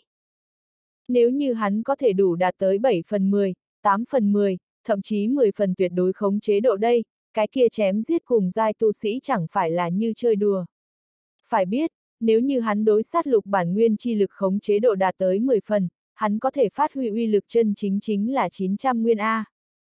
Speaker 1: Nếu như hắn có thể đủ đạt tới bảy phần mười, tám phần mười, thậm chí mười phần tuyệt đối khống chế độ đây, cái kia chém giết cùng giai tu sĩ chẳng phải là như chơi đùa. Phải biết, nếu như hắn đối sát lục bản nguyên chi lực khống chế độ đạt tới mười phần, hắn có thể phát huy uy lực chân chính chính là chín trăm nguyên A.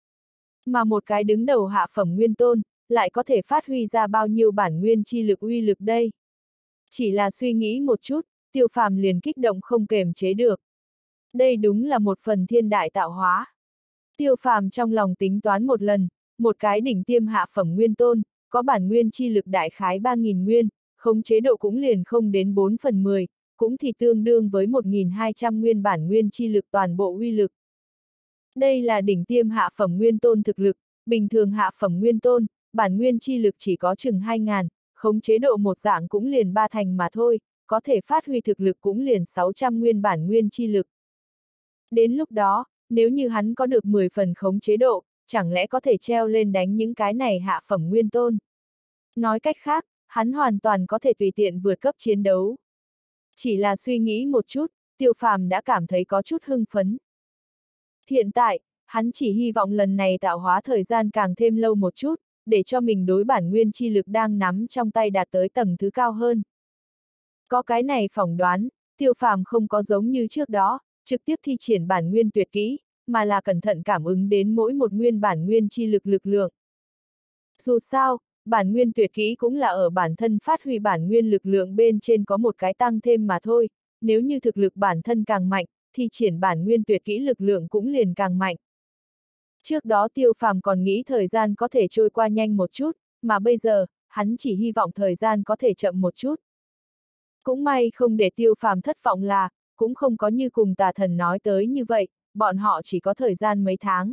Speaker 1: Mà một cái đứng đầu hạ phẩm nguyên tôn, lại có thể phát huy ra bao nhiêu bản nguyên chi lực uy lực đây? Chỉ là suy nghĩ một chút, Tiêu Phàm liền kích động không kềm chế được. Đây đúng là một phần thiên đại tạo hóa. Tiêu Phàm trong lòng tính toán một lần, một cái đỉnh tiêm hạ phẩm nguyên tôn, có bản nguyên chi lực đại khái ba nghìn nguyên, khống chế độ cũng liền không đến bốn phần mười, cũng thì tương đương với một nghìn hai trăm nguyên bản nguyên chi lực toàn bộ uy lực. Đây là đỉnh tiêm hạ phẩm nguyên tôn thực lực, bình thường hạ phẩm nguyên tôn, bản nguyên chi lực chỉ có chừng hai nghìn, khống chế độ một dạng cũng liền ba thành mà thôi, có thể phát huy thực lực cũng liền sáu trăm nguyên bản nguyên chi lực. Đến lúc đó, nếu như hắn có được mười phần khống chế độ, chẳng lẽ có thể treo lên đánh những cái này hạ phẩm nguyên tôn? Nói cách khác, hắn hoàn toàn có thể tùy tiện vượt cấp chiến đấu. Chỉ là suy nghĩ một chút, Tiêu Phàm đã cảm thấy có chút hưng phấn. Hiện tại, hắn chỉ hy vọng lần này tạo hóa thời gian càng thêm lâu một chút, để cho mình đối bản nguyên chi lực đang nắm trong tay đạt tới tầng thứ cao hơn. Có cái này phỏng đoán, Tiêu Phàm không có giống như trước đó, trực tiếp thi triển bản nguyên tuyệt kỹ, mà là cẩn thận cảm ứng đến mỗi một nguyên bản nguyên chi lực lực lượng. Dù sao, bản nguyên tuyệt kỹ cũng là ở bản thân phát huy bản nguyên lực lượng bên trên có một cái tăng thêm mà thôi, nếu như thực lực bản thân càng mạnh, thì triển bản nguyên tuyệt kỹ lực lượng cũng liền càng mạnh. Trước đó Tiêu Phàm còn nghĩ thời gian có thể trôi qua nhanh một chút, mà bây giờ, hắn chỉ hy vọng thời gian có thể chậm một chút. Cũng may không để Tiêu Phàm thất vọng là, cũng không có như cùng tà thần nói tới như vậy, bọn họ chỉ có thời gian mấy tháng.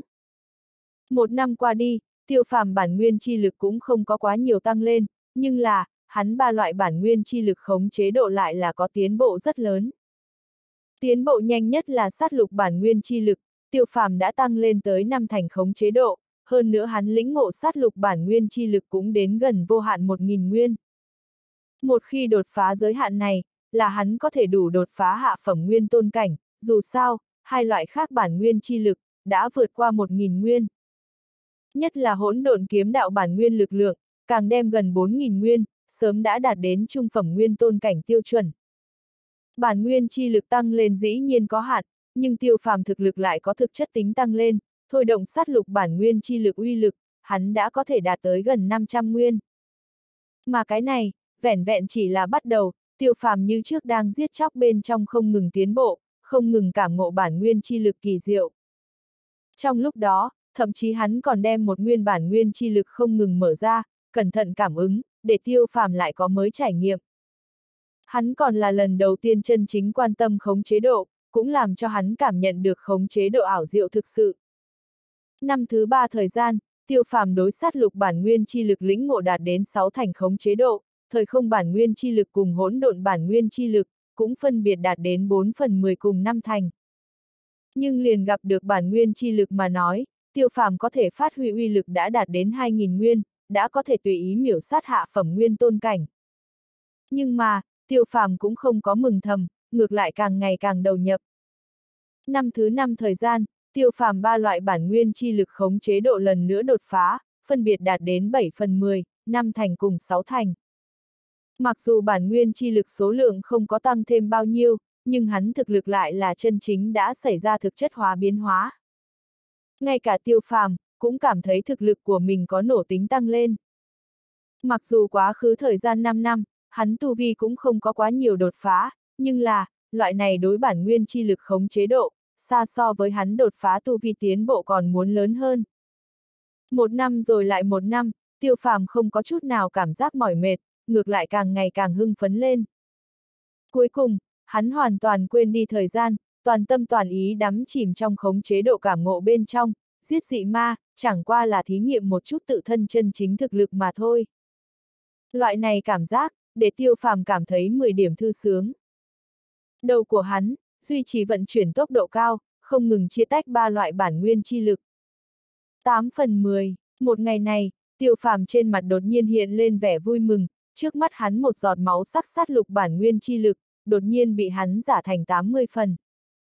Speaker 1: Một năm qua đi, Tiêu Phàm bản nguyên chi lực cũng không có quá nhiều tăng lên, nhưng là, hắn ba loại bản nguyên chi lực khống chế độ lại là có tiến bộ rất lớn. Tiến bộ nhanh nhất là sát lục bản nguyên chi lực, Tiêu Phàm đã tăng lên tới năm thành khống chế độ, hơn nữa hắn lĩnh ngộ sát lục bản nguyên chi lực cũng đến gần vô hạn một nghìn nguyên. Một khi đột phá giới hạn này, là hắn có thể đủ đột phá hạ phẩm nguyên tôn cảnh, dù sao, hai loại khác bản nguyên chi lực, đã vượt qua một nghìn nguyên. Nhất là hỗn độn kiếm đạo bản nguyên lực lượng, càng đem gần bốn nghìn nguyên, sớm đã đạt đến trung phẩm nguyên tôn cảnh tiêu chuẩn. Bản nguyên chi lực tăng lên dĩ nhiên có hạn, nhưng Tiêu Phàm thực lực lại có thực chất tính tăng lên, thôi động sát lục bản nguyên chi lực uy lực, hắn đã có thể đạt tới gần năm trăm nguyên. Mà cái này, vẻn vẹn chỉ là bắt đầu, Tiêu Phàm như trước đang giết chóc bên trong không ngừng tiến bộ, không ngừng cảm ngộ bản nguyên chi lực kỳ diệu. Trong lúc đó, thậm chí hắn còn đem một nguyên bản nguyên chi lực không ngừng mở ra, cẩn thận cảm ứng, để Tiêu Phàm lại có mới trải nghiệm. Hắn còn là lần đầu tiên chân chính quan tâm khống chế độ, cũng làm cho hắn cảm nhận được khống chế độ ảo diệu thực sự. Năm thứ ba thời gian, Tiêu Phàm đối sát lục bản nguyên chi lực lĩnh ngộ đạt đến sáu thành khống chế độ, thời không bản nguyên chi lực cùng hỗn độn bản nguyên chi lực, cũng phân biệt đạt đến bốn phần mười cùng năm thành. Nhưng liền gặp được bản nguyên chi lực mà nói, Tiêu Phàm có thể phát huy uy lực đã đạt đến hai nghìn nguyên, đã có thể tùy ý miểu sát hạ phẩm nguyên tôn cảnh. Nhưng mà, Tiêu Phàm cũng không có mừng thầm, ngược lại càng ngày càng đầu nhập. Năm thứ năm thời gian, Tiêu Phàm ba loại bản nguyên chi lực khống chế độ lần nữa đột phá, phân biệt đạt đến bảy phần mười, năm thành cùng sáu thành. Mặc dù bản nguyên chi lực số lượng không có tăng thêm bao nhiêu, nhưng hắn thực lực lại là chân chính đã xảy ra thực chất hóa biến hóa. Ngay cả Tiêu Phàm cũng cảm thấy thực lực của mình có nổ tính tăng lên. Mặc dù quá khứ thời gian năm năm, hắn tu vi cũng không có quá nhiều đột phá, nhưng là, loại này đối bản nguyên chi lực khống chế độ, xa so với hắn đột phá tu vi tiến bộ còn muốn lớn hơn. Một năm rồi lại một năm, Tiêu Phàm không có chút nào cảm giác mỏi mệt, ngược lại càng ngày càng hưng phấn lên. Cuối cùng, hắn hoàn toàn quên đi thời gian, toàn tâm toàn ý đắm chìm trong khống chế độ cảm ngộ bên trong, giết dị ma, chẳng qua là thí nghiệm một chút tự thân chân chính thực lực mà thôi. Loại này cảm giác, để Tiêu Phàm cảm thấy mười điểm thư sướng. Đầu của hắn, duy trì vận chuyển tốc độ cao, không ngừng chia tách ba loại bản nguyên chi lực. tám phần mười, một ngày này, Tiêu Phàm trên mặt đột nhiên hiện lên vẻ vui mừng, trước mắt hắn một giọt máu sắc sát lục bản nguyên chi lực, đột nhiên bị hắn giả thành tám mươi phần.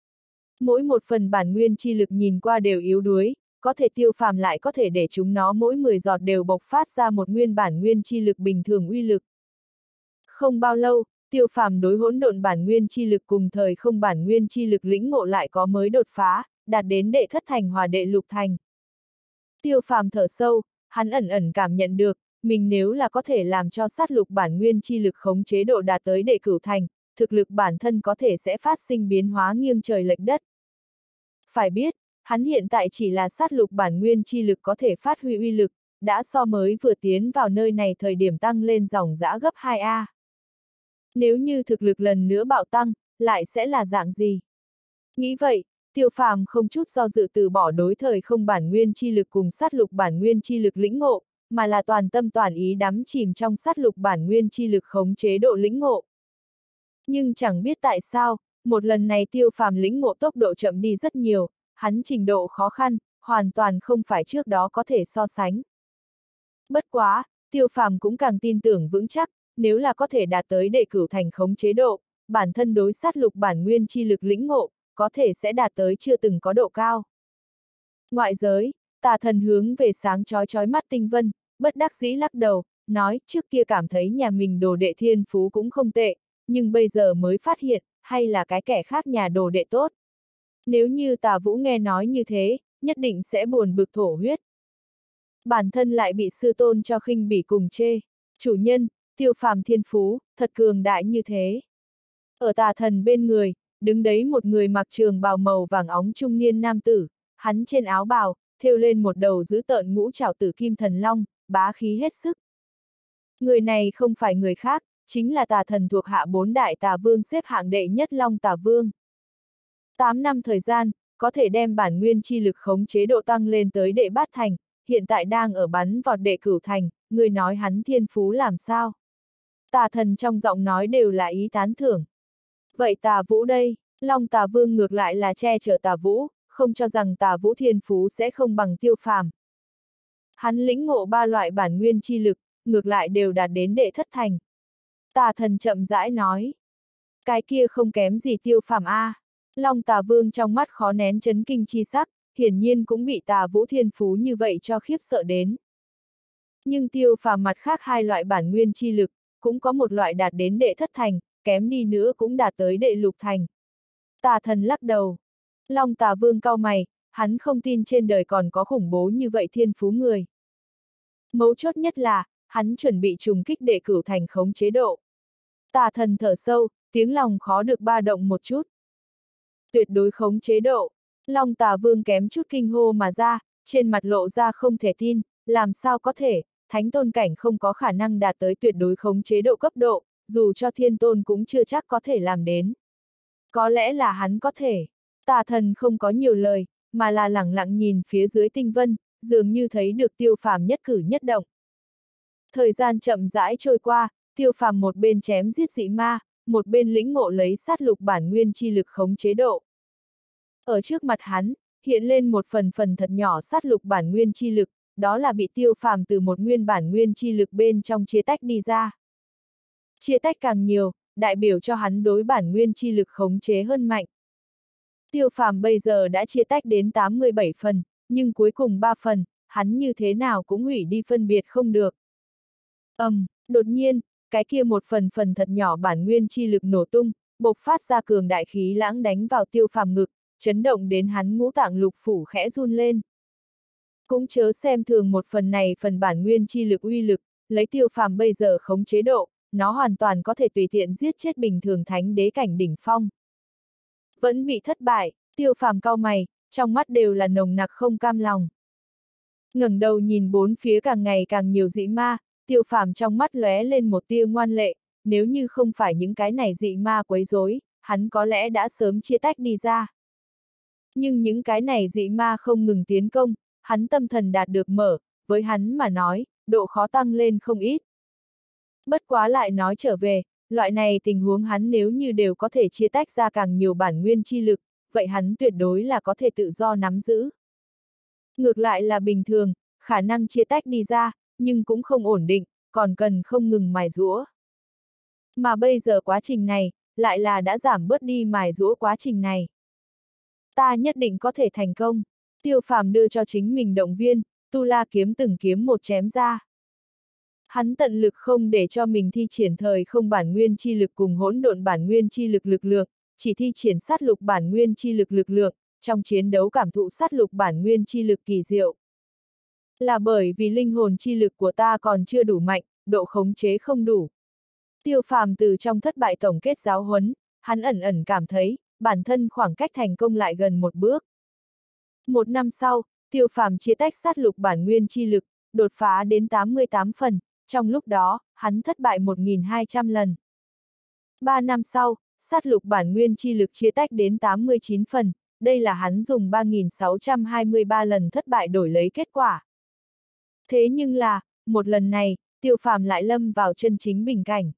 Speaker 1: Mỗi một phần bản nguyên chi lực nhìn qua đều yếu đuối, có thể Tiêu Phàm lại có thể để chúng nó mỗi mười giọt đều bộc phát ra một nguyên bản nguyên chi lực bình thường uy lực. Không bao lâu, Tiêu Phàm đối hỗn độn bản nguyên chi lực cùng thời không bản nguyên chi lực lĩnh ngộ lại có mới đột phá, đạt đến đệ thất thành hòa đệ lục thành. Tiêu Phàm thở sâu, hắn ẩn ẩn cảm nhận được, mình nếu là có thể làm cho sát lục bản nguyên chi lực khống chế độ đạt tới đệ cửu thành, thực lực bản thân có thể sẽ phát sinh biến hóa nghiêng trời lệch đất. Phải biết, hắn hiện tại chỉ là sát lục bản nguyên chi lực có thể phát huy uy lực, đã so mới vừa tiến vào nơi này thời điểm tăng lên dòng dã gấp hai A. Nếu như thực lực lần nữa bạo tăng, lại sẽ là dạng gì? Nghĩ vậy, Tiêu Phàm không chút do dự từ bỏ đối thời không bản nguyên chi lực cùng sát lục bản nguyên chi lực lĩnh ngộ, mà là toàn tâm toàn ý đắm chìm trong sát lục bản nguyên chi lực khống chế độ lĩnh ngộ. Nhưng chẳng biết tại sao, một lần này Tiêu Phàm lĩnh ngộ tốc độ chậm đi rất nhiều, hắn trình độ khó khăn, hoàn toàn không phải trước đó có thể so sánh. Bất quá, Tiêu Phàm cũng càng tin tưởng vững chắc, nếu là có thể đạt tới đệ cửu thành khống chế độ, bản thân đối sát lục bản nguyên chi lực lĩnh ngộ, có thể sẽ đạt tới chưa từng có độ cao. Ngoại giới, Tà Thần hướng về sáng chói chói mắt tinh vân, bất đắc dĩ lắc đầu, nói trước kia cảm thấy nhà mình đồ đệ thiên phú cũng không tệ, nhưng bây giờ mới phát hiện, hay là cái kẻ khác nhà đồ đệ tốt. Nếu như Tà Vũ nghe nói như thế, nhất định sẽ buồn bực thổ huyết. Bản thân lại bị sư tôn cho khinh bỉ cùng chê. Chủ nhân, Tiêu Phàm thiên phú, thật cường đại như thế. Ở Tà Thần bên người, đứng đấy một người mặc trường bào màu vàng óng trung niên nam tử, hắn trên áo bào, thêu lên một đầu dữ tợn ngũ trảo tử kim thần long, bá khí hết sức. Người này không phải người khác, chính là Tà Thần thuộc hạ bốn đại tà vương xếp hạng đệ nhất Long Tà Vương. tám năm thời gian, có thể đem bản nguyên chi lực khống chế độ tăng lên tới đệ bát thành, hiện tại đang ở bắn vọt đệ cửu thành, người nói hắn thiên phú làm sao? Tà Thần trong giọng nói đều là ý tán thưởng. Vậy Tà Vũ đây, Long Tà Vương ngược lại là che chở Tà Vũ, không cho rằng Tà Vũ thiên phú sẽ không bằng Tiêu Phàm. Hắn lĩnh ngộ ba loại bản nguyên chi lực, ngược lại đều đạt đến đệ thất thành. Tà Thần chậm rãi nói. Cái kia không kém gì Tiêu Phàm a. Long Tà Vương trong mắt khó nén chấn kinh chi sắc, hiển nhiên cũng bị Tà Vũ thiên phú như vậy cho khiếp sợ đến. Nhưng Tiêu Phàm mặt khác hai loại bản nguyên chi lực, cũng có một loại đạt đến đệ thất thành, kém đi nữa cũng đạt tới đệ lục thành. Tà Thần lắc đầu. Long Tà Vương cau mày, hắn không tin trên đời còn có khủng bố như vậy thiên phú người. Mấu chốt nhất là, hắn chuẩn bị trùng kích đệ cửu thành khống chế độ. Tà Thần thở sâu, tiếng lòng khó được ba động một chút. Tuyệt đối khống chế độ. Long Tà Vương kém chút kinh hô mà ra, trên mặt lộ ra không thể tin, làm sao có thể, thánh tôn cảnh không có khả năng đạt tới tuyệt đối khống chế độ cấp độ, dù cho thiên tôn cũng chưa chắc có thể làm đến. Có lẽ là hắn có thể. Tà Thần không có nhiều lời, mà là lẳng lặng nhìn phía dưới tinh vân, dường như thấy được Tiêu Phàm nhất cử nhất động. Thời gian chậm rãi trôi qua, Tiêu Phàm một bên chém giết dị ma, một bên lĩnh ngộ lấy sát lục bản nguyên chi lực khống chế độ. Ở trước mặt hắn, hiện lên một phần phần thật nhỏ sát lục bản nguyên chi lực, đó là bị Tiêu Phàm từ một nguyên bản nguyên chi lực bên trong chia tách đi ra. Chia tách càng nhiều, đại biểu cho hắn đối bản nguyên chi lực khống chế hơn mạnh. Tiêu Phàm bây giờ đã chia tách đến tám mươi bảy phần, nhưng cuối cùng ba phần, hắn như thế nào cũng hủy đi phân biệt không được. Ầm, um, đột nhiên, cái kia một phần phần thật nhỏ bản nguyên chi lực nổ tung, bộc phát ra cường đại khí lãng đánh vào Tiêu Phàm ngực, chấn động đến hắn ngũ tạng lục phủ khẽ run lên. Cũng chớ xem thường một phần này phần bản nguyên chi lực uy lực, lấy Tiêu Phàm bây giờ khống chế độ, nó hoàn toàn có thể tùy tiện giết chết bình thường thánh đế cảnh đỉnh phong. Vẫn bị thất bại, Tiêu Phàm cau mày, trong mắt đều là nồng nặc không cam lòng. Ngẩng đầu nhìn bốn phía càng ngày càng nhiều dị ma, Tiêu Phàm trong mắt lóe lên một tia ngoan lệ, nếu như không phải những cái này dị ma quấy rối, hắn có lẽ đã sớm chia tách đi ra. Nhưng những cái này dị ma không ngừng tiến công, hắn tâm thần đạt được mở, với hắn mà nói, độ khó tăng lên không ít. Bất quá lại nói trở về, loại này tình huống hắn nếu như đều có thể chia tách ra càng nhiều bản nguyên chi lực, vậy hắn tuyệt đối là có thể tự do nắm giữ. Ngược lại là bình thường, khả năng chia tách đi ra, nhưng cũng không ổn định, còn cần không ngừng mài giũa. Mà bây giờ quá trình này, lại là đã giảm bớt đi mài giũa quá trình này. Ta nhất định có thể thành công. Tiêu Phàm đưa cho chính mình động viên, tu la kiếm từng kiếm một chém ra. Hắn tận lực không để cho mình thi triển thời không bản nguyên chi lực cùng hỗn độn bản nguyên chi lực lực lượng, chỉ thi triển sát lục bản nguyên chi lực lực lượng, trong chiến đấu cảm thụ sát lục bản nguyên chi lực kỳ diệu. Là bởi vì linh hồn chi lực của ta còn chưa đủ mạnh, độ khống chế không đủ. Tiêu Phàm từ trong thất bại tổng kết giáo huấn, hắn ẩn ẩn cảm thấy, bản thân khoảng cách thành công lại gần một bước. Một năm sau, Tiêu Phàm chia tách sát lục bản nguyên chi lực, đột phá đến tám mươi tám phần, trong lúc đó, hắn thất bại một nghìn hai trăm lần. Ba năm sau, sát lục bản nguyên chi lực chia tách đến tám mươi chín phần, đây là hắn dùng ba nghìn sáu trăm hai mươi ba lần thất bại đổi lấy kết quả. Thế nhưng là, một lần này, Tiêu Phàm lại lâm vào chân chính bình cảnh.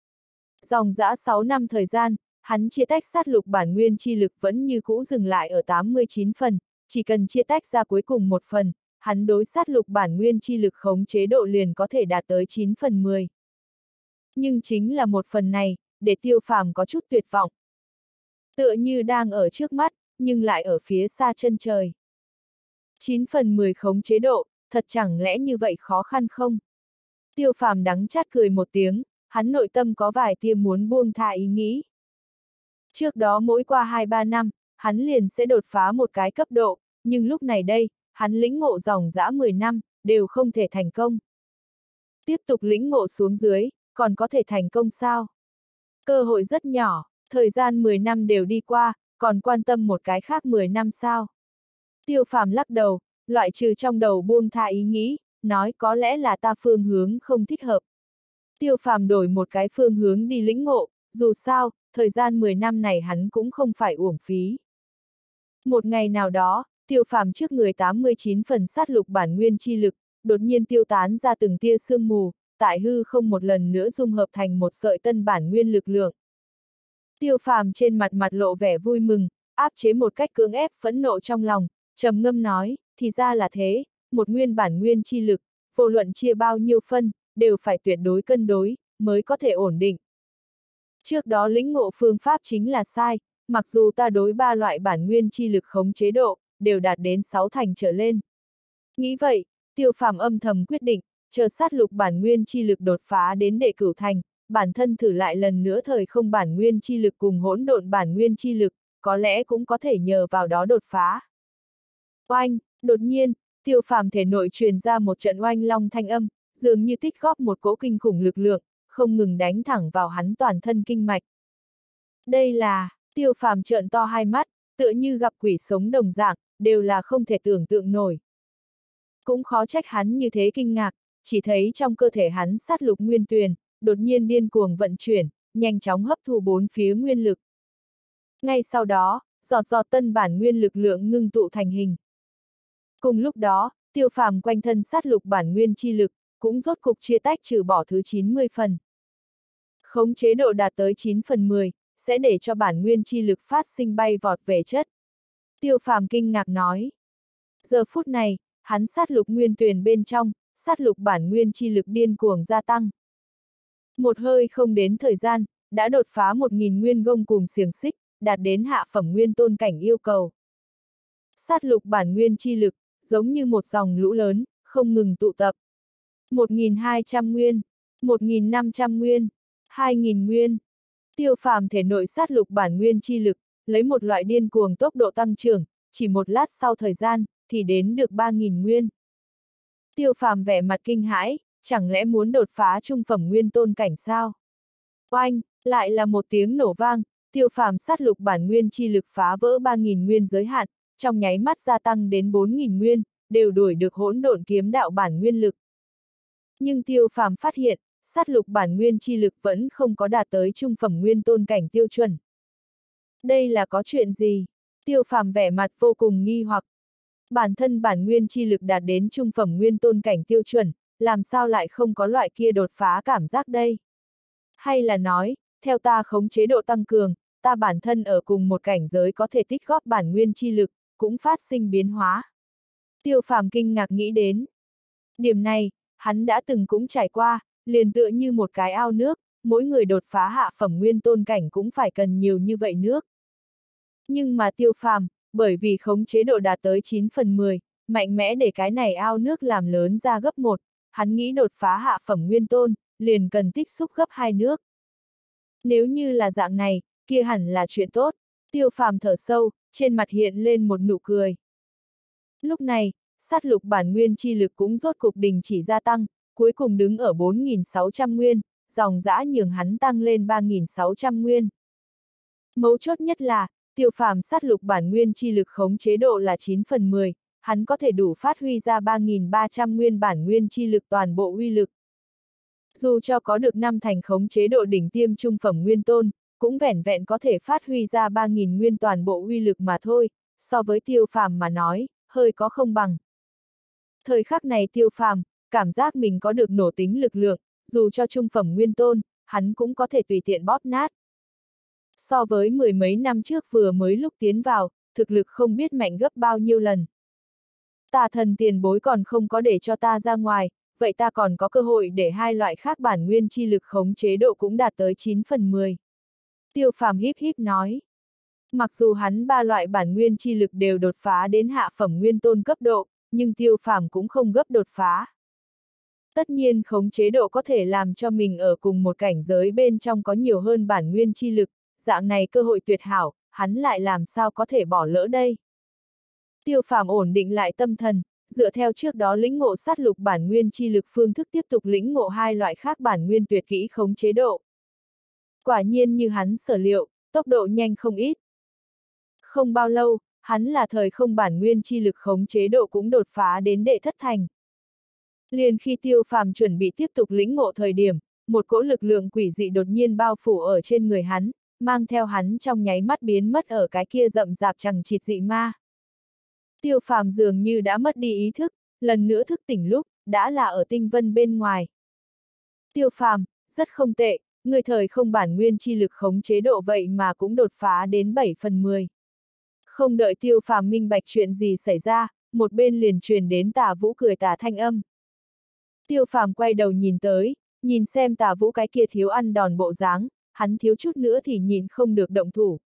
Speaker 1: Dòng dã sáu năm thời gian, hắn chia tách sát lục bản nguyên chi lực vẫn như cũ dừng lại ở tám mươi chín phần, chỉ cần chia tách ra cuối cùng một phần, hắn đối sát lục bản nguyên chi lực khống chế độ liền có thể đạt tới chín phần mười. Nhưng chính là một phần này, để Tiêu Phàm có chút tuyệt vọng. Tựa như đang ở trước mắt, nhưng lại ở phía xa chân trời. chín phần mười khống chế độ, thật chẳng lẽ như vậy khó khăn không? Tiêu Phàm đắng chát cười một tiếng, hắn nội tâm có vài tia muốn buông tha ý nghĩ. Trước đó mỗi qua hai ba năm, hắn liền sẽ đột phá một cái cấp độ, nhưng lúc này đây, hắn lĩnh ngộ dòng dã mười năm, đều không thể thành công. Tiếp tục lĩnh ngộ xuống dưới, còn có thể thành công sao? Cơ hội rất nhỏ, thời gian mười năm đều đi qua, còn quan tâm một cái khác mười năm sao? Tiêu Phàm lắc đầu, loại trừ trong đầu buông tha ý nghĩ, nói có lẽ là ta phương hướng không thích hợp. Tiêu Phàm đổi một cái phương hướng đi lĩnh ngộ, dù sao, thời gian mười năm này hắn cũng không phải uổng phí. Một ngày nào đó, Tiêu Phàm trước người tám mươi chín phần sát lục bản nguyên chi lực, đột nhiên tiêu tán ra từng tia sương mù, tại hư không một lần nữa dung hợp thành một sợi tân bản nguyên lực lượng. Tiêu Phàm trên mặt mặt lộ vẻ vui mừng, áp chế một cách cưỡng ép phẫn nộ trong lòng, trầm ngâm nói, thì ra là thế, một nguyên bản nguyên chi lực, vô luận chia bao nhiêu phân, đều phải tuyệt đối cân đối, mới có thể ổn định. Trước đó lĩnh ngộ phương pháp chính là sai, mặc dù ta đối ba loại bản nguyên chi lực khống chế độ, đều đạt đến sáu thành trở lên. Nghĩ vậy, Tiêu Phàm âm thầm quyết định, chờ sát lục bản nguyên chi lực đột phá đến đệ cửu thành, bản thân thử lại lần nữa thời không bản nguyên chi lực cùng hỗn độn bản nguyên chi lực, có lẽ cũng có thể nhờ vào đó đột phá. Oanh, đột nhiên, Tiêu Phàm thể nội truyền ra một trận oanh long thanh âm, dường như tích góp một cỗ kinh khủng lực lượng, không ngừng đánh thẳng vào hắn toàn thân kinh mạch. Đây là, Tiêu Phàm trợn to hai mắt, tựa như gặp quỷ sống đồng dạng, đều là không thể tưởng tượng nổi. Cũng khó trách hắn như thế kinh ngạc, chỉ thấy trong cơ thể hắn sát lục nguyên tuyền, đột nhiên điên cuồng vận chuyển, nhanh chóng hấp thu bốn phía nguyên lực. Ngay sau đó, giọt giọt tân bản nguyên lực lượng ngưng tụ thành hình. Cùng lúc đó, Tiêu Phàm quanh thân sát lục bản nguyên chi lực, cũng rốt cục chia tách trừ bỏ thứ chín mươi phần. Khống chế độ đạt tới chín phần mười, sẽ để cho bản nguyên chi lực phát sinh bay vọt về chất. Tiêu Phàm kinh ngạc nói. Giờ phút này, hắn sát lục nguyên tuyền bên trong, sát lục bản nguyên chi lực điên cuồng gia tăng. Một hơi không đến thời gian, đã đột phá một nghìn nguyên gông cùng xiềng xích, đạt đến hạ phẩm nguyên tôn cảnh yêu cầu. Sát lục bản nguyên chi lực, giống như một dòng lũ lớn, không ngừng tụ tập. một nghìn hai trăm nguyên, một nghìn năm trăm nguyên, hai nghìn nguyên. Tiêu Phàm thể nội sát lục bản nguyên chi lực, lấy một loại điên cuồng tốc độ tăng trưởng, chỉ một lát sau thời gian, thì đến được ba nghìn nguyên. Tiêu Phàm vẻ mặt kinh hãi, chẳng lẽ muốn đột phá trung phẩm nguyên tôn cảnh sao? Oanh, lại là một tiếng nổ vang, Tiêu Phàm sát lục bản nguyên chi lực phá vỡ ba nghìn nguyên giới hạn, trong nháy mắt gia tăng đến bốn nghìn nguyên, đều đuổi được hỗn độn kiếm đạo bản nguyên lực. Nhưng Tiêu Phàm phát hiện, sát lục bản nguyên chi lực vẫn không có đạt tới trung phẩm nguyên tôn cảnh tiêu chuẩn. Đây là có chuyện gì? Tiêu Phàm vẻ mặt vô cùng nghi hoặc. Bản thân bản nguyên chi lực đạt đến trung phẩm nguyên tôn cảnh tiêu chuẩn, làm sao lại không có loại kia đột phá cảm giác đây? Hay là nói, theo ta khống chế độ tăng cường, ta bản thân ở cùng một cảnh giới có thể tích góp bản nguyên chi lực, cũng phát sinh biến hóa. Tiêu Phàm kinh ngạc nghĩ đến. Điểm này, hắn đã từng cũng trải qua, liền tựa như một cái ao nước, mỗi người đột phá hạ phẩm nguyên tôn cảnh cũng phải cần nhiều như vậy nước. Nhưng mà Tiêu Phàm, bởi vì khống chế độ đạt tới chín phần mười, mạnh mẽ để cái này ao nước làm lớn ra gấp một, hắn nghĩ đột phá hạ phẩm nguyên tôn, liền cần tích xúc gấp hai nước. Nếu như là dạng này, kia hẳn là chuyện tốt. Tiêu Phàm thở sâu, trên mặt hiện lên một nụ cười. Lúc này, sát lục bản nguyên chi lực cũng rốt cục đình chỉ gia tăng, cuối cùng đứng ở bốn nghìn sáu trăm nguyên, dòng dã nhường hắn tăng lên ba nghìn sáu trăm nguyên. Mấu chốt nhất là, Tiêu Phàm sát lục bản nguyên chi lực khống chế độ là chín phần mười, hắn có thể đủ phát huy ra ba nghìn ba trăm nguyên bản nguyên chi lực toàn bộ uy lực. Dù cho có được năm thành khống chế độ đỉnh tiêm trung phẩm nguyên tôn, cũng vẻn vẹn có thể phát huy ra ba nghìn nguyên toàn bộ uy lực mà thôi, so với Tiêu Phàm mà nói, hơi có không bằng. Thời khắc này Tiêu Phàm, cảm giác mình có được nổ tính lực lượng, dù cho trung phẩm nguyên tôn, hắn cũng có thể tùy tiện bóp nát. So với mười mấy năm trước vừa mới lúc tiến vào, thực lực không biết mạnh gấp bao nhiêu lần. Tà thần tiền bối còn không có để cho ta ra ngoài, vậy ta còn có cơ hội để hai loại khác bản nguyên chi lực khống chế độ cũng đạt tới chín phần mười. Tiêu Phàm híp híp nói. Mặc dù hắn ba loại bản nguyên chi lực đều đột phá đến hạ phẩm nguyên tôn cấp độ, nhưng Tiêu Phàm cũng không gấp đột phá. Tất nhiên khống chế độ có thể làm cho mình ở cùng một cảnh giới bên trong có nhiều hơn bản nguyên chi lực, dạng này cơ hội tuyệt hảo, hắn lại làm sao có thể bỏ lỡ đây. Tiêu Phàm ổn định lại tâm thần, dựa theo trước đó lĩnh ngộ sát lục bản nguyên chi lực phương thức tiếp tục lĩnh ngộ hai loại khác bản nguyên tuyệt kỹ khống chế độ. Quả nhiên như hắn sở liệu, tốc độ nhanh không ít. Không bao lâu, hắn là thời không bản nguyên chi lực khống chế độ cũng đột phá đến đệ thất thành. Liền khi Tiêu Phàm chuẩn bị tiếp tục lĩnh ngộ thời điểm, một cỗ lực lượng quỷ dị đột nhiên bao phủ ở trên người hắn, mang theo hắn trong nháy mắt biến mất ở cái kia rậm rạp chằng chịt dị ma. Tiêu Phàm dường như đã mất đi ý thức, lần nữa thức tỉnh lúc, đã là ở tinh vân bên ngoài. Tiêu Phàm, rất không tệ, người thời không bản nguyên chi lực khống chế độ vậy mà cũng đột phá đến bảy phần mười. Không đợi Tiêu Phàm minh bạch chuyện gì xảy ra, một bên liền truyền đến Tả Vũ cười tà thanh âm. Tiêu Phàm quay đầu nhìn tới, nhìn xem Tả Vũ cái kia thiếu ăn đòn bộ dáng, hắn thiếu chút nữa thì nhìn không được động thủ.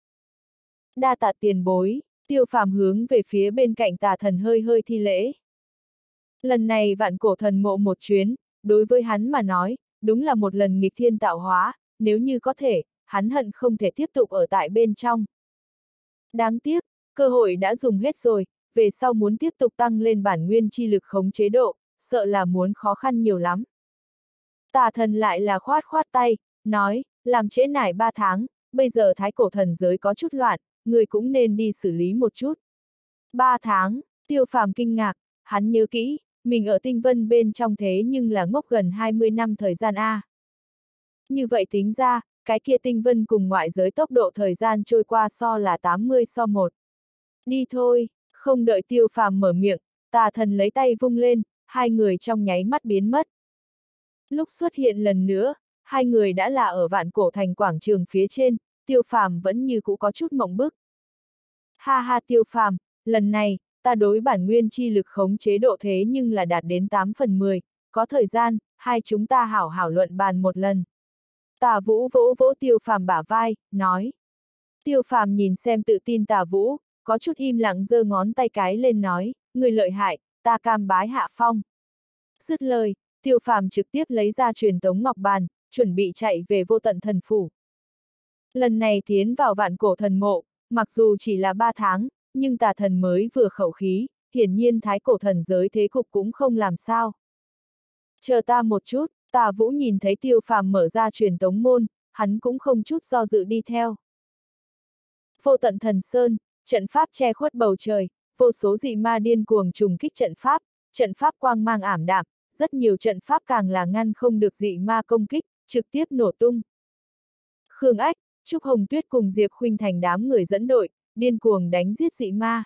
Speaker 1: Đa tạ tiền bối, Tiêu Phàm hướng về phía bên cạnh Tà Thần hơi hơi thi lễ. Lần này vạn cổ thần mộ một chuyến, đối với hắn mà nói, đúng là một lần nghịch thiên tạo hóa, nếu như có thể, hắn hận không thể tiếp tục ở tại bên trong. Đáng tiếc, cơ hội đã dùng hết rồi, về sau muốn tiếp tục tăng lên bản nguyên chi lực khống chế độ, sợ là muốn khó khăn nhiều lắm. Tà Thần lại là khoát khoát tay, nói, làm trễ nải ba tháng, bây giờ thái cổ thần giới có chút loạn, người cũng nên đi xử lý một chút. Ba tháng, Tiêu Phàm kinh ngạc, hắn nhớ kỹ, mình ở tinh vân bên trong thế nhưng là ngốc gần hai mươi năm thời gian A. Như vậy tính ra, cái kia tinh vân cùng ngoại giới tốc độ thời gian trôi qua so là tám mươi so một. Đi thôi, không đợi Tiêu Phàm mở miệng, Tà Thần lấy tay vung lên, hai người trong nháy mắt biến mất. Lúc xuất hiện lần nữa, hai người đã là ở vạn cổ thành quảng trường phía trên, Tiêu Phàm vẫn như cũ có chút mộng bức. Ha ha Tiêu Phàm, lần này, ta đối bản nguyên chi lực khống chế độ thế nhưng là đạt đến tám phần mười, có thời gian, hai chúng ta hảo hảo luận bàn một lần. Tả Vũ vỗ vỗ Tiêu Phàm bả vai, nói. Tiêu Phàm nhìn xem tự tin Tả Vũ, có chút im lặng giơ ngón tay cái lên nói, người lợi hại, ta cam bái hạ phong. Dứt lời, Tiêu Phàm trực tiếp lấy ra truyền tống ngọc bàn, chuẩn bị chạy về Vô Tận Thần Phủ. Lần này tiến vào Vạn Cổ Thần Mộ, mặc dù chỉ là ba tháng, nhưng tà thần mới vừa khẩu khí, hiển nhiên thái cổ thần giới thế cục cũng không làm sao. Chờ ta một chút, Tả Vũ nhìn thấy Tiêu Phàm mở ra truyền tống môn, hắn cũng không chút do dự đi theo. Vô Tận Thần Sơn, trận pháp che khuất bầu trời, vô số dị ma điên cuồng trùng kích trận pháp, trận pháp quang mang ảm đạm, rất nhiều trận pháp càng là ngăn không được dị ma công kích, trực tiếp nổ tung. Khương Ách, Trúc Hồng Tuyết cùng Diệp Khuynh Thành đám người dẫn đội, điên cuồng đánh giết dị ma.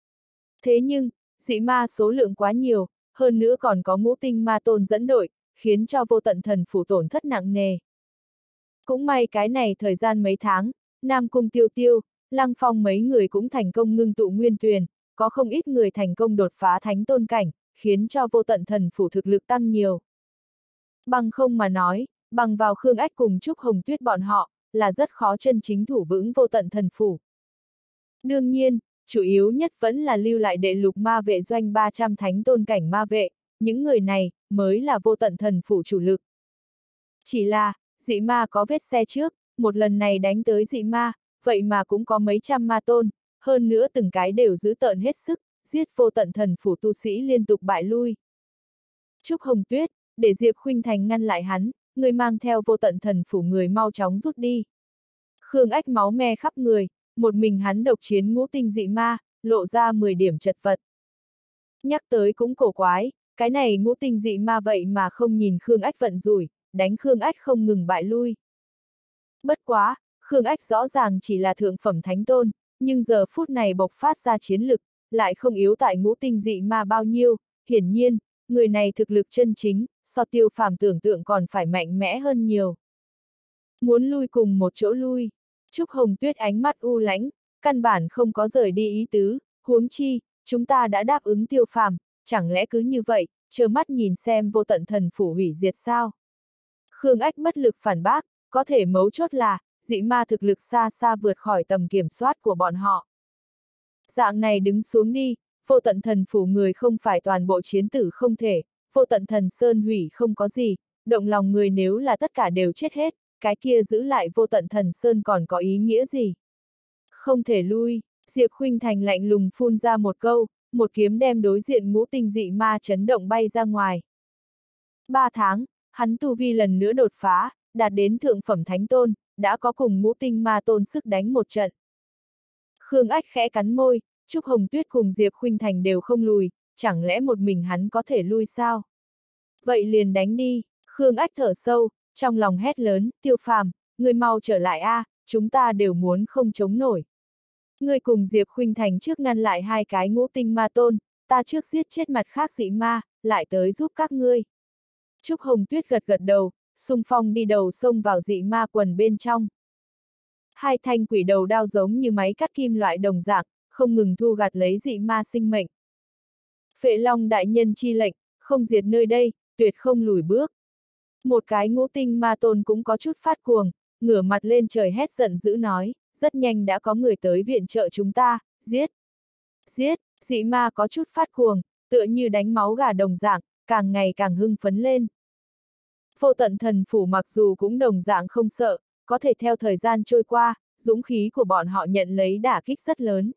Speaker 1: Thế nhưng, dị ma số lượng quá nhiều, hơn nữa còn có ngũ tinh ma tôn dẫn đội, khiến cho Vô Tận Thần Phủ tổn thất nặng nề. Cũng may cái này thời gian mấy tháng, Nam Cung Tiêu Tiêu, Lăng Phong mấy người cũng thành công ngưng tụ nguyên tuyền, có không ít người thành công đột phá thánh tôn cảnh, khiến cho Vô Tận Thần Phủ thực lực tăng nhiều. Bằng không mà nói, bằng vào Khương Ách cùng Trúc Hồng Tuyết bọn họ, là rất khó chân chính thủ vững Vô Tận Thần Phủ. Đương nhiên, chủ yếu nhất vẫn là lưu lại đệ lục ma vệ doanh ba trăm thánh tôn cảnh ma vệ, những người này, mới là Vô Tận Thần Phủ chủ lực. Chỉ là, dị ma có vết xe trước, một lần này đánh tới dị ma, vậy mà cũng có mấy trăm ma tôn, hơn nữa từng cái đều giữ tợn hết sức, giết Vô Tận Thần Phủ tu sĩ liên tục bại lui. Trúc Hồng Tuyết, để Diệp Khuynh Thành ngăn lại hắn, người mang theo Vô Tận Thần Phủ người mau chóng rút đi. Khương Ách máu me khắp người, một mình hắn độc chiến ngũ tinh dị ma, lộ ra mười điểm chật vật. Nhắc tới cũng cổ quái, cái này ngũ tinh dị ma vậy mà không nhìn Khương Ách vận rủi, đánh Khương Ách không ngừng bại lui. Bất quá, Khương Ách rõ ràng chỉ là thượng phẩm thánh tôn, nhưng giờ phút này bộc phát ra chiến lực, lại không yếu tại ngũ tinh dị ma bao nhiêu, hiển nhiên, người này thực lực chân chính, so Tiêu Phàm tưởng tượng còn phải mạnh mẽ hơn nhiều. Muốn lui cùng một chỗ lui, Trúc Hồng Tuyết ánh mắt u lãnh, căn bản không có rời đi ý tứ, huống chi, chúng ta đã đáp ứng Tiêu Phàm, chẳng lẽ cứ như vậy, trơ mắt nhìn xem Vô Tận Thần Phủ hủy diệt sao? Khương Ách bất lực phản bác, có thể mấu chốt là, dị ma thực lực xa xa vượt khỏi tầm kiểm soát của bọn họ. Dạng này đứng xuống đi, Vô Tận Thần Phủ người không phải toàn bộ chiến tử không thể, Vô Tận Thần Sơn hủy không có gì, động lòng người nếu là tất cả đều chết hết, cái kia giữ lại Vô Tận Thần Sơn còn có ý nghĩa gì? Không thể lui, Diệp Khuynh Thành lạnh lùng phun ra một câu, một kiếm đem đối diện ngũ tinh dị ma chấn động bay ra ngoài. Ba tháng, hắn tu vi lần nữa đột phá, đạt đến thượng phẩm thánh tôn, đã có cùng ngũ tinh ma tôn sức đánh một trận. Khương Ách khẽ cắn môi, Trúc Hồng Tuyết cùng Diệp Khuynh Thành đều không lùi, chẳng lẽ một mình hắn có thể lui sao? Vậy liền đánh đi, Khương Ách thở sâu, trong lòng hét lớn, Tiêu Phàm, người mau trở lại a, à, chúng ta đều muốn không chống nổi. Người cùng Diệp Khuynh Thành trước ngăn lại hai cái ngũ tinh ma tôn, ta trước giết chết mặt khác dị ma, lại tới giúp các ngươi. Trúc Hồng Tuyết gật gật đầu, xung phong đi đầu xông vào dị ma quần bên trong. Hai thanh quỷ đầu đao giống như máy cắt kim loại đồng dạng, không ngừng thu gặt lấy dị ma sinh mệnh. Phệ Long đại nhân chi lệnh, không diệt nơi đây, tuyệt không lùi bước. Một cái ngũ tinh ma tôn cũng có chút phát cuồng, ngửa mặt lên trời hét giận dữ nói, rất nhanh đã có người tới viện trợ chúng ta, giết. Giết, dị ma có chút phát cuồng, tựa như đánh máu gà đồng dạng, càng ngày càng hưng phấn lên. Vô Tận Thần Phủ mặc dù cũng đồng dạng không sợ, có thể theo thời gian trôi qua, dũng khí của bọn họ nhận lấy đả kích rất lớn.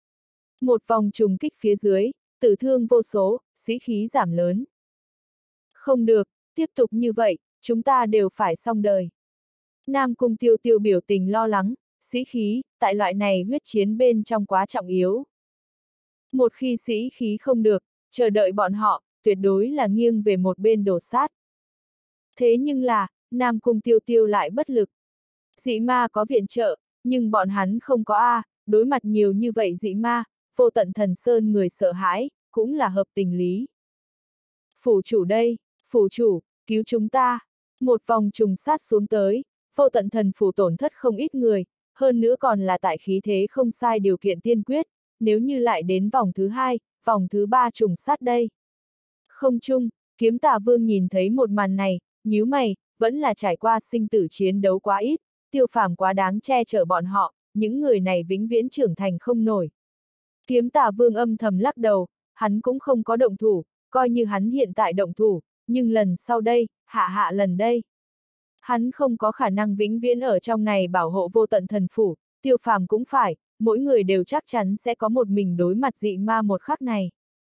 Speaker 1: Một vòng trùng kích phía dưới, tử thương vô số, sĩ khí giảm lớn. Không được, tiếp tục như vậy, chúng ta đều phải xong đời. Nam Cung Tiêu Tiêu biểu tình lo lắng, sĩ khí, tại loại này huyết chiến bên trong quá trọng yếu. Một khi sĩ khí không được, chờ đợi bọn họ, tuyệt đối là nghiêng về một bên đổ sát. Thế nhưng là, Nam Cung Tiêu Tiêu lại bất lực. Dị ma có viện trợ, nhưng bọn hắn không có A, đối mặt nhiều như vậy dị ma, Vô Tận Thần Sơn người sợ hãi, cũng là hợp tình lý. Phủ chủ đây, phủ chủ, cứu chúng ta. Một vòng trùng sát xuống tới, Vô Tận Thần Phủ tổn thất không ít người, hơn nữa còn là tại khí thế không sai điều kiện tiên quyết, nếu như lại đến vòng thứ hai, vòng thứ ba trùng sát đây. Không chung, Kiếm Tà Vương nhìn thấy một màn này, nhíu mày, vẫn là trải qua sinh tử chiến đấu quá ít, Tiêu Phàm quá đáng che chở bọn họ, những người này vĩnh viễn trưởng thành không nổi. Kiếm Tà Vương âm thầm lắc đầu, hắn cũng không có động thủ, coi như hắn hiện tại động thủ, nhưng lần sau đây, hạ hạ lần đây. Hắn không có khả năng vĩnh viễn ở trong này bảo hộ vô tận thần phủ, Tiêu Phàm cũng phải, mỗi người đều chắc chắn sẽ có một mình đối mặt dị ma một khắc này.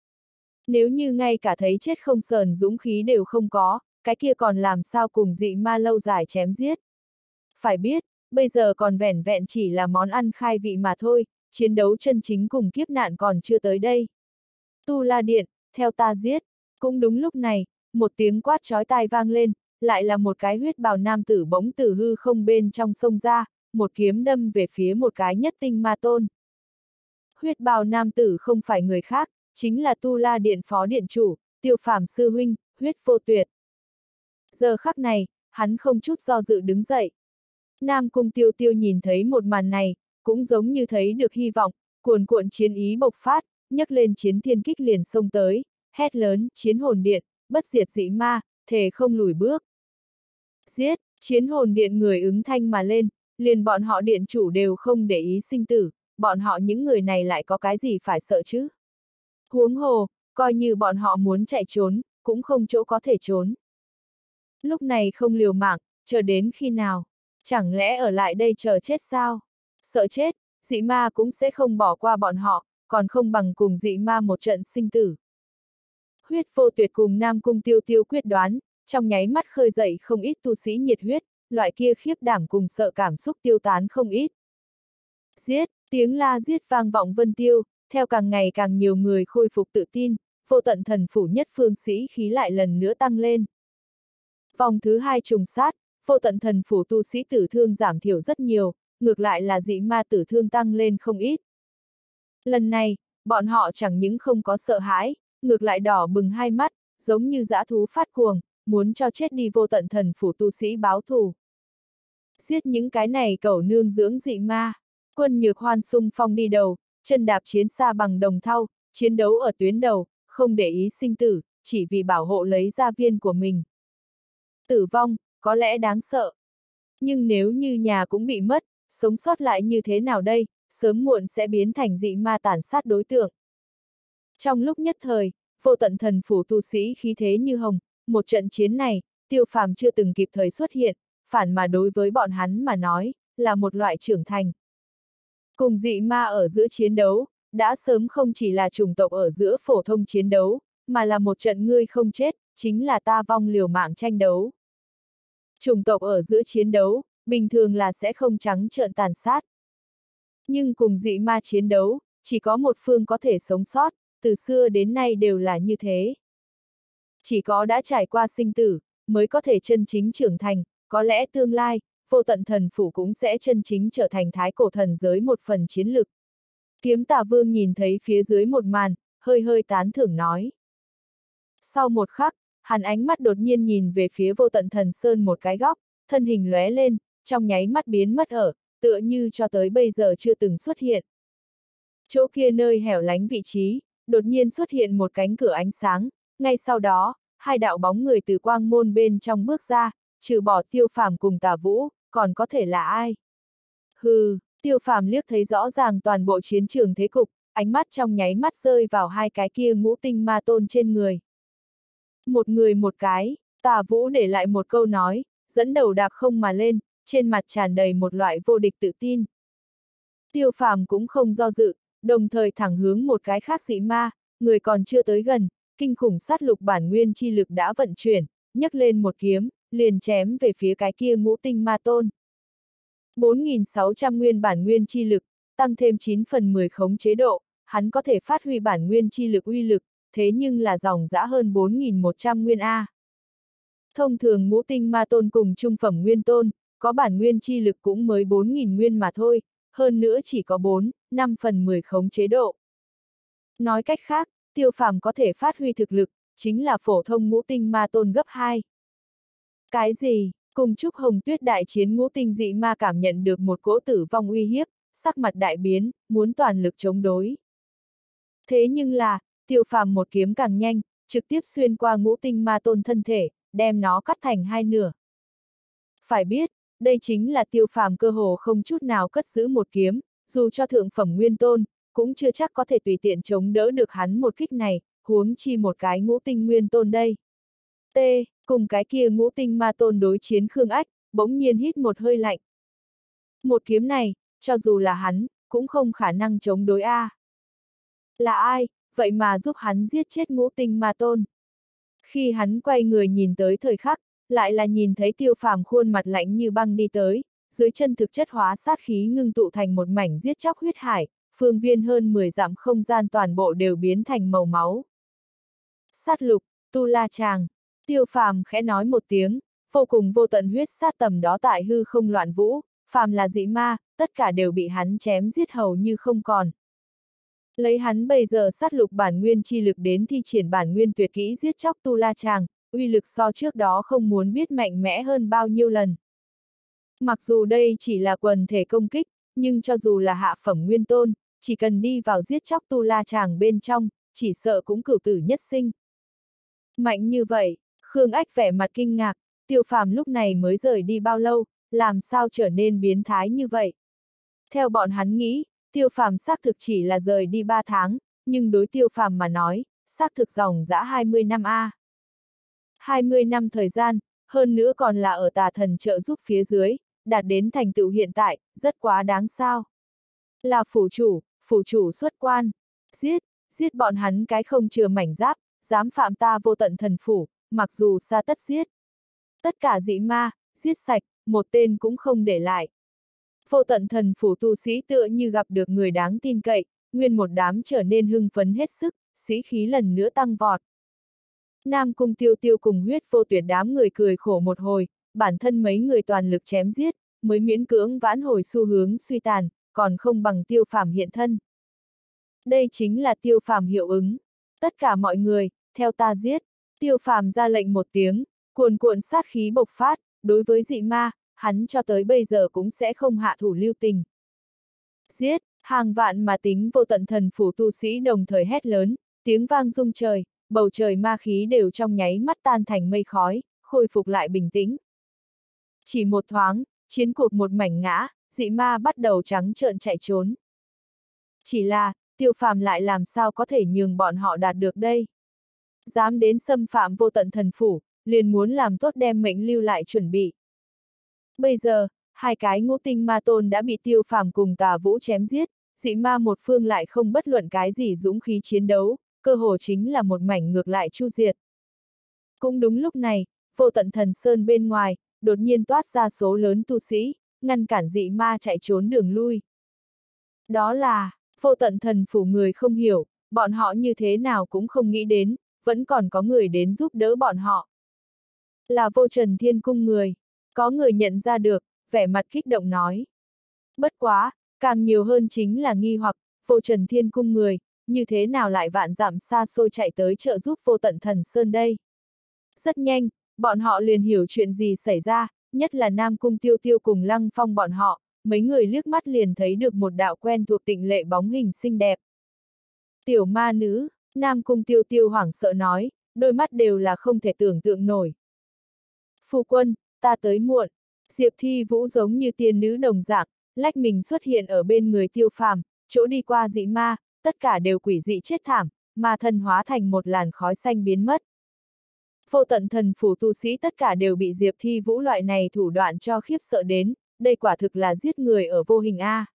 Speaker 1: Nếu như ngay cả thấy chết không sờn dũng khí đều không có, cái kia còn làm sao cùng dị ma lâu dài chém giết. Phải biết, bây giờ còn vẻn vẹn chỉ là món ăn khai vị mà thôi, chiến đấu chân chính cùng kiếp nạn còn chưa tới đây. Tu La Điện, theo ta giết. Cũng đúng lúc này, một tiếng quát chói tai vang lên, lại là một cái huyết bào nam tử bỗng từ hư không bên trong sông ra, một kiếm đâm về phía một cái nhất tinh ma tôn. Huyết bào nam tử không phải người khác, chính là Tu La Điện phó điện chủ, Tiêu Phàm sư huynh, Huyết Vô Tuyệt. Giờ khắc này, hắn không chút do dự đứng dậy. Nam Cung Tiêu Tiêu nhìn thấy một màn này, cũng giống như thấy được hy vọng, cuồn cuộn chiến ý bộc phát, nhấc lên chiến thiên kích liền xông tới, hét lớn, chiến hồn điện, bất diệt dị ma, thề không lùi bước. Giết, chiến hồn điện người ứng thanh mà lên, liền bọn họ điện chủ đều không để ý sinh tử, bọn họ những người này lại có cái gì phải sợ chứ? Huống hồ, coi như bọn họ muốn chạy trốn, cũng không chỗ có thể trốn. Lúc này không liều mạng, chờ đến khi nào? Chẳng lẽ ở lại đây chờ chết sao? Sợ chết, dị ma cũng sẽ không bỏ qua bọn họ, còn không bằng cùng dị ma một trận sinh tử. Huyết Vô Tuyệt cùng Nam Cung Tiêu Tiêu quyết đoán, trong nháy mắt khơi dậy không ít tu sĩ nhiệt huyết, loại kia khiếp đảm cùng sợ cảm xúc tiêu tán không ít. Giết, tiếng la giết vang vọng vân tiêu, theo càng ngày càng nhiều người khôi phục tự tin, vô tận thần phủ nhất phương sĩ khí lại lần nữa tăng lên. Vòng thứ hai trùng sát, vô tận thần phủ tu sĩ tử thương giảm thiểu rất nhiều, ngược lại là dị ma tử thương tăng lên không ít. Lần này, bọn họ chẳng những không có sợ hãi, ngược lại đỏ bừng hai mắt, giống như dã thú phát cuồng, muốn cho chết đi vô tận thần phủ tu sĩ báo thù. Giết những cái này cẩu nương dưỡng dị ma, Quân Nhược Hoan xung phong đi đầu, chân đạp chiến xa bằng đồng thau, chiến đấu ở tuyến đầu, không để ý sinh tử, chỉ vì bảo hộ lấy gia viên của mình. Tử vong, có lẽ đáng sợ. Nhưng nếu như nhà cũng bị mất, sống sót lại như thế nào đây, sớm muộn sẽ biến thành dị ma tàn sát đối tượng. Trong lúc nhất thời, vô tận thần phủ tu sĩ khí thế như hồng, một trận chiến này, Tiêu Phàm chưa từng kịp thời xuất hiện, phản mà đối với bọn hắn mà nói, là một loại trưởng thành. Cùng dị ma ở giữa chiến đấu, đã sớm không chỉ là chủng tộc ở giữa phổ thông chiến đấu, mà là một trận ngươi không chết, chính là ta vong liều mạng tranh đấu. Chủng tộc ở giữa chiến đấu, bình thường là sẽ không trắng trợn tàn sát. Nhưng cùng dị ma chiến đấu, chỉ có một phương có thể sống sót, từ xưa đến nay đều là như thế. Chỉ có đã trải qua sinh tử, mới có thể chân chính trưởng thành, có lẽ tương lai, vô tận thần phủ cũng sẽ chân chính trở thành thái cổ thần giới một phần chiến lực. Kiếm Tà Vương nhìn thấy phía dưới một màn, hơi hơi tán thưởng nói. Sau một khắc, hắn ánh mắt đột nhiên nhìn về phía vô tận thần sơn một cái góc, thân hình lóe lên, trong nháy mắt biến mất ở, tựa như cho tới bây giờ chưa từng xuất hiện. Chỗ kia nơi hẻo lánh vị trí, đột nhiên xuất hiện một cánh cửa ánh sáng, ngay sau đó, hai đạo bóng người từ quang môn bên trong bước ra, trừ bỏ Tiêu Phàm cùng Tà Vũ, còn có thể là ai? Hừ, Tiêu Phàm liếc thấy rõ ràng toàn bộ chiến trường thế cục, ánh mắt trong nháy mắt rơi vào hai cái kia ngũ tinh ma tôn trên người. Một người một cái, Tà Vũ để lại một câu nói, dẫn đầu đạp không mà lên, trên mặt tràn đầy một loại vô địch tự tin. Tiêu Phàm cũng không do dự, đồng thời thẳng hướng một cái khác dị ma, người còn chưa tới gần, kinh khủng sát lục bản nguyên chi lực đã vận chuyển, nhấc lên một kiếm, liền chém về phía cái kia ngũ tinh ma tôn. bốn nghìn sáu trăm nguyên bản nguyên chi lực, tăng thêm chín phần mười khống chế độ, hắn có thể phát huy bản nguyên chi lực uy lực, thế nhưng là dòng dã hơn bốn nghìn một trăm nguyên A. Thông thường ngũ tinh ma tôn cùng trung phẩm nguyên tôn, có bản nguyên chi lực cũng mới bốn nghìn nguyên mà thôi, hơn nữa chỉ có bốn, năm phần mười khống chế độ. Nói cách khác, Tiêu Phàm có thể phát huy thực lực, chính là phổ thông ngũ tinh ma tôn gấp hai. Cái gì? Cùng Trúc Hồng Tuyết đại chiến ngũ tinh dị ma cảm nhận được một cỗ tử vong uy hiếp, sắc mặt đại biến, muốn toàn lực chống đối. Thế nhưng là, Tiêu Phàm một kiếm càng nhanh, trực tiếp xuyên qua ngũ tinh ma tôn thân thể, đem nó cắt thành hai nửa. Phải biết, đây chính là Tiêu Phàm cơ hồ không chút nào cất giữ một kiếm, dù cho thượng phẩm nguyên tôn, cũng chưa chắc có thể tùy tiện chống đỡ được hắn một kích này, huống chi một cái ngũ tinh nguyên tôn đây. T, cùng cái kia ngũ tinh ma tôn đối chiến Khương Ách, bỗng nhiên hít một hơi lạnh. Một kiếm này, cho dù là hắn, cũng không khả năng chống đối A. Là ai, vậy mà giúp hắn giết chết ngũ tinh ma tôn? Khi hắn quay người nhìn tới thời khắc, lại là nhìn thấy Tiêu Phàm khuôn mặt lạnh như băng đi tới, dưới chân thực chất hóa sát khí ngưng tụ thành một mảnh giết chóc huyết hải, phương viên hơn mười dặm không gian toàn bộ đều biến thành màu máu. Sát lục, tu la tràng, Tiêu Phàm khẽ nói một tiếng, vô cùng vô tận huyết sát tầm đó tại hư không loạn vũ, phàm là dị ma, tất cả đều bị hắn chém giết hầu như không còn. Lấy hắn bây giờ sát lục bản nguyên chi lực đến thi triển bản nguyên tuyệt kỹ giết chóc tu la tràng, uy lực so trước đó không muốn biết mạnh mẽ hơn bao nhiêu lần. Mặc dù đây chỉ là quần thể công kích, nhưng cho dù là hạ phẩm nguyên tôn, chỉ cần đi vào giết chóc tu la tràng bên trong, chỉ sợ cũng cửu tử nhất sinh. Mạnh như vậy, Khương Ách vẻ mặt kinh ngạc, Tiêu Phàm lúc này mới rời đi bao lâu, làm sao trở nên biến thái như vậy? Theo bọn hắn nghĩ, Tiêu Phàm xác thực chỉ là rời đi ba tháng, nhưng đối Tiêu Phàm mà nói, xác thực dòng dã hai mươi năm a. hai mươi năm thời gian, hơn nữa còn là ở tà thần trợ giúp phía dưới, đạt đến thành tựu hiện tại, rất quá đáng sao. Là phủ chủ, phủ chủ xuất quan, giết, giết bọn hắn cái không chừa mảnh giáp, dám phạm ta vô tận thần phủ, mặc dù xa tất giết. Tất cả dị ma, giết sạch, một tên cũng không để lại. Vô tận thần phủ tu sĩ tựa như gặp được người đáng tin cậy, nguyên một đám trở nên hưng phấn hết sức, sĩ khí lần nữa tăng vọt. Nam Cung Tiêu Tiêu cùng Huyết Vô Tuyệt đám người cười khổ một hồi, bản thân mấy người toàn lực chém giết, mới miễn cưỡng vãn hồi xu hướng suy tàn, còn không bằng Tiêu Phàm hiện thân. Đây chính là Tiêu Phàm hiệu ứng. Tất cả mọi người, theo ta giết. Tiêu Phàm ra lệnh một tiếng, cuồn cuộn sát khí bộc phát, đối với dị ma, hắn cho tới bây giờ cũng sẽ không hạ thủ lưu tình. Giết, hàng vạn mà tính vô tận thần phủ tu sĩ đồng thời hét lớn, tiếng vang rung trời, bầu trời ma khí đều trong nháy mắt tan thành mây khói, khôi phục lại bình tĩnh. Chỉ một thoáng, chiến cuộc một mảnh ngã, dị ma bắt đầu trắng trợn chạy trốn. Chỉ là, Tiêu Phàm lại làm sao có thể nhường bọn họ đạt được đây? Dám đến xâm phạm vô tận thần phủ, liền muốn làm tốt đem mệnh lưu lại chuẩn bị. Bây giờ, hai cái ngũ tinh ma tôn đã bị Tiêu Phàm cùng Tà Vũ chém giết, dị ma một phương lại không bất luận cái gì dũng khí chiến đấu, cơ hồ chính là một mảnh ngược lại chu diệt. Cũng đúng lúc này, vô tận thần sơn bên ngoài, đột nhiên toát ra số lớn tu sĩ, ngăn cản dị ma chạy trốn đường lui. Đó là, vô tận thần phủ người không hiểu, bọn họ như thế nào cũng không nghĩ đến, vẫn còn có người đến giúp đỡ bọn họ. Là Vô Trần Thiên Cung người, có người nhận ra được, vẻ mặt kích động nói. Bất quá, càng nhiều hơn chính là nghi hoặc, Vô Trần Thiên Cung người, như thế nào lại vạn dặm xa xôi chạy tới trợ giúp vô tận thần sơn đây? Rất nhanh, bọn họ liền hiểu chuyện gì xảy ra, nhất là Nam Cung Tiêu Tiêu cùng Lăng Phong bọn họ, mấy người liếc mắt liền thấy được một đạo quen thuộc tịnh lệ bóng hình xinh đẹp. Tiểu ma nữ, Nam Cung Tiêu Tiêu hoảng sợ nói, đôi mắt đều là không thể tưởng tượng nổi. Phu quân, ta tới muộn. Diệp Thi Vũ giống như tiên nữ đồng dạng, lách mình xuất hiện ở bên người Tiêu Phàm, chỗ đi qua dị ma, tất cả đều quỷ dị chết thảm, ma thân hóa thành một làn khói xanh biến mất. Vô tận thần phủ tu sĩ tất cả đều bị Diệp Thi Vũ loại này thủ đoạn cho khiếp sợ đến, đây quả thực là giết người ở vô hình a.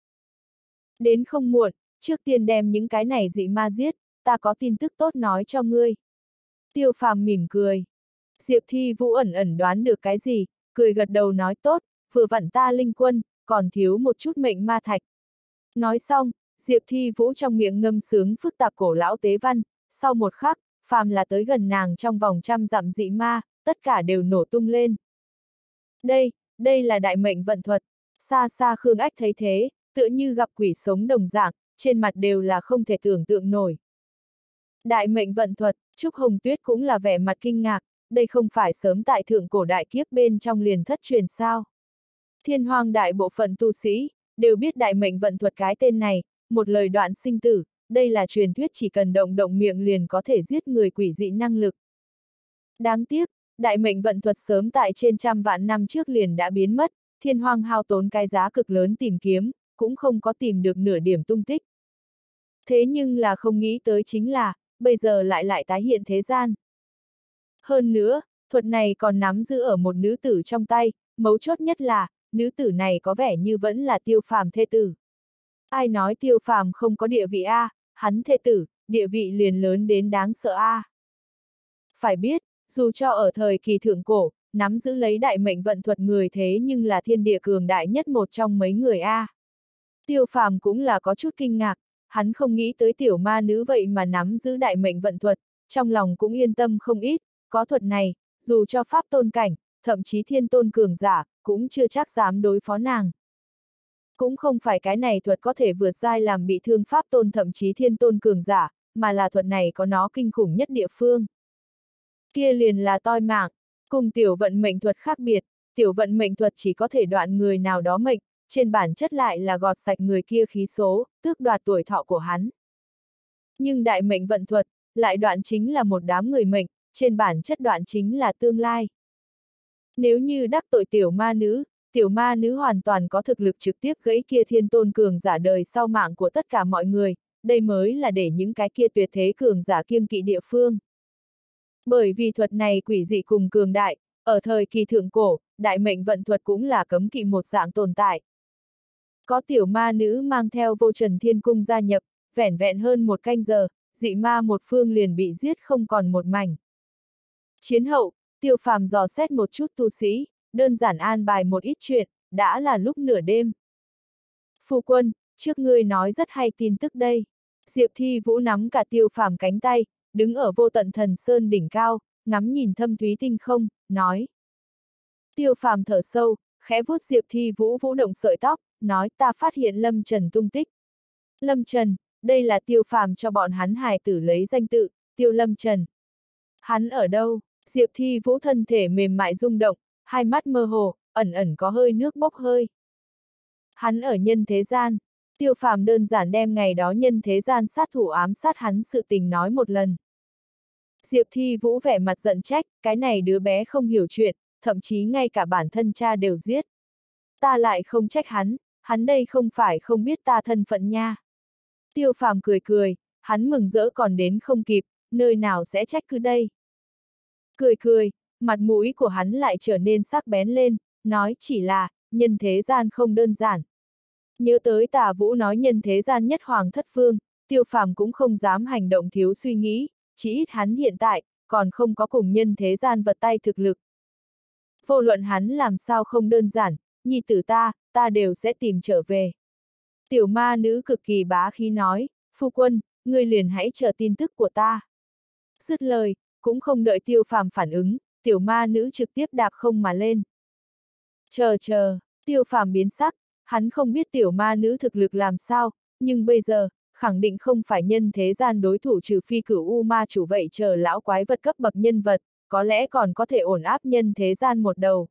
Speaker 1: Đến không muộn, trước tiên đem những cái này dị ma giết, ta có tin tức tốt nói cho ngươi. Tiêu Phàm mỉm cười. Diệp Thi Vũ ẩn ẩn đoán được cái gì, cười gật đầu nói tốt, vừa vặn ta linh quân, còn thiếu một chút mệnh ma thạch. Nói xong, Diệp Thi Vũ trong miệng ngâm sướng phức tạp cổ lão tế văn, sau một khắc, phàm là tới gần nàng trong vòng trăm dặm dị ma, tất cả đều nổ tung lên. Đây, đây là đại mệnh vận thuật. Xa xa Khương Ách thấy thế, tựa như gặp quỷ sống đồng dạng, trên mặt đều là không thể tưởng tượng nổi. Đại mệnh vận thuật, Trúc Hồng Tuyết cũng là vẻ mặt kinh ngạc, đây không phải sớm tại thượng cổ đại kiếp bên trong liền thất truyền sao. Thiên Hoang đại bộ phận tu sĩ, đều biết đại mệnh vận thuật cái tên này, một lời đoạn sinh tử, đây là truyền thuyết chỉ cần động động miệng liền có thể giết người quỷ dị năng lực. Đáng tiếc, đại mệnh vận thuật sớm tại trên trăm vạn năm trước liền đã biến mất, thiên hoang hao tốn cái giá cực lớn tìm kiếm, cũng không có tìm được nửa điểm tung tích. Thế nhưng là không nghĩ tới chính là, bây giờ lại lại tái hiện thế gian. Hơn nữa, thuật này còn nắm giữ ở một nữ tử trong tay, mấu chốt nhất là, nữ tử này có vẻ như vẫn là Tiêu Phàm thê tử. Ai nói Tiêu Phàm không có địa vị a, hắn thê tử, địa vị liền lớn đến đáng sợ a. Phải biết, dù cho ở thời kỳ thượng cổ, nắm giữ lấy đại mệnh vận thuật người thế nhưng là thiên địa cường đại nhất một trong mấy người a. Tiêu Phàm cũng là có chút kinh ngạc, hắn không nghĩ tới tiểu ma nữ vậy mà nắm giữ đại mệnh vận thuật, trong lòng cũng yên tâm không ít, có thuật này, dù cho pháp tôn cảnh, thậm chí thiên tôn cường giả, cũng chưa chắc dám đối phó nàng. Cũng không phải cái này thuật có thể vượt giai làm bị thương pháp tôn thậm chí thiên tôn cường giả, mà là thuật này có nó kinh khủng nhất địa phương. Kia liền là toi mạng, cùng tiểu vận mệnh thuật khác biệt, tiểu vận mệnh thuật chỉ có thể đoạn người nào đó mệnh, trên bản chất lại là gọt sạch người kia khí số, tước đoạt tuổi thọ của hắn. Nhưng đại mệnh vận thuật, lại đoạn chính là một đám người mệnh, trên bản chất đoạn chính là tương lai. Nếu như đắc tội tiểu ma nữ, tiểu ma nữ hoàn toàn có thực lực trực tiếp gãy kia thiên tôn cường giả đời sau mạng của tất cả mọi người, đây mới là để những cái kia tuyệt thế cường giả kiêng kỵ địa phương. Bởi vì thuật này quỷ dị cùng cường đại, ở thời kỳ thượng cổ, đại mệnh vận thuật cũng là cấm kỵ một dạng tồn tại. Có tiểu ma nữ mang theo vô trần thiên cung gia nhập, vẻn vẹn hơn một canh giờ, dị ma một phương liền bị giết không còn một mảnh. Chiến hậu, Tiêu Phàm dò xét một chút tu sĩ, đơn giản an bài một ít chuyện, đã là lúc nửa đêm. Phu quân, trước ngươi nói rất hay tin tức đây. Diệp Thi Vũ nắm cả Tiêu Phàm cánh tay, đứng ở vô tận thần sơn đỉnh cao, ngắm nhìn thâm thúy tinh không, nói. Tiêu Phàm thở sâu, khẽ vuốt Diệp Thi Vũ vũ động sợi tóc, nói ta phát hiện Lâm Trần tung tích. Lâm Trần, đây là Tiêu Phàm cho bọn hắn hài tử lấy danh tự, Tiêu Lâm Trần. Hắn ở đâu? Diệp Thi Vũ thân thể mềm mại rung động, hai mắt mơ hồ, ẩn ẩn có hơi nước bốc hơi. Hắn ở nhân thế gian. Tiêu Phàm đơn giản đem ngày đó nhân thế gian sát thủ ám sát hắn sự tình nói một lần. Diệp Thi Vũ vẻ mặt giận trách, cái này đứa bé không hiểu chuyện, thậm chí ngay cả bản thân cha đều giết. Ta lại không trách hắn, hắn đây không phải không biết ta thân phận nha. Tiêu Phàm cười cười, hắn mừng rỡ còn đến không kịp, nơi nào sẽ trách cứ đây. Cười cười, mặt mũi của hắn lại trở nên sắc bén lên, nói chỉ là, nhân thế gian không đơn giản. Nhớ tới Tả Vũ nói nhân thế gian nhất hoàng thất phương, Tiêu Phàm cũng không dám hành động thiếu suy nghĩ, chỉ ít hắn hiện tại, còn không có cùng nhân thế gian vật tay thực lực. Vô luận hắn làm sao không đơn giản, nhi tử ta, ta đều sẽ tìm trở về. Tiểu ma nữ cực kỳ bá khí nói, phu quân, ngươi liền hãy chờ tin tức của ta. Dứt lời, cũng không đợi Tiêu Phàm phản ứng, tiểu ma nữ trực tiếp đạp không mà lên. Chờ chờ, Tiêu Phàm biến sắc, hắn không biết tiểu ma nữ thực lực làm sao, nhưng bây giờ, khẳng định không phải nhân thế gian đối thủ trừ phi cửu u ma chủ vậy chờ lão quái vật cấp bậc nhân vật, có lẽ còn có thể ổn áp nhân thế gian một đầu.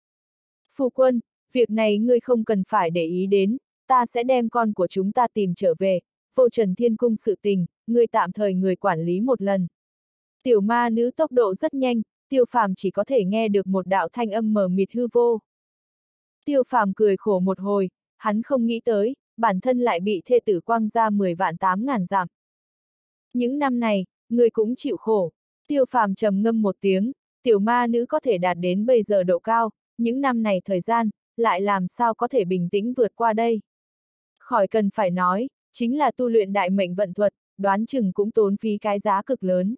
Speaker 1: Phu quân, việc này ngươi không cần phải để ý đến, ta sẽ đem con của chúng ta tìm trở về, vô trần thiên cung sự tình, ngươi tạm thời người quản lý một lần. Tiểu ma nữ tốc độ rất nhanh, Tiêu Phàm chỉ có thể nghe được một đạo thanh âm mờ mịt hư vô. Tiêu Phàm cười khổ một hồi, hắn không nghĩ tới, bản thân lại bị thê tử quăng ra mười vạn tám ngàn dặm. Những năm này, người cũng chịu khổ. Tiêu Phàm trầm ngâm một tiếng, tiểu ma nữ có thể đạt đến bây giờ độ cao, những năm này thời gian, lại làm sao có thể bình tĩnh vượt qua đây. Khỏi cần phải nói, chính là tu luyện đại mệnh vận thuật, đoán chừng cũng tốn phí cái giá cực lớn.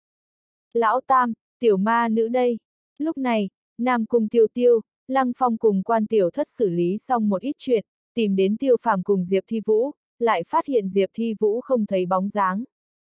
Speaker 1: Lão Tam, tiểu ma nữ đây. Lúc này, Nam Cung Tiêu Tiêu, Lăng Phong cùng Quan Tiểu Thất xử lý xong một ít chuyện, tìm đến Tiêu Phàm cùng Diệp Thi Vũ, lại phát hiện Diệp Thi Vũ không thấy bóng dáng.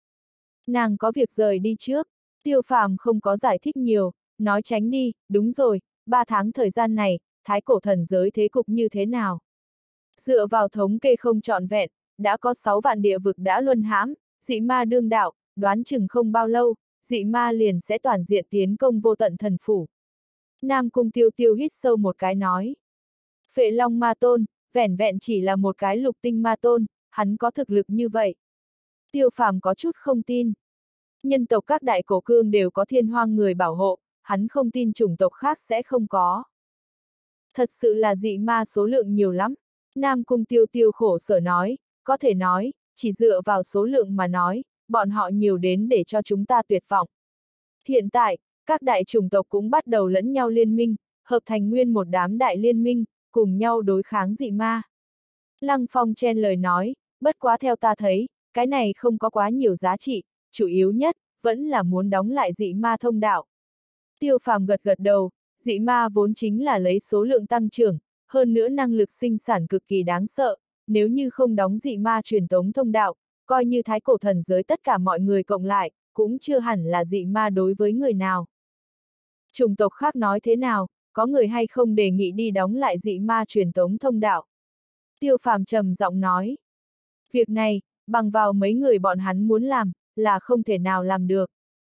Speaker 1: Nàng có việc rời đi trước, Tiêu Phàm không có giải thích nhiều, nói tránh đi, đúng rồi, ba tháng thời gian này, thái cổ thần giới thế cục như thế nào? Dựa vào thống kê không trọn vẹn, đã có sáu vạn địa vực đã luân hãm, dị ma đương đạo, đoán chừng không bao lâu, dị ma liền sẽ toàn diện tiến công vô tận thần phủ. Nam Cung Tiêu Tiêu hít sâu một cái nói. Phệ Long Ma Tôn, vẻn vẹn chỉ là một cái lục tinh ma tôn, hắn có thực lực như vậy. Tiêu Phàm có chút không tin. Nhân tộc các đại cổ cương đều có thiên hoang người bảo hộ, hắn không tin chủng tộc khác sẽ không có. Thật sự là dị ma số lượng nhiều lắm. Nam Cung Tiêu Tiêu khổ sở nói, có thể nói, chỉ dựa vào số lượng mà nói, bọn họ nhiều đến để cho chúng ta tuyệt vọng. Hiện tại, các đại chủng tộc cũng bắt đầu lẫn nhau liên minh, hợp thành nguyên một đám đại liên minh, cùng nhau đối kháng dị ma. Lăng Phong chen lời nói, bất quá theo ta thấy, cái này không có quá nhiều giá trị, chủ yếu nhất, vẫn là muốn đóng lại dị ma thông đạo. Tiêu Phàm gật gật đầu, dị ma vốn chính là lấy số lượng tăng trưởng, hơn nữa năng lực sinh sản cực kỳ đáng sợ, nếu như không đóng dị ma truyền tống thông đạo, coi như thái cổ thần giới tất cả mọi người cộng lại, cũng chưa hẳn là dị ma đối với người nào. Chủng tộc khác nói thế nào, có người hay không đề nghị đi đóng lại dị ma truyền tống thông đạo? Tiêu Phàm trầm giọng nói. Việc này, bằng vào mấy người bọn hắn muốn làm, là không thể nào làm được.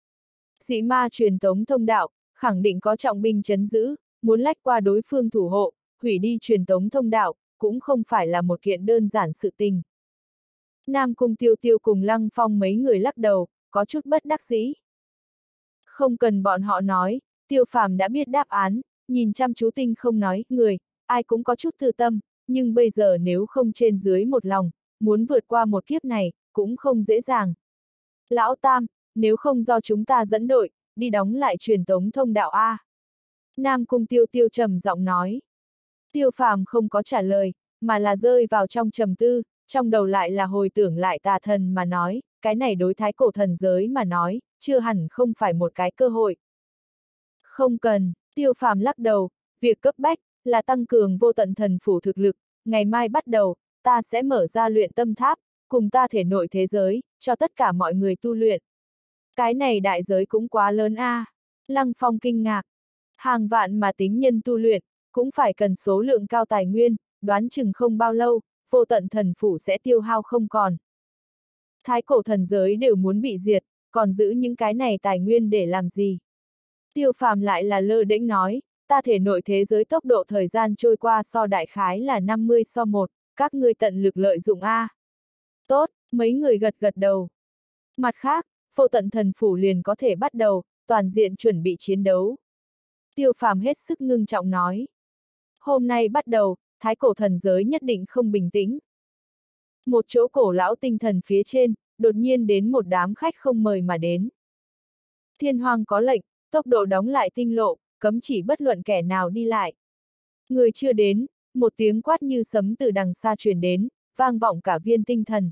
Speaker 1: Dị ma truyền tống thông đạo, khẳng định có trọng binh trấn giữ, muốn lách qua đối phương thủ hộ, hủy đi truyền tống thông đạo, cũng không phải là một kiện đơn giản sự tình. Nam Cung Tiêu Tiêu cùng Lăng Phong mấy người lắc đầu, có chút bất đắc dĩ. Không cần bọn họ nói, Tiêu Phàm đã biết đáp án, nhìn chăm chú tinh không nói, người, ai cũng có chút tư tâm, nhưng bây giờ nếu không trên dưới một lòng, muốn vượt qua một kiếp này, cũng không dễ dàng. Lão Tam, nếu không do chúng ta dẫn đội, đi đóng lại truyền tống thông đạo A. Nam Cung Tiêu Tiêu trầm giọng nói. Tiêu Phàm không có trả lời, mà là rơi vào trong trầm tư, trong đầu lại là hồi tưởng lại tà thần mà nói, cái này đối thái cổ thần giới mà nói, chưa hẳn không phải một cái cơ hội. Không cần, Tiêu Phàm lắc đầu, việc cấp bách, là tăng cường vô tận thần phủ thực lực, ngày mai bắt đầu, ta sẽ mở ra luyện tâm tháp, cùng ta thể nội thế giới, cho tất cả mọi người tu luyện. Cái này đại giới cũng quá lớn a. À. Lăng Phong kinh ngạc. Hàng vạn mà tính nhân tu luyện, cũng phải cần số lượng cao tài nguyên, đoán chừng không bao lâu, vô tận thần phủ sẽ tiêu hao không còn. Thái cổ thần giới đều muốn bị diệt, còn giữ những cái này tài nguyên để làm gì? Tiêu Phàm lại là lơ đễnh nói, ta thể nội thế giới tốc độ thời gian trôi qua so đại khái là năm mươi so một, các ngươi tận lực lợi dụng a. À. Tốt, mấy người gật gật đầu. Mặt khác, vô tận thần phủ liền có thể bắt đầu, toàn diện chuẩn bị chiến đấu. Tiêu Phàm hết sức ngưng trọng nói. Hôm nay bắt đầu, thái cổ thần giới nhất định không bình tĩnh. Một chỗ cổ lão tinh thần phía trên, đột nhiên đến một đám khách không mời mà đến. Thiên Hoàng có lệnh, tốc độ đóng lại tinh lộ, cấm chỉ bất luận kẻ nào đi lại. Người chưa đến, một tiếng quát như sấm từ đằng xa truyền đến, vang vọng cả viên tinh thần.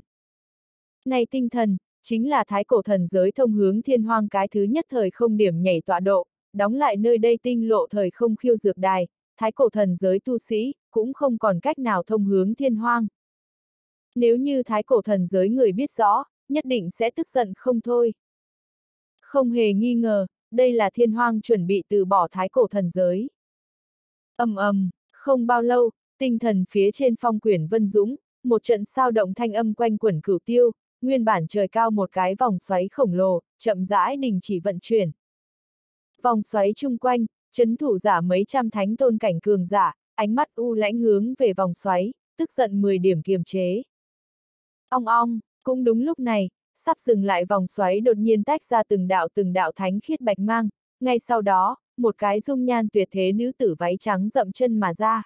Speaker 1: Này tinh thần, chính là thái cổ thần giới thông hướng Thiên Hoang cái thứ nhất thời không điểm nhảy tọa độ, đóng lại nơi đây tinh lộ thời không khiêu dược đài, thái cổ thần giới tu sĩ, cũng không còn cách nào thông hướng Thiên Hoang. Nếu như thái cổ thần giới người biết rõ, nhất định sẽ tức giận không thôi. Không hề nghi ngờ, đây là Thiên Hoang chuẩn bị từ bỏ thái cổ thần giới. Ầm ầm, không bao lâu, tinh thần phía trên phong quyển vân dũng, một trận sao động thanh âm quanh quẩn cửu tiêu, nguyên bản trời cao một cái vòng xoáy khổng lồ, chậm rãi đình chỉ vận chuyển. Vòng xoáy chung quanh, chấn thủ giả mấy trăm thánh tôn cảnh cường giả, ánh mắt u lãnh hướng về vòng xoáy, tức giận mười điểm kiềm chế. Ong ong, cũng đúng lúc này, sắp dừng lại vòng xoáy đột nhiên tách ra từng đạo từng đạo thánh khiết bạch mang, ngay sau đó, một cái dung nhan tuyệt thế nữ tử váy trắng dậm chân mà ra.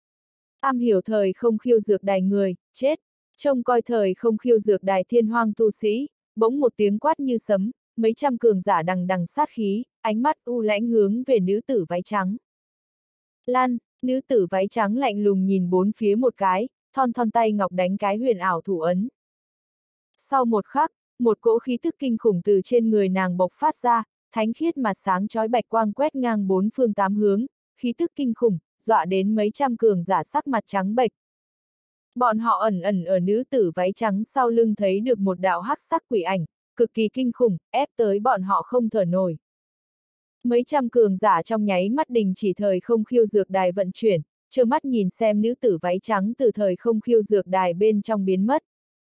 Speaker 1: Am hiểu thời không khiêu dược đài người, chết, trông coi thời không khiêu dược đài Thiên Hoang tu sĩ, bỗng một tiếng quát như sấm, mấy trăm cường giả đằng đằng sát khí, ánh mắt u lãnh hướng về nữ tử váy trắng. Lan, nữ tử váy trắng lạnh lùng nhìn bốn phía một cái, thon thon tay ngọc đánh cái huyền ảo thủ ấn. Sau một khắc, một cỗ khí tức kinh khủng từ trên người nàng bộc phát ra, thánh khiết mà sáng chói bạch quang quét ngang bốn phương tám hướng, khí tức kinh khủng, dọa đến mấy trăm cường giả sắc mặt trắng bệch. Bọn họ ẩn ẩn ở nữ tử váy trắng sau lưng thấy được một đạo hắc sắc quỷ ảnh, cực kỳ kinh khủng, ép tới bọn họ không thở nổi. Mấy trăm cường giả trong nháy mắt đình chỉ thời không khiêu dược đài vận chuyển, trơ mắt nhìn xem nữ tử váy trắng từ thời không khiêu dược đài bên trong biến mất.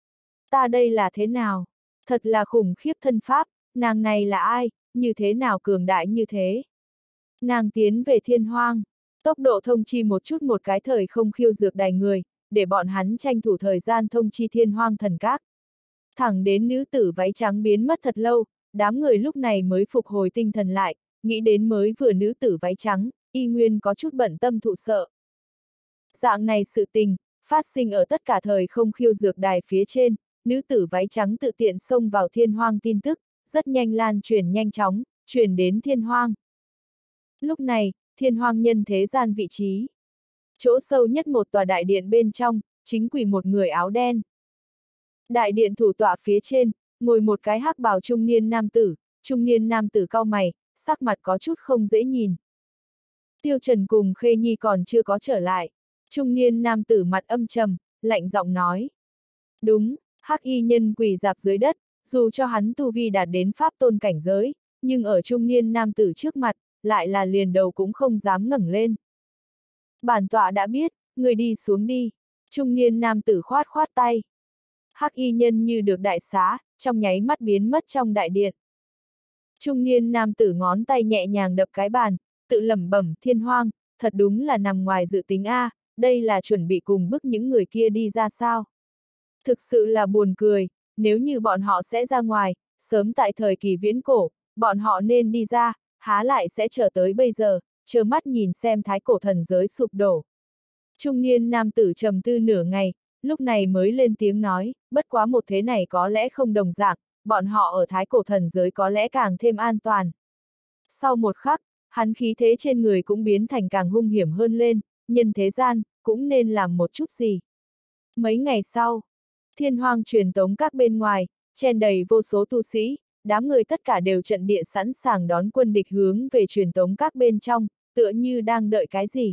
Speaker 1: Ta đây là thế nào? Thật là khủng khiếp thân pháp, nàng này là ai, như thế nào cường đại như thế? Nàng tiến về Thiên Hoang, tốc độ thông chi một chút một cái thời không khiêu dược đài người, để bọn hắn tranh thủ thời gian thông chi Thiên Hoang thần các. Thẳng đến nữ tử váy trắng biến mất thật lâu, đám người lúc này mới phục hồi tinh thần lại, nghĩ đến mới vừa nữ tử váy trắng, y nguyên có chút bận tâm thụ sợ. Dạng này sự tình, phát sinh ở tất cả thời không khiêu dược đài phía trên, nữ tử váy trắng tự tiện xông vào thiên hoang tin tức, rất nhanh lan truyền nhanh chóng, truyền đến thiên hoang. Lúc này, thiên hoang nhân thế gian vị trí. Chỗ sâu nhất một tòa đại điện bên trong, chính quỳ một người áo đen. Đại điện thủ tọa phía trên, ngồi một cái hắc bào trung niên nam tử, trung niên nam tử cau mày, sắc mặt có chút không dễ nhìn. Tiêu Trần cùng Khê Nhi còn chưa có trở lại. Trung niên nam tử mặt âm trầm, lạnh giọng nói. Đúng, hắc y nhân quỳ dạp dưới đất, dù cho hắn tu vi đạt đến pháp tôn cảnh giới, nhưng ở trung niên nam tử trước mặt, lại là liền đầu cũng không dám ngẩng lên. Bản tọa đã biết, người đi xuống đi. Trung niên nam tử khoát khoát tay. Hắc y nhân như được đại xá, trong nháy mắt biến mất trong đại điện. Trung niên nam tử ngón tay nhẹ nhàng đập cái bàn, tự lẩm bẩm thiên hoang, thật đúng là nằm ngoài dự tính a, đây là chuẩn bị cùng bức những người kia đi ra sao. Thực sự là buồn cười, nếu như bọn họ sẽ ra ngoài, sớm tại thời kỳ viễn cổ, bọn họ nên đi ra, há lại sẽ chờ tới bây giờ, trơ mắt nhìn xem thái cổ thần giới sụp đổ. Trung niên nam tử trầm tư nửa ngày, lúc này mới lên tiếng nói, bất quá một thế này có lẽ không đồng dạng, bọn họ ở thái cổ thần giới có lẽ càng thêm an toàn. Sau một khắc, hắn khí thế trên người cũng biến thành càng hung hiểm hơn lên, nhân thế gian, cũng nên làm một chút gì. Mấy ngày sau, thiên hoang truyền tống các bên ngoài, chen đầy vô số tu sĩ, đám người tất cả đều trận địa sẵn sàng đón quân địch hướng về truyền tống các bên trong, tựa như đang đợi cái gì.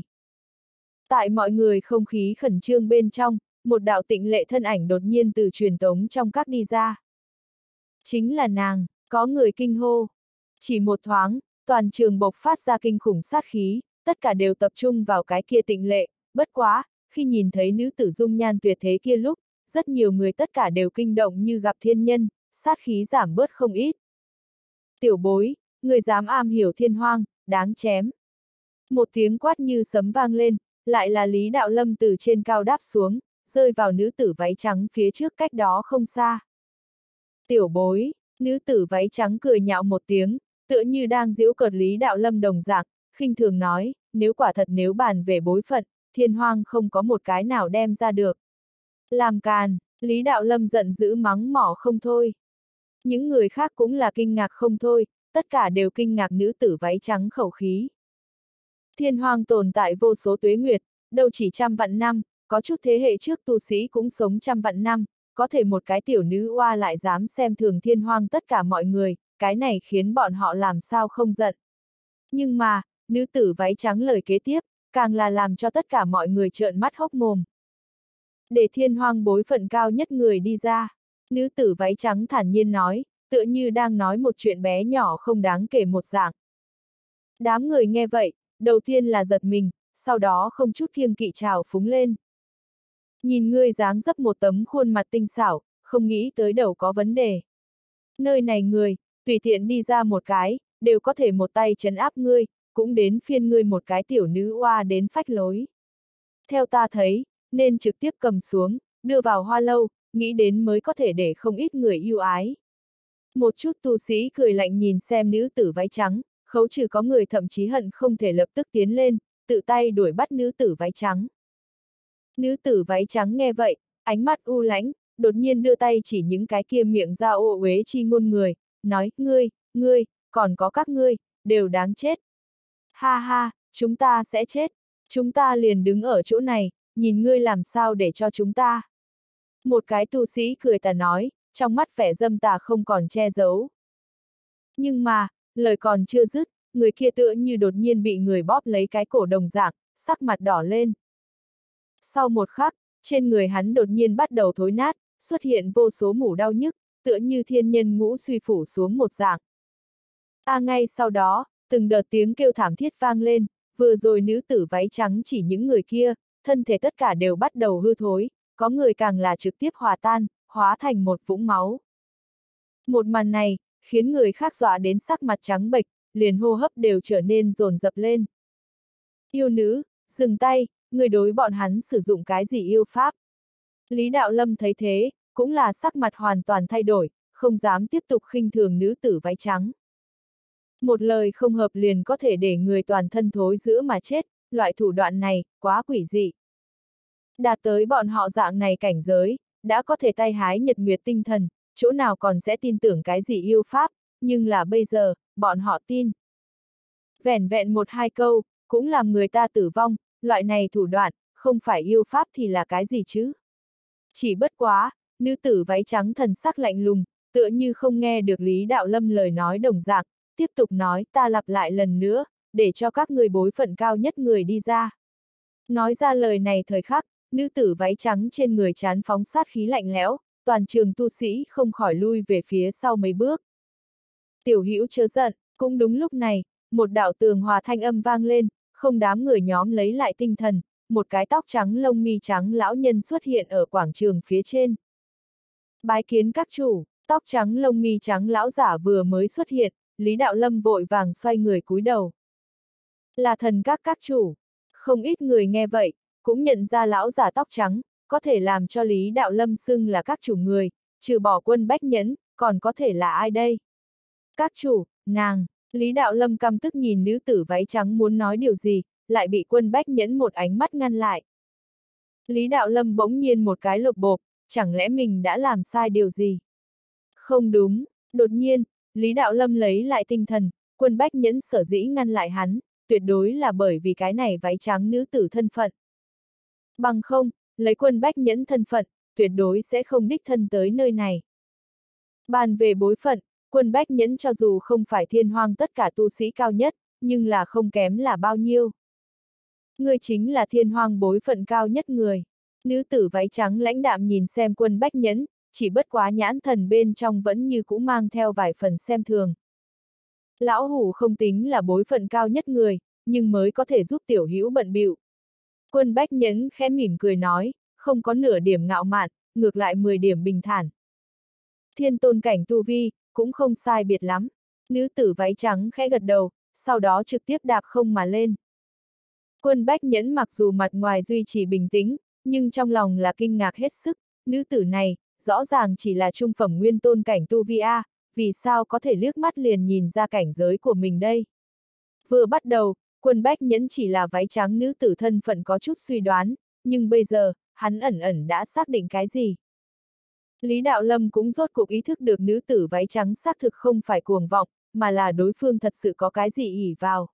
Speaker 1: Tại mọi người không khí khẩn trương bên trong, một đạo tịnh lệ thân ảnh đột nhiên từ truyền tống trong các đi ra. Chính là nàng, có người kinh hô. Chỉ một thoáng, toàn trường bộc phát ra kinh khủng sát khí, tất cả đều tập trung vào cái kia tịnh lệ, bất quá, khi nhìn thấy nữ tử dung nhan tuyệt thế kia lúc, rất nhiều người tất cả đều kinh động như gặp thiên nhân, sát khí giảm bớt không ít. Tiểu bối, người dám am hiểu thiên hoang, đáng chém. Một tiếng quát như sấm vang lên, lại là Lý Đạo Lâm từ trên cao đáp xuống, rơi vào nữ tử váy trắng phía trước cách đó không xa. Tiểu bối, nữ tử váy trắng cười nhạo một tiếng, tựa như đang giễu cợt Lý Đạo Lâm đồng dạng, khinh thường nói, nếu quả thật nếu bàn về bối phận, thiên hoang không có một cái nào đem ra được. Làm càn, Lý Đạo Lâm giận dữ mắng mỏ không thôi. Những người khác cũng là kinh ngạc không thôi, tất cả đều kinh ngạc nữ tử váy trắng khẩu khí. Thiên hoang tồn tại vô số tuế nguyệt, đâu chỉ trăm vạn năm, có chút thế hệ trước tu sĩ cũng sống trăm vạn năm, có thể một cái tiểu nữ oa lại dám xem thường thiên hoang tất cả mọi người, cái này khiến bọn họ làm sao không giận. Nhưng mà, nữ tử váy trắng lời kế tiếp, càng là làm cho tất cả mọi người trợn mắt hốc mồm. Để thiên hoang bối phận cao nhất người đi ra, nữ tử váy trắng thản nhiên nói, tựa như đang nói một chuyện bé nhỏ không đáng kể một dạng. Đám người nghe vậy, đầu tiên là giật mình, sau đó không chút kiêng kỵ trào phúng lên. Nhìn ngươi dáng dấp một tấm khuôn mặt tinh xảo, không nghĩ tới đầu có vấn đề. Nơi này người, tùy tiện đi ra một cái, đều có thể một tay trấn áp ngươi, cũng đến phiên ngươi một cái tiểu nữ oa đến phách lối. Theo ta thấy, nên trực tiếp cầm xuống, đưa vào hoa lâu, nghĩ đến mới có thể để không ít người yêu ái. Một chút tu sĩ cười lạnh nhìn xem nữ tử váy trắng, khấu trừ có người thậm chí hận không thể lập tức tiến lên, tự tay đuổi bắt nữ tử váy trắng. Nữ tử váy trắng nghe vậy, ánh mắt u lãnh, đột nhiên đưa tay chỉ những cái kia miệng ra ô uế chi ngôn người, nói, ngươi, ngươi, còn có các ngươi, đều đáng chết. Ha ha, chúng ta sẽ chết, chúng ta liền đứng ở chỗ này, nhìn ngươi làm sao để cho chúng ta. Một cái tu sĩ cười tà nói, trong mắt vẻ dâm tà không còn che giấu. Nhưng mà, lời còn chưa dứt, người kia tựa như đột nhiên bị người bóp lấy cái cổ đồng dạng, sắc mặt đỏ lên. Sau một khắc, trên người hắn đột nhiên bắt đầu thối nát, xuất hiện vô số mủ đau nhức, tựa như thiên nhân ngũ suy phủ xuống một dạng. À ngay sau đó, từng đợt tiếng kêu thảm thiết vang lên, vừa rồi nữ tử váy trắng chỉ những người kia, thân thể tất cả đều bắt đầu hư thối, có người càng là trực tiếp hòa tan, hóa thành một vũng máu. Một màn này, khiến người khác dọa đến sắc mặt trắng bệch, liền hô hấp đều trở nên dồn dập lên. Yêu nữ, dừng tay, người đối bọn hắn sử dụng cái gì yêu pháp? Lý Đạo Lâm thấy thế, cũng là sắc mặt hoàn toàn thay đổi, không dám tiếp tục khinh thường nữ tử váy trắng. Một lời không hợp liền có thể để người toàn thân thối rữa mà chết, loại thủ đoạn này, quá quỷ dị. Đạt tới bọn họ dạng này cảnh giới, đã có thể tay hái nhật nguyệt tinh thần, chỗ nào còn sẽ tin tưởng cái gì yêu pháp, nhưng là bây giờ, bọn họ tin. Vẻn vẹn một hai câu, cũng làm người ta tử vong, loại này thủ đoạn, không phải yêu pháp thì là cái gì chứ? Chỉ bất quá, nữ tử váy trắng thần sắc lạnh lùng, tựa như không nghe được Lý Đạo Lâm lời nói đồng dạng, tiếp tục nói ta lặp lại lần nữa, để cho các người bối phận cao nhất người đi ra. Nói ra lời này thời khắc, nữ tử váy trắng trên người trán phóng sát khí lạnh lẽo, toàn trường tu sĩ không khỏi lui về phía sau mấy bước. Tiểu Hữu chớ giận, cũng đúng lúc này, một đạo tường hòa thanh âm vang lên, không đám người nhóm lấy lại tinh thần, một cái tóc trắng lông mi trắng lão nhân xuất hiện ở quảng trường phía trên. Bái kiến các chủ, tóc trắng lông mi trắng lão giả vừa mới xuất hiện, Lý Đạo Lâm vội vàng xoay người cúi đầu. Là thần các các chủ, không ít người nghe vậy, cũng nhận ra lão giả tóc trắng, có thể làm cho Lý Đạo Lâm xưng là các chủ người, trừ bỏ Quân Bách Nhẫn, còn có thể là ai đây? Các chủ, nàng, Lý Đạo Lâm căm tức nhìn nữ tử váy trắng muốn nói điều gì, lại bị Quân Bách Nhẫn một ánh mắt ngăn lại. Lý Đạo Lâm bỗng nhiên một cái lột bộp, chẳng lẽ mình đã làm sai điều gì? Không đúng, đột nhiên, Lý Đạo Lâm lấy lại tinh thần, Quân Bách Nhẫn sở dĩ ngăn lại hắn, tuyệt đối là bởi vì cái này váy trắng nữ tử thân phận. Bằng không, lấy Quân Bách Nhẫn thân phận, tuyệt đối sẽ không đích thân tới nơi này. Bàn về bối phận, Quân Bách Nhẫn cho dù không phải thiên hoang tất cả tu sĩ cao nhất, nhưng là không kém là bao nhiêu. Người chính là thiên hoang bối phận cao nhất người. Nữ tử váy trắng lãnh đạm nhìn xem Quân Bách Nhẫn, chỉ bất quá nhãn thần bên trong vẫn như cũ mang theo vài phần xem thường. Lão hủ không tính là bối phận cao nhất người, nhưng mới có thể giúp tiểu hữu bận bịu. Quân Bách Nhẫn khẽ mỉm cười nói, không có nửa điểm ngạo mạn, ngược lại mười điểm bình thản. Thiên tôn cảnh tu vi, cũng không sai biệt lắm. Nữ tử váy trắng khẽ gật đầu, sau đó trực tiếp đạp không mà lên. Quân Bách Nhẫn mặc dù mặt ngoài duy trì bình tĩnh, nhưng trong lòng là kinh ngạc hết sức, nữ tử này, rõ ràng chỉ là trung phẩm nguyên tôn cảnh tu vi A, vì sao có thể liếc mắt liền nhìn ra cảnh giới của mình đây? Vừa bắt đầu, Quân Bách Nhẫn chỉ là váy trắng nữ tử thân phận có chút suy đoán, nhưng bây giờ, hắn ẩn ẩn đã xác định cái gì? Lý Đạo Lâm cũng rốt cuộc ý thức được nữ tử váy trắng xác thực không phải cuồng vọng, mà là đối phương thật sự có cái gì ỷ vào.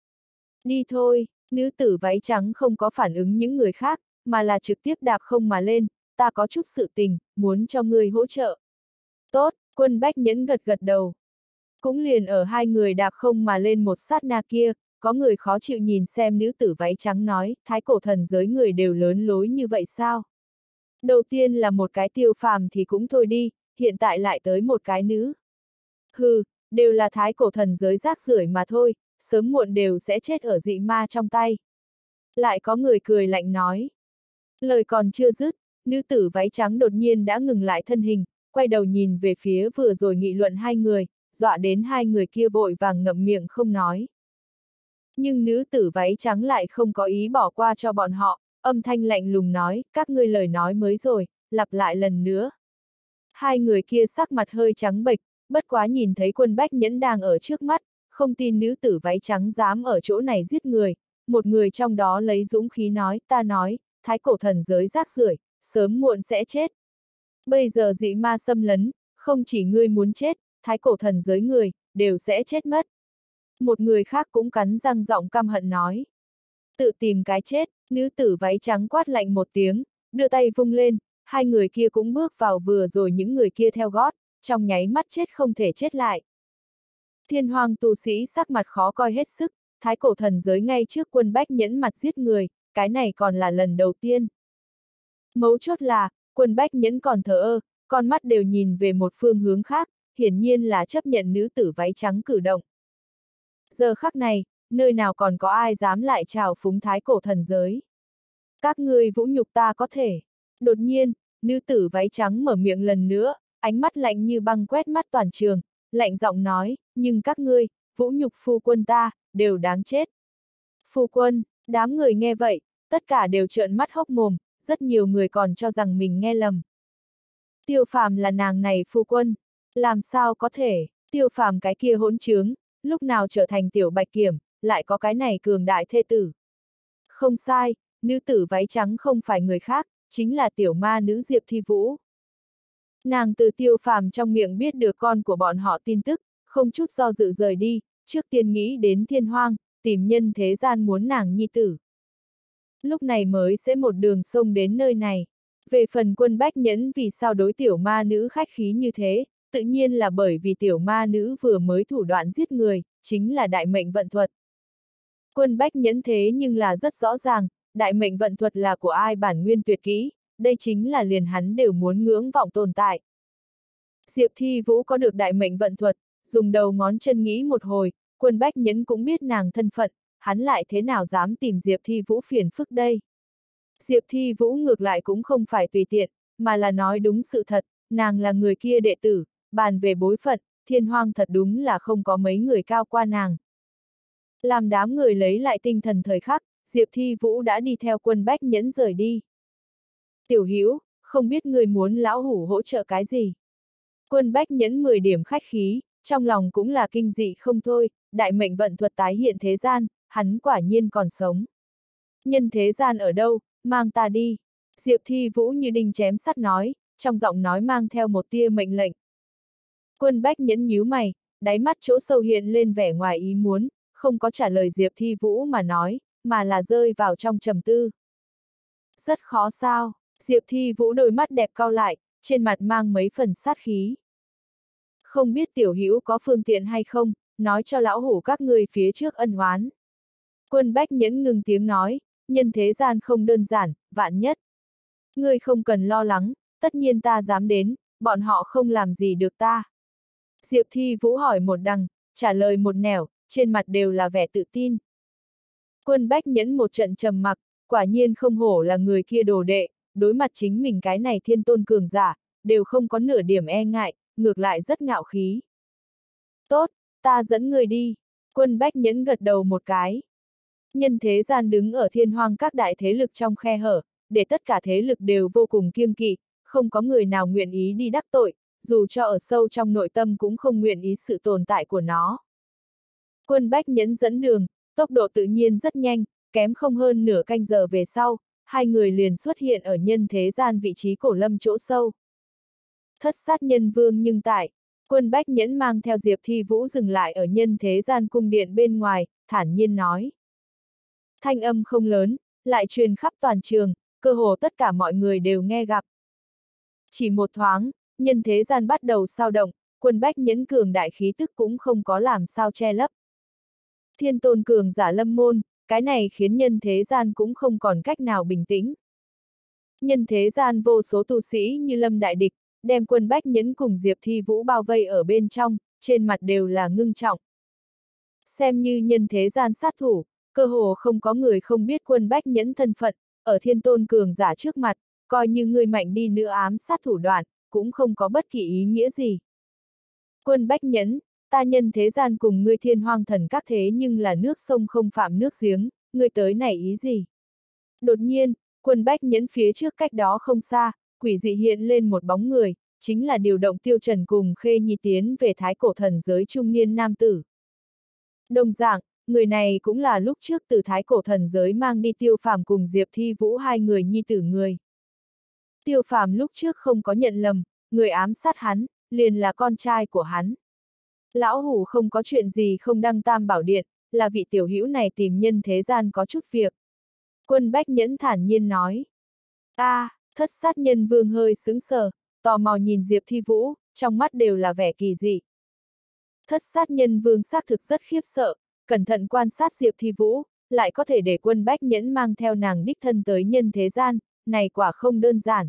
Speaker 1: Đi thôi, nữ tử váy trắng không có phản ứng những người khác, mà là trực tiếp đạp không mà lên, ta có chút sự tình, muốn cho ngươi hỗ trợ. Tốt, Quân Bách Nhẫn gật gật đầu. Cũng liền ở hai người đạp không mà lên một sát na kia, có người khó chịu nhìn xem nữ tử váy trắng nói, thái cổ thần giới người đều lớn lối như vậy sao? Đầu tiên là một cái Tiêu Phàm thì cũng thôi đi, hiện tại lại tới một cái nữ. Hừ, đều là thái cổ thần giới rác rưởi mà thôi, sớm muộn đều sẽ chết ở dị ma trong tay. Lại có người cười lạnh nói. Lời còn chưa dứt, nữ tử váy trắng đột nhiên đã ngừng lại thân hình, quay đầu nhìn về phía vừa rồi nghị luận hai người, dọa đến hai người kia vội vàng ngậm miệng không nói. Nhưng nữ tử váy trắng lại không có ý bỏ qua cho bọn họ, âm thanh lạnh lùng nói, các ngươi lời nói mới rồi, lặp lại lần nữa. Hai người kia sắc mặt hơi trắng bệch, bất quá nhìn thấy Quân Bách Nhẫn đang ở trước mắt, không tin nữ tử váy trắng dám ở chỗ này giết người, một người trong đó lấy dũng khí nói, ta nói, thái cổ thần giới rác rưởi, sớm muộn sẽ chết. Bây giờ dị ma xâm lấn, không chỉ ngươi muốn chết, thái cổ thần giới người, đều sẽ chết mất. Một người khác cũng cắn răng giọng căm hận nói. Tự tìm cái chết, nữ tử váy trắng quát lạnh một tiếng, đưa tay vung lên, hai người kia cũng bước vào vừa rồi những người kia theo gót, trong nháy mắt chết không thể chết lại. Thiên hoang tu sĩ sắc mặt khó coi hết sức, thái cổ thần giới ngay trước Quân Bách Nhẫn mặt giết người, cái này còn là lần đầu tiên. Mấu chốt là, Quân Bách Nhẫn còn thờ ơ, con mắt đều nhìn về một phương hướng khác, hiển nhiên là chấp nhận nữ tử váy trắng cử động. Giờ khắc này, nơi nào còn có ai dám lại chào phúng thái cổ thần giới. Các ngươi vũ nhục ta có thể. Đột nhiên, nữ tử váy trắng mở miệng lần nữa, ánh mắt lạnh như băng quét mắt toàn trường, lạnh giọng nói, nhưng các ngươi, vũ nhục phu quân ta, đều đáng chết. Phu quân, đám người nghe vậy, tất cả đều trợn mắt hốc mồm, rất nhiều người còn cho rằng mình nghe lầm. Tiêu Phàm là nàng này phu quân, làm sao có thể, Tiêu Phàm cái kia hỗn trướng, lúc nào trở thành tiểu bạch kiểm, lại có cái này cường đại thê tử. Không sai, nữ tử váy trắng không phải người khác, chính là tiểu ma nữ Diệp Thi Vũ. Nàng từ Tiêu Phàm trong miệng biết được con của bọn họ tin tức, không chút do dự rời đi, trước tiên nghĩ đến Thiên Hoang, tìm nhân thế gian muốn nàng nhi tử. Lúc này mới sẽ một đường sông đến nơi này. Về phần Quân Bách Nhẫn vì sao đối tiểu ma nữ khách khí như thế, tự nhiên là bởi vì tiểu ma nữ vừa mới thủ đoạn giết người, chính là đại mệnh vận thuật. Quân Bách Nhẫn thế nhưng là rất rõ ràng, đại mệnh vận thuật là của ai bản nguyên tuyệt kỹ, đây chính là liền hắn đều muốn ngưỡng vọng tồn tại. Diệp Thi Vũ có được đại mệnh vận thuật, dùng đầu ngón chân nghĩ một hồi, Quân Bách Nhẫn cũng biết nàng thân phận, hắn lại thế nào dám tìm Diệp Thi Vũ phiền phức đây. Diệp Thi Vũ ngược lại cũng không phải tùy tiện, mà là nói đúng sự thật, nàng là người kia đệ tử, bàn về bối phận, Thiên Hoang thật đúng là không có mấy người cao qua nàng. Làm đám người lấy lại tinh thần thời khắc, Diệp Thi Vũ đã đi theo Quân Bách Nhẫn rời đi. Tiểu Hữu, không biết người muốn lão hủ hỗ trợ cái gì? Quân Bách Nhẫn mười điểm khách khí, trong lòng cũng là kinh dị không thôi, đại mệnh vận thuật tái hiện thế gian, hắn quả nhiên còn sống. Nhân thế gian ở đâu, mang ta đi. Diệp Thi Vũ như đinh chém sắt nói, trong giọng nói mang theo một tia mệnh lệnh. Quân Bách Nhẫn nhíu mày, đáy mắt chỗ sâu hiện lên vẻ ngoài ý muốn, không có trả lời Diệp Thi Vũ mà nói, mà là rơi vào trong trầm tư. Rất khó sao, Diệp Thi Vũ đôi mắt đẹp cau lại, trên mặt mang mấy phần sát khí. Không biết tiểu hữu có phương tiện hay không, nói cho lão hủ các người phía trước ân oán. Quân Bách Nhẫn ngừng tiếng nói, nhân thế gian không đơn giản, vạn nhất. Ngươi không cần lo lắng, tất nhiên ta dám đến, bọn họ không làm gì được ta. Diệp Thi Vũ hỏi một đằng, trả lời một nẻo, trên mặt đều là vẻ tự tin. Quân Bách Nhẫn một trận trầm mặc, quả nhiên không hổ là người kia đồ đệ, đối mặt chính mình cái này thiên tôn cường giả, đều không có nửa điểm e ngại, ngược lại rất ngạo khí. Tốt, ta dẫn người đi. Quân Bách Nhẫn gật đầu một cái. Nhân thế gian đứng ở Thiên Hoang các đại thế lực trong khe hở, để tất cả thế lực đều vô cùng kiêng kỵ, không có người nào nguyện ý đi đắc tội, dù cho ở sâu trong nội tâm cũng không nguyện ý sự tồn tại của nó. Quân Bách Nhẫn dẫn đường, tốc độ tự nhiên rất nhanh, kém không hơn nửa canh giờ về sau, hai người liền xuất hiện ở nhân thế gian vị trí cổ lâm chỗ sâu. Thất sát nhân vương nhưng tại, Quân Bách Nhẫn mang theo Diệp Thi Vũ dừng lại ở nhân thế gian cung điện bên ngoài, thản nhiên nói. Thanh âm không lớn, lại truyền khắp toàn trường, cơ hồ tất cả mọi người đều nghe gặp. Chỉ một thoáng, nhân thế gian bắt đầu sao động, Quân Bách Nhẫn cường đại khí tức cũng không có làm sao che lấp. Thiên tôn cường giả lâm môn, cái này khiến nhân thế gian cũng không còn cách nào bình tĩnh. Nhân thế gian vô số tu sĩ như lâm đại địch, đem Quân Bách Nhẫn cùng Diệp Thi Vũ bao vây ở bên trong, trên mặt đều là ngưng trọng. Xem như nhân thế gian sát thủ, cơ hồ không có người không biết Quân Bách Nhẫn thân phận, ở thiên tôn cường giả trước mặt, coi như người mạnh đi nữa ám sát thủ đoạn, cũng không có bất kỳ ý nghĩa gì. Quân Bách Nhẫn, ta nhân thế gian cùng ngươi Thiên Hoang thần các thế nhưng là nước sông không phạm nước giếng, ngươi tới này ý gì? Đột nhiên, Quân Bách Nhẫn phía trước cách đó không xa, quỷ dị hiện lên một bóng người, chính là điều động Tiêu Trần cùng Khê Nhi tiến về thái cổ thần giới trung niên nam tử. Đồng dạng, người này cũng là lúc trước từ thái cổ thần giới mang đi Tiêu Phàm cùng Diệp Thi Vũ hai người nhi tử người. Tiêu Phàm lúc trước không có nhận lầm, người ám sát hắn, liền là con trai của hắn. Lão hủ không có chuyện gì không đăng tam bảo điện, là vị tiểu hữu này tìm nhân thế gian có chút việc. Quân Bách Nhẫn thản nhiên nói. A, à, thất sát nhân vương hơi sững sờ, tò mò nhìn Diệp Thi Vũ, trong mắt đều là vẻ kỳ dị. Thất sát nhân vương xác thực rất khiếp sợ, cẩn thận quan sát Diệp Thi Vũ, lại có thể để Quân Bách Nhẫn mang theo nàng đích thân tới nhân thế gian, này quả không đơn giản.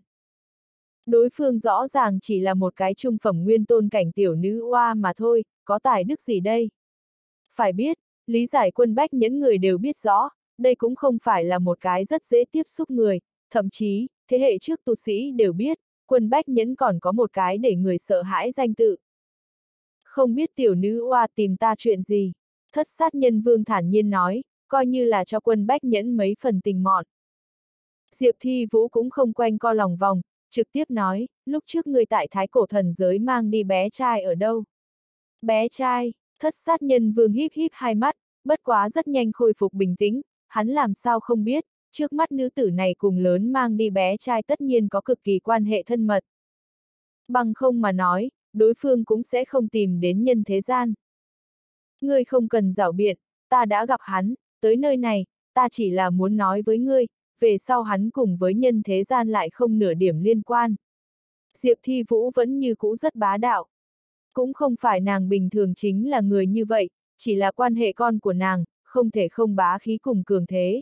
Speaker 1: Đối phương rõ ràng chỉ là một cái trung phẩm nguyên tôn cảnh tiểu nữ oa mà thôi, có tài đức gì đây? Phải biết, lý giải Quân Bách Nhẫn người đều biết rõ, đây cũng không phải là một cái rất dễ tiếp xúc người, thậm chí, thế hệ trước tu sĩ đều biết, Quân Bách Nhẫn còn có một cái để người sợ hãi danh tự. Không biết tiểu nữ oa tìm ta chuyện gì? Thất sát nhân vương thản nhiên nói, coi như là cho Quân Bách Nhẫn mấy phần tình mọn. Diệp Thi Vũ cũng không quanh co lòng vòng, trực tiếp nói, lúc trước người tại thái cổ thần giới mang đi bé trai ở đâu? Bé trai, Thất sát nhân vương híp híp hai mắt, bất quá rất nhanh khôi phục bình tĩnh, hắn làm sao không biết, trước mắt nữ tử này cùng lớn mang đi bé trai tất nhiên có cực kỳ quan hệ thân mật. Bằng không mà nói, đối phương cũng sẽ không tìm đến nhân thế gian. Ngươi không cần giảo biện, ta đã gặp hắn, tới nơi này, ta chỉ là muốn nói với ngươi, về sau hắn cùng với nhân thế gian lại không nửa điểm liên quan. Diệp Thi Vũ vẫn như cũ rất bá đạo. Cũng không phải nàng bình thường chính là người như vậy, chỉ là quan hệ con của nàng, không thể không bá khí cùng cường thế.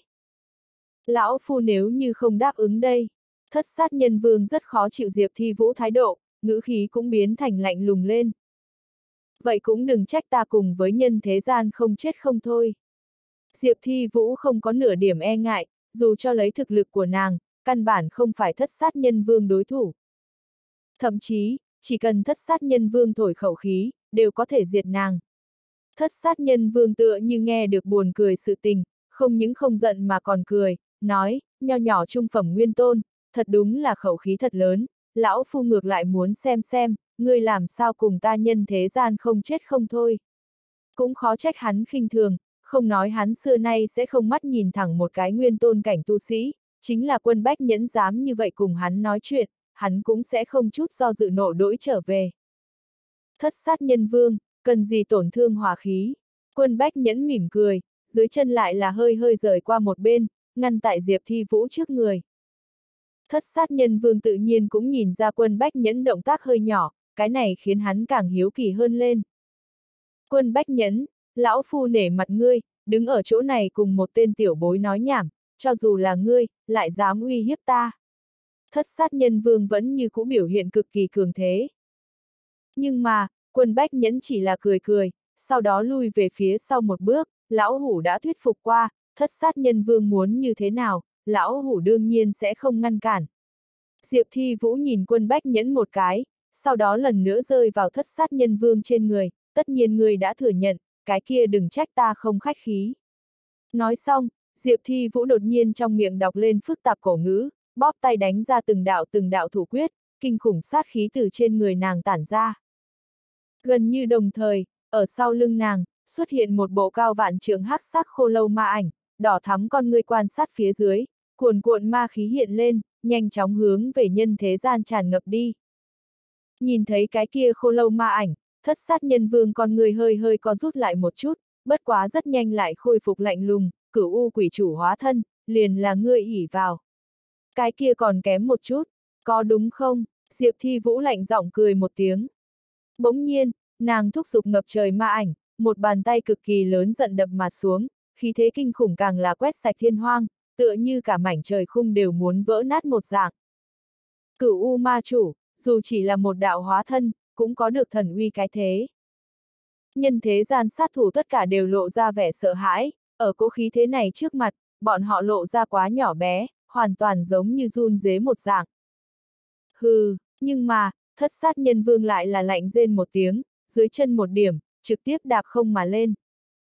Speaker 1: Lão phu nếu như không đáp ứng đây, thất sát nhân vương rất khó chịu Diệp Thi Vũ thái độ, ngữ khí cũng biến thành lạnh lùng lên. Vậy cũng đừng trách ta cùng với nhân thế gian không chết không thôi. Diệp Thi Vũ không có nửa điểm e ngại, dù cho lấy thực lực của nàng, căn bản không phải thất sát nhân vương đối thủ. Thậm chí, chỉ cần thất sát nhân vương thổi khẩu khí, đều có thể diệt nàng. Thất sát nhân vương tựa như nghe được buồn cười sự tình, không những không giận mà còn cười, nói, nho nhỏ trung phẩm nguyên tôn, thật đúng là khẩu khí thật lớn, lão phu ngược lại muốn xem xem, ngươi làm sao cùng ta nhân thế gian không chết không thôi. Cũng khó trách hắn khinh thường, không nói hắn xưa nay sẽ không mắt nhìn thẳng một cái nguyên tôn cảnh tu sĩ, chính là Quân Bách Nhẫn dám như vậy cùng hắn nói chuyện, hắn cũng sẽ không chút do dự nộ đỗi trở về. Thất sát nhân vương, cần gì tổn thương hòa khí. Quân Bách Nhẫn mỉm cười, dưới chân lại là hơi hơi rời qua một bên, ngăn tại Diệp Thi Vũ trước người. Thất sát nhân vương tự nhiên cũng nhìn ra Quân Bách Nhẫn động tác hơi nhỏ, cái này khiến hắn càng hiếu kỳ hơn lên. Quân Bách Nhẫn, lão phu nể mặt ngươi, đứng ở chỗ này cùng một tên tiểu bối nói nhảm, cho dù là ngươi, lại dám uy hiếp ta. Thất sát nhân vương vẫn như cũ biểu hiện cực kỳ cường thế. Nhưng mà, Quân Bách Nhẫn chỉ là cười cười, sau đó lui về phía sau một bước, lão hủ đã thuyết phục qua, thất sát nhân vương muốn như thế nào, lão hủ đương nhiên sẽ không ngăn cản. Diệp Thi Vũ nhìn Quân Bách Nhẫn một cái, sau đó lần nữa rơi vào thất sát nhân vương trên người, tất nhiên người đã thừa nhận, cái kia đừng trách ta không khách khí. Nói xong, Diệp Thi Vũ đột nhiên trong miệng đọc lên phức tạp cổ ngữ, bóp tay đánh ra từng đạo từng đạo thủ quyết, kinh khủng sát khí từ trên người nàng tản ra. Gần như đồng thời, ở sau lưng nàng, xuất hiện một bộ cao vạn trượng hắc sắc khô lâu ma ảnh, đỏ thắm con ngươi quan sát phía dưới, cuồn cuộn ma khí hiện lên, nhanh chóng hướng về nhân thế gian tràn ngập đi. Nhìn thấy cái kia khô lâu ma ảnh, thất sát nhân vương con người hơi hơi co rút lại một chút, bất quá rất nhanh lại khôi phục lạnh lùng, cửu u quỷ chủ hóa thân, liền là ngươi ỷ vào. Cái kia còn kém một chút, có đúng không? Diệp Thi Vũ lạnh giọng cười một tiếng. Bỗng nhiên, nàng thúc giục ngập trời ma ảnh, một bàn tay cực kỳ lớn giận đập mà xuống, khí thế kinh khủng càng là quét sạch thiên hoang, tựa như cả mảnh trời khung đều muốn vỡ nát một dạng. Cửu u ma chủ, dù chỉ là một đạo hóa thân, cũng có được thần uy cái thế. Nhân thế gian sát thủ tất cả đều lộ ra vẻ sợ hãi, ở cỗ khí thế này trước mặt, bọn họ lộ ra quá nhỏ bé, hoàn toàn giống như run rế một dạng. Hừ, nhưng mà, thất sát nhân vương lại là lạnh rên một tiếng, dưới chân một điểm, trực tiếp đạp không mà lên.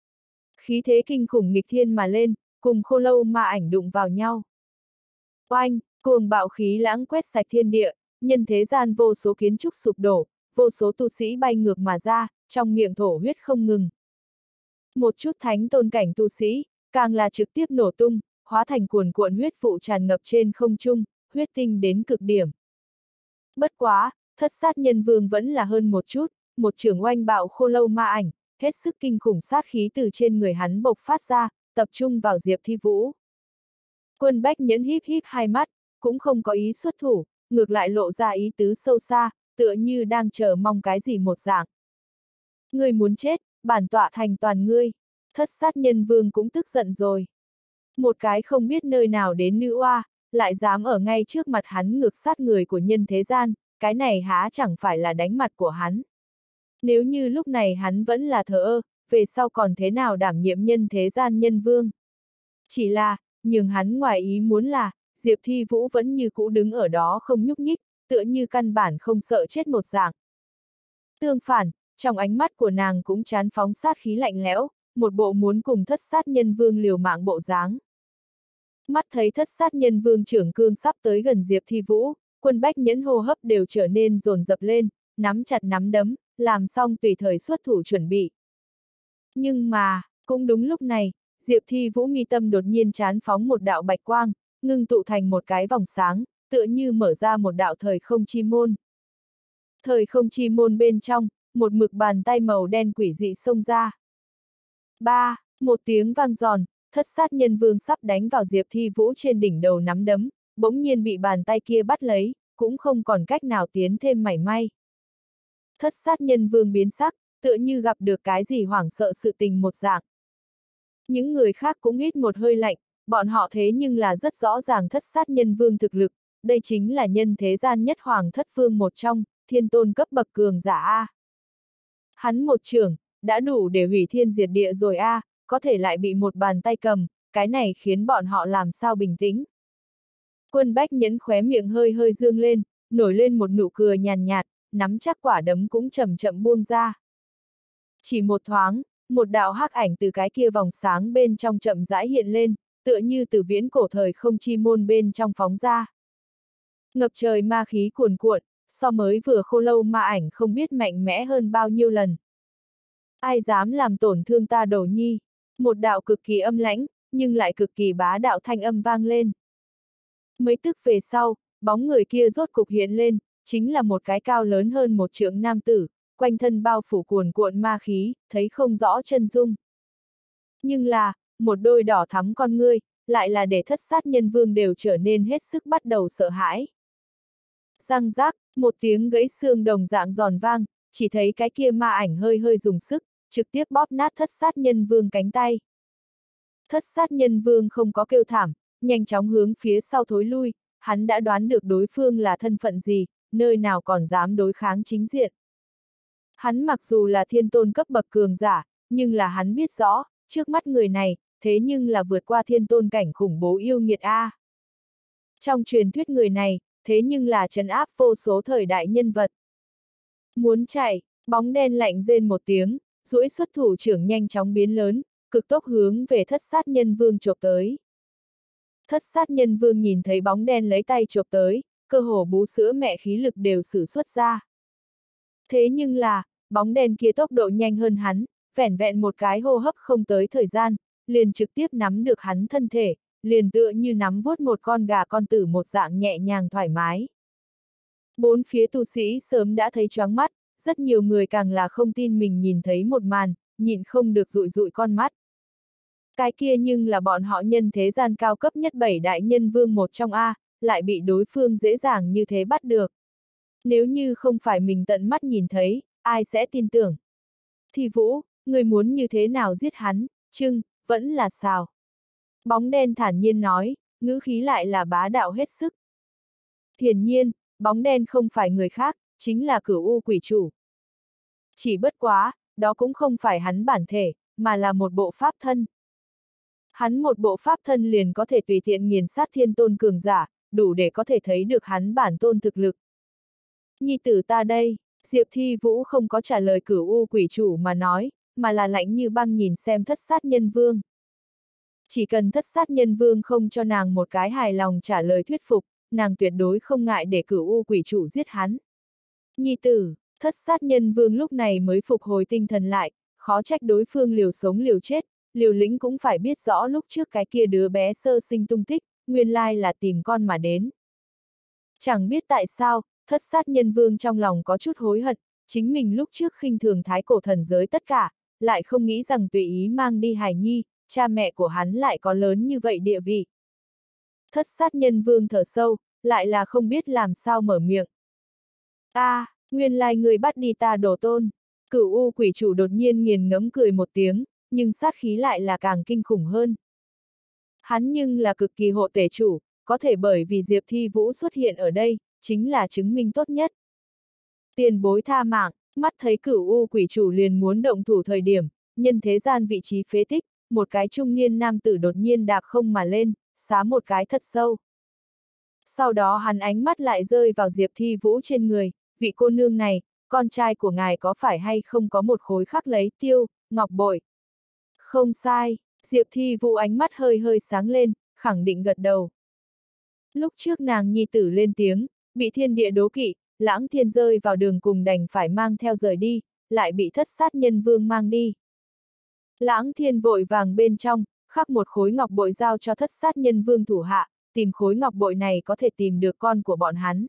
Speaker 1: Khí thế kinh khủng nghịch thiên mà lên, cùng khô lâu ma ảnh đụng vào nhau. Oanh, cuồng bạo khí lãng quét sạch thiên địa, nhân thế gian vô số kiến trúc sụp đổ, vô số tu sĩ bay ngược mà ra, trong miệng thổ huyết không ngừng. Một chút thánh tôn cảnh tu sĩ, càng là trực tiếp nổ tung, hóa thành cuồn cuộn huyết vụ tràn ngập trên không trung, huyết tinh đến cực điểm. Bất quá, thất sát nhân vương vẫn là hơn một chút, một trưởng oanh bạo khô lâu ma ảnh, hết sức kinh khủng sát khí từ trên người hắn bộc phát ra, tập trung vào Diệp Thi Vũ. Quân Bách Nhẫn híp híp hai mắt, cũng không có ý xuất thủ, ngược lại lộ ra ý tứ sâu xa, tựa như đang chờ mong cái gì một dạng. Ngươi muốn chết, bản tọa thành toàn ngươi. Thất sát nhân vương cũng tức giận rồi. Một cái không biết nơi nào đến nữ oa, lại dám ở ngay trước mặt hắn ngược sát người của nhân thế gian, cái này há chẳng phải là đánh mặt của hắn. Nếu như lúc này hắn vẫn là thờ ơ, về sau còn thế nào đảm nhiệm nhân thế gian nhân vương. Chỉ là, nhưng hắn ngoài ý muốn là, Diệp Thi Vũ vẫn như cũ đứng ở đó không nhúc nhích, tựa như căn bản không sợ chết một dạng. Tương phản, trong ánh mắt của nàng cũng chán phóng sát khí lạnh lẽo, một bộ muốn cùng thất sát nhân vương liều mạng bộ dáng. Mắt thấy thất sát nhân vương trưởng cương sắp tới gần Diệp Thi Vũ, Quân Bách Nhẫn hô hấp đều trở nên dồn dập lên, nắm chặt nắm đấm, làm xong tùy thời xuất thủ chuẩn bị. Nhưng mà, cũng đúng lúc này, Diệp Thi Vũ mi tâm đột nhiên chán phóng một đạo bạch quang, ngưng tụ thành một cái vòng sáng, tựa như mở ra một đạo thời không chi môn. Thời không chi môn bên trong, một mực bàn tay màu đen quỷ dị xông ra. Ba, một tiếng vang giòn, thất sát nhân vương sắp đánh vào Diệp Thi Vũ trên đỉnh đầu nắm đấm, bỗng nhiên bị bàn tay kia bắt lấy, cũng không còn cách nào tiến thêm mảy may. Thất sát nhân vương biến sắc, tựa như gặp được cái gì hoảng sợ sự tình một dạng. Những người khác cũng hít một hơi lạnh, bọn họ thế nhưng là rất rõ ràng thất sát nhân vương thực lực, đây chính là nhân thế gian nhất hoàng thất vương một trong, thiên tôn cấp bậc cường giả A. Hắn một trưởng, đã đủ để hủy thiên diệt địa rồi A, có thể lại bị một bàn tay cầm, cái này khiến bọn họ làm sao bình tĩnh. Quân Bách Nhẫn khóe miệng hơi hơi dương lên, nổi lên một nụ cười nhàn nhạt, nắm chắc quả đấm cũng chậm chậm buông ra. Chỉ một thoáng, một đạo hắc ảnh từ cái kia vòng sáng bên trong chậm rãi hiện lên, tựa như từ viễn cổ thời không chi môn bên trong phóng ra. Ngập trời ma khí cuồn cuộn, so mới vừa khô lâu ma ảnh không biết mạnh mẽ hơn bao nhiêu lần. Ai dám làm tổn thương ta Đồ Nhi? Một đạo cực kỳ âm lãnh, nhưng lại cực kỳ bá đạo thanh âm vang lên. Mấy tức về sau, bóng người kia rốt cục hiện lên, chính là một cái cao lớn hơn một trượng nam tử, quanh thân bao phủ cuồn cuộn ma khí, thấy không rõ chân dung. Nhưng là, một đôi đỏ thắm con ngươi, lại là để thất sát nhân vương đều trở nên hết sức bắt đầu sợ hãi. Răng rác, một tiếng gãy xương đồng dạng giòn vang, chỉ thấy cái kia ma ảnh hơi hơi dùng sức, trực tiếp bóp nát thất sát nhân vương cánh tay. Thất sát nhân vương không có kêu thảm, nhanh chóng hướng phía sau thối lui, hắn đã đoán được đối phương là thân phận gì, nơi nào còn dám đối kháng chính diện. Hắn mặc dù là thiên tôn cấp bậc cường giả, nhưng là hắn biết rõ, trước mắt người này, thế nhưng là vượt qua thiên tôn cảnh khủng bố yêu nghiệt A. Trong truyền thuyết người này, thế nhưng là trấn áp vô số thời đại nhân vật. Muốn chạy, bóng đen lạnh rên một tiếng, duỗi xuất thủ trưởng nhanh chóng biến lớn, cực tốc hướng về thất sát nhân vương chộp tới. Thất sát nhân vương nhìn thấy bóng đen lấy tay chộp tới, cơ hồ bú sữa mẹ khí lực đều sử xuất ra. Thế nhưng là, bóng đen kia tốc độ nhanh hơn hắn, vẻn vẹn một cái hô hấp không tới thời gian, liền trực tiếp nắm được hắn thân thể, liền tựa như nắm vuốt một con gà con tử một dạng nhẹ nhàng thoải mái. Bốn phía tu sĩ sớm đã thấy choáng mắt, rất nhiều người càng là không tin mình nhìn thấy một màn, nhịn không được dụi dụi con mắt. Cái kia nhưng là bọn họ nhân thế gian cao cấp nhất bảy đại nhân vương một trong A, lại bị đối phương dễ dàng như thế bắt được. Nếu như không phải mình tận mắt nhìn thấy, ai sẽ tin tưởng? Thi Vũ, người muốn như thế nào giết hắn, chưng, vẫn là sao? Bóng đen thản nhiên nói, ngữ khí lại là bá đạo hết sức. Hiển nhiên, bóng đen không phải người khác, chính là Cửu U quỷ chủ. Chỉ bất quá, đó cũng không phải hắn bản thể, mà là một bộ pháp thân. Hắn một bộ pháp thân liền có thể tùy tiện nghiền sát thiên tôn cường giả, đủ để có thể thấy được hắn bản tôn thực lực. Nhi tử ta đây, Diệp Thi Vũ không có trả lời Cửu U quỷ chủ mà nói, mà là lạnh như băng nhìn xem thất sát nhân vương. Chỉ cần thất sát nhân vương không cho nàng một cái hài lòng trả lời thuyết phục, nàng tuyệt đối không ngại để Cửu U quỷ chủ giết hắn. Nhi tử, thất sát nhân vương lúc này mới phục hồi tinh thần lại, khó trách đối phương liều sống liều chết, liều lĩnh cũng phải biết rõ lúc trước cái kia đứa bé sơ sinh tung tích, nguyên lai là tìm con mà đến. Chẳng biết tại sao, thất sát nhân vương trong lòng có chút hối hận, chính mình lúc trước khinh thường thái cổ thần giới tất cả, lại không nghĩ rằng tùy ý mang đi hài nhi, cha mẹ của hắn lại có lớn như vậy địa vị. Thất sát nhân vương thở sâu, lại là không biết làm sao mở miệng. A, à, nguyên lai người bắt đi ta đồ tôn. Cửu U quỷ chủ đột nhiên nghiền ngẫm cười một tiếng, nhưng sát khí lại là càng kinh khủng hơn. Hắn nhưng là cực kỳ hộ tể chủ, có thể bởi vì Diệp Thi Vũ xuất hiện ở đây, chính là chứng minh tốt nhất. Tiền bối tha mạng, mắt thấy Cửu U quỷ chủ liền muốn động thủ thời điểm, nhân thế gian vị trí phế tích, một cái trung niên nam tử đột nhiên đạp không mà lên, xá một cái thật sâu. Sau đó hắn ánh mắt lại rơi vào Diệp Thi Vũ trên người, vị cô nương này, con trai của ngài có phải hay không có một khối khắc lấy tiêu, ngọc bội? Không sai, Diệp Thi Vũ ánh mắt hơi hơi sáng lên, khẳng định gật đầu. Lúc trước nàng nhi tử lên tiếng, bị thiên địa đố kỵ, lãng thiên rơi vào đường cùng đành phải mang theo rời đi, lại bị thất sát nhân vương mang đi. Lãng Thiên vội vàng bên trong, khắc một khối ngọc bội giao cho thất sát nhân vương thủ hạ, tìm khối ngọc bội này có thể tìm được con của bọn hắn.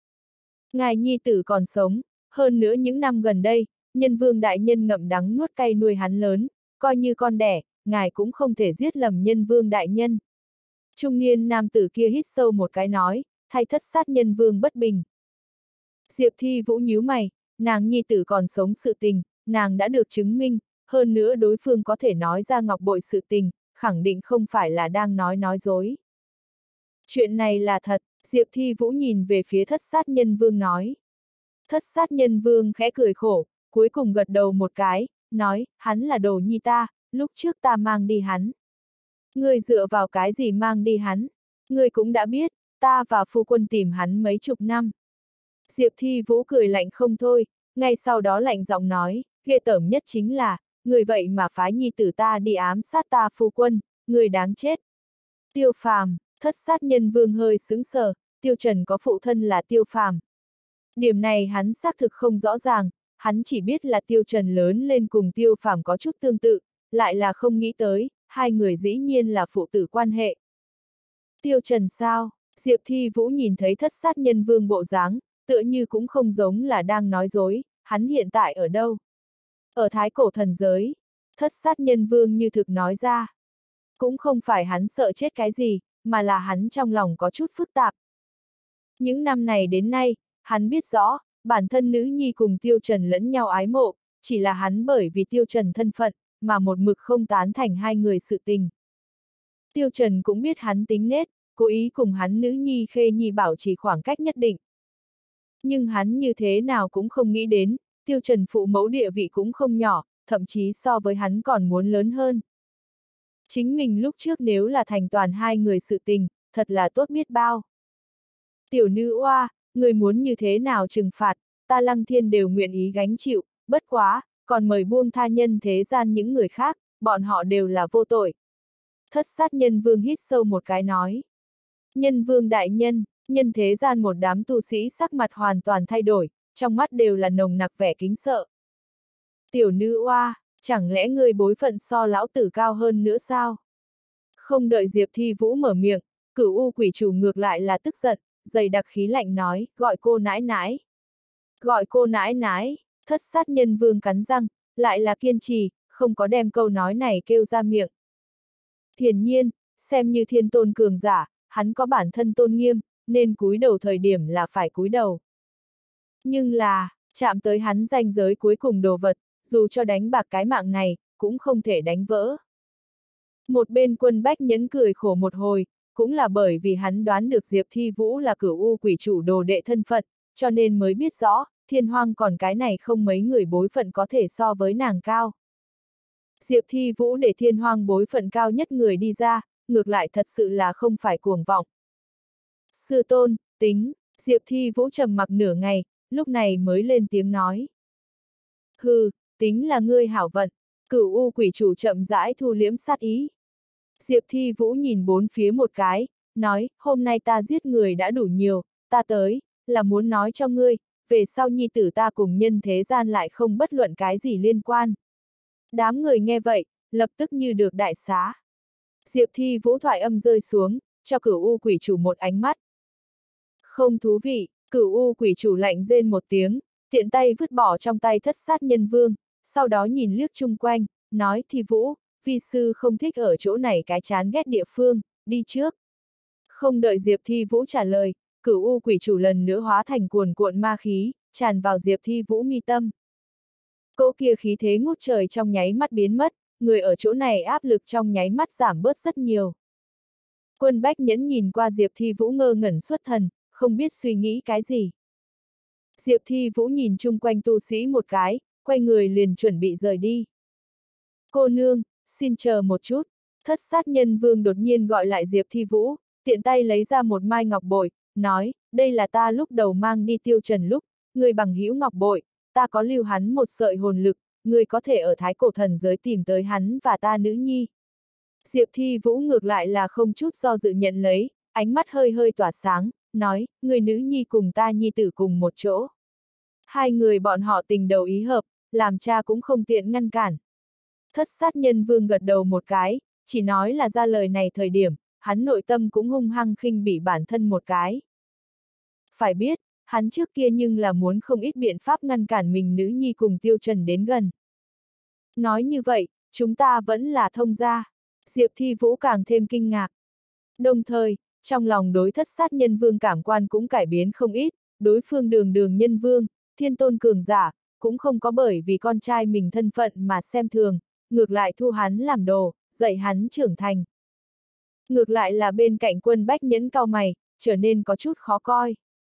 Speaker 1: Ngài nhi tử còn sống, hơn nữa những năm gần đây, nhân vương đại nhân ngậm đắng nuốt cay nuôi hắn lớn, coi như con đẻ, ngài cũng không thể giết lầm nhân vương đại nhân. Trung niên nam tử kia hít sâu một cái nói, thay thất sát nhân vương bất bình. Diệp Thi Vũ nhíu mày, nàng nhi tử còn sống sự tình, nàng đã được chứng minh, hơn nữa đối phương có thể nói ra ngọc bội sự tình, khẳng định không phải là đang nói nói dối. Chuyện này là thật, Diệp Thi Vũ nhìn về phía thất sát nhân vương nói. Thất sát nhân vương khẽ cười khổ, cuối cùng gật đầu một cái, nói, hắn là đồ nhi ta, lúc trước ta mang đi hắn. Ngươi dựa vào cái gì mang đi hắn? Ngươi cũng đã biết, ta và phu quân tìm hắn mấy chục năm. Diệp Thi Vũ cười lạnh không thôi, ngay sau đó lạnh giọng nói, ghê tởm nhất chính là, người vậy mà phái nhi tử ta đi ám sát ta phu quân, người đáng chết. Tiêu Phàm, thất sát nhân vương hơi sững sờ, Tiêu Trần có phụ thân là Tiêu Phàm. Điểm này hắn xác thực không rõ ràng, hắn chỉ biết là Tiêu Trần lớn lên cùng Tiêu Phàm có chút tương tự, lại là không nghĩ tới, hai người dĩ nhiên là phụ tử quan hệ. Tiêu Trần sao? Diệp Thi Vũ nhìn thấy thất sát nhân vương bộ dáng, tựa như cũng không giống là đang nói dối, hắn hiện tại ở đâu? Ở Thái Cổ thần giới. Thất sát nhân vương như thực nói ra. Cũng không phải hắn sợ chết cái gì, mà là hắn trong lòng có chút phức tạp. Những năm này đến nay, hắn biết rõ, bản thân nữ nhi cùng Tiêu Trần lẫn nhau ái mộ, chỉ là hắn bởi vì Tiêu Trần thân phận, mà một mực không tán thành hai người sự tình. Tiêu Trần cũng biết hắn tính nết, cố ý cùng hắn nữ nhi Khê Nhi bảo trì khoảng cách nhất định. Nhưng hắn như thế nào cũng không nghĩ đến, Tiêu Trần phụ mẫu địa vị cũng không nhỏ, thậm chí so với hắn còn muốn lớn hơn. Chính mình lúc trước nếu là thành toàn hai người sự tình, thật là tốt biết bao. Tiểu nữ oa, người muốn như thế nào trừng phạt, ta Lăng Thiên đều nguyện ý gánh chịu, bất quá, còn mời buông tha nhân thế gian những người khác, bọn họ đều là vô tội. Thất sát nhân vương hít sâu một cái nói. Nhân vương đại nhân, nhân thế gian một đám tu sĩ sắc mặt hoàn toàn thay đổi, trong mắt đều là nồng nặc vẻ kính sợ. Tiểu nữ oa, chẳng lẽ người bối phận so lão tử cao hơn nữa sao? Không đợi Diệp Thi Vũ mở miệng, Cửu U quỷ chủ ngược lại là tức giận, dày đặc khí lạnh nói, gọi cô nãi nãi. Gọi cô nãi nãi, thất sát nhân vương cắn răng, lại là kiên trì, không có đem câu nói này kêu ra miệng. Hiển nhiên, xem như thiên tôn cường giả, hắn có bản thân tôn nghiêm, nên cúi đầu thời điểm là phải cúi đầu. Nhưng là, chạm tới hắn ranh giới cuối cùng đồ vật, dù cho đánh bạc cái mạng này, cũng không thể đánh vỡ. Một bên Quân Bách Nhẫn cười khổ một hồi, cũng là bởi vì hắn đoán được Diệp Thi Vũ là Cửu U quỷ chủ đồ đệ thân phận, cho nên mới biết rõ, thiên hoang còn cái này không mấy người bối phận có thể so với nàng cao. Diệp Thi Vũ để thiên hoang bối phận cao nhất người đi ra, ngược lại thật sự là không phải cuồng vọng. Sư tôn, tính, Diệp Thi Vũ trầm mặc nửa ngày, lúc này mới lên tiếng nói. Hừ, tính là ngươi hảo vận, Cửu U quỷ chủ chậm rãi thu liễm sát ý. Diệp Thi Vũ nhìn bốn phía một cái, nói, hôm nay ta giết người đã đủ nhiều, ta tới, là muốn nói cho ngươi, về sau nhi tử ta cùng nhân thế gian lại không bất luận cái gì liên quan. Đám người nghe vậy, lập tức như được đại xá. Diệp Thi Vũ thoại âm rơi xuống, cho Cửu U quỷ chủ một ánh mắt. Không thú vị, Cửu U quỷ chủ lạnh rên một tiếng, tiện tay vứt bỏ trong tay thất sát nhân vương, sau đó nhìn liếc chung quanh, nói Thi Vũ, vi sư không thích ở chỗ này cái chán ghét địa phương, đi trước. Không đợi Diệp Thi Vũ trả lời, Cửu U quỷ chủ lần nữa hóa thành cuồn cuộn ma khí, tràn vào Diệp Thi Vũ mi tâm. Cỗ kia khí thế ngút trời trong nháy mắt biến mất, người ở chỗ này áp lực trong nháy mắt giảm bớt rất nhiều. Quân Bách Nhẫn nhìn qua Diệp Thi Vũ ngơ ngẩn xuất thần, không biết suy nghĩ cái gì. Diệp Thi Vũ nhìn chung quanh tu sĩ một cái, quay người liền chuẩn bị rời đi. Cô nương, xin chờ một chút, thất sát nhân vương đột nhiên gọi lại Diệp Thi Vũ, tiện tay lấy ra một mai ngọc bội, nói, đây là ta lúc đầu mang đi Tiêu Trần lúc, người bằng hữu ngọc bội, ta có lưu hắn một sợi hồn lực, người có thể ở Thái Cổ thần giới tìm tới hắn và ta nữ nhi. Diệp Thi Vũ ngược lại là không chút do dự nhận lấy, ánh mắt hơi hơi tỏa sáng, nói, người nữ nhi cùng ta nhi tử cùng một chỗ. Hai người bọn họ tình đầu ý hợp, làm cha cũng không tiện ngăn cản. Thất sát nhân vương gật đầu một cái, chỉ nói là ra lời này thời điểm, hắn nội tâm cũng hung hăng khinh bỉ bản thân một cái. Phải biết, hắn trước kia nhưng là muốn không ít biện pháp ngăn cản mình nữ nhi cùng Tiêu Trần đến gần. Nói như vậy, chúng ta vẫn là thông gia. Diệp Thi Vũ càng thêm kinh ngạc. Đồng thời, trong lòng đối thất sát nhân vương cảm quan cũng cải biến không ít, đối phương đường đường nhân vương, thiên tôn cường giả, cũng không có bởi vì con trai mình thân phận mà xem thường, ngược lại thu hắn làm đồ, dạy hắn trưởng thành. Ngược lại là bên cạnh Quân Bách Nhẫn cau mày, trở nên có chút khó coi.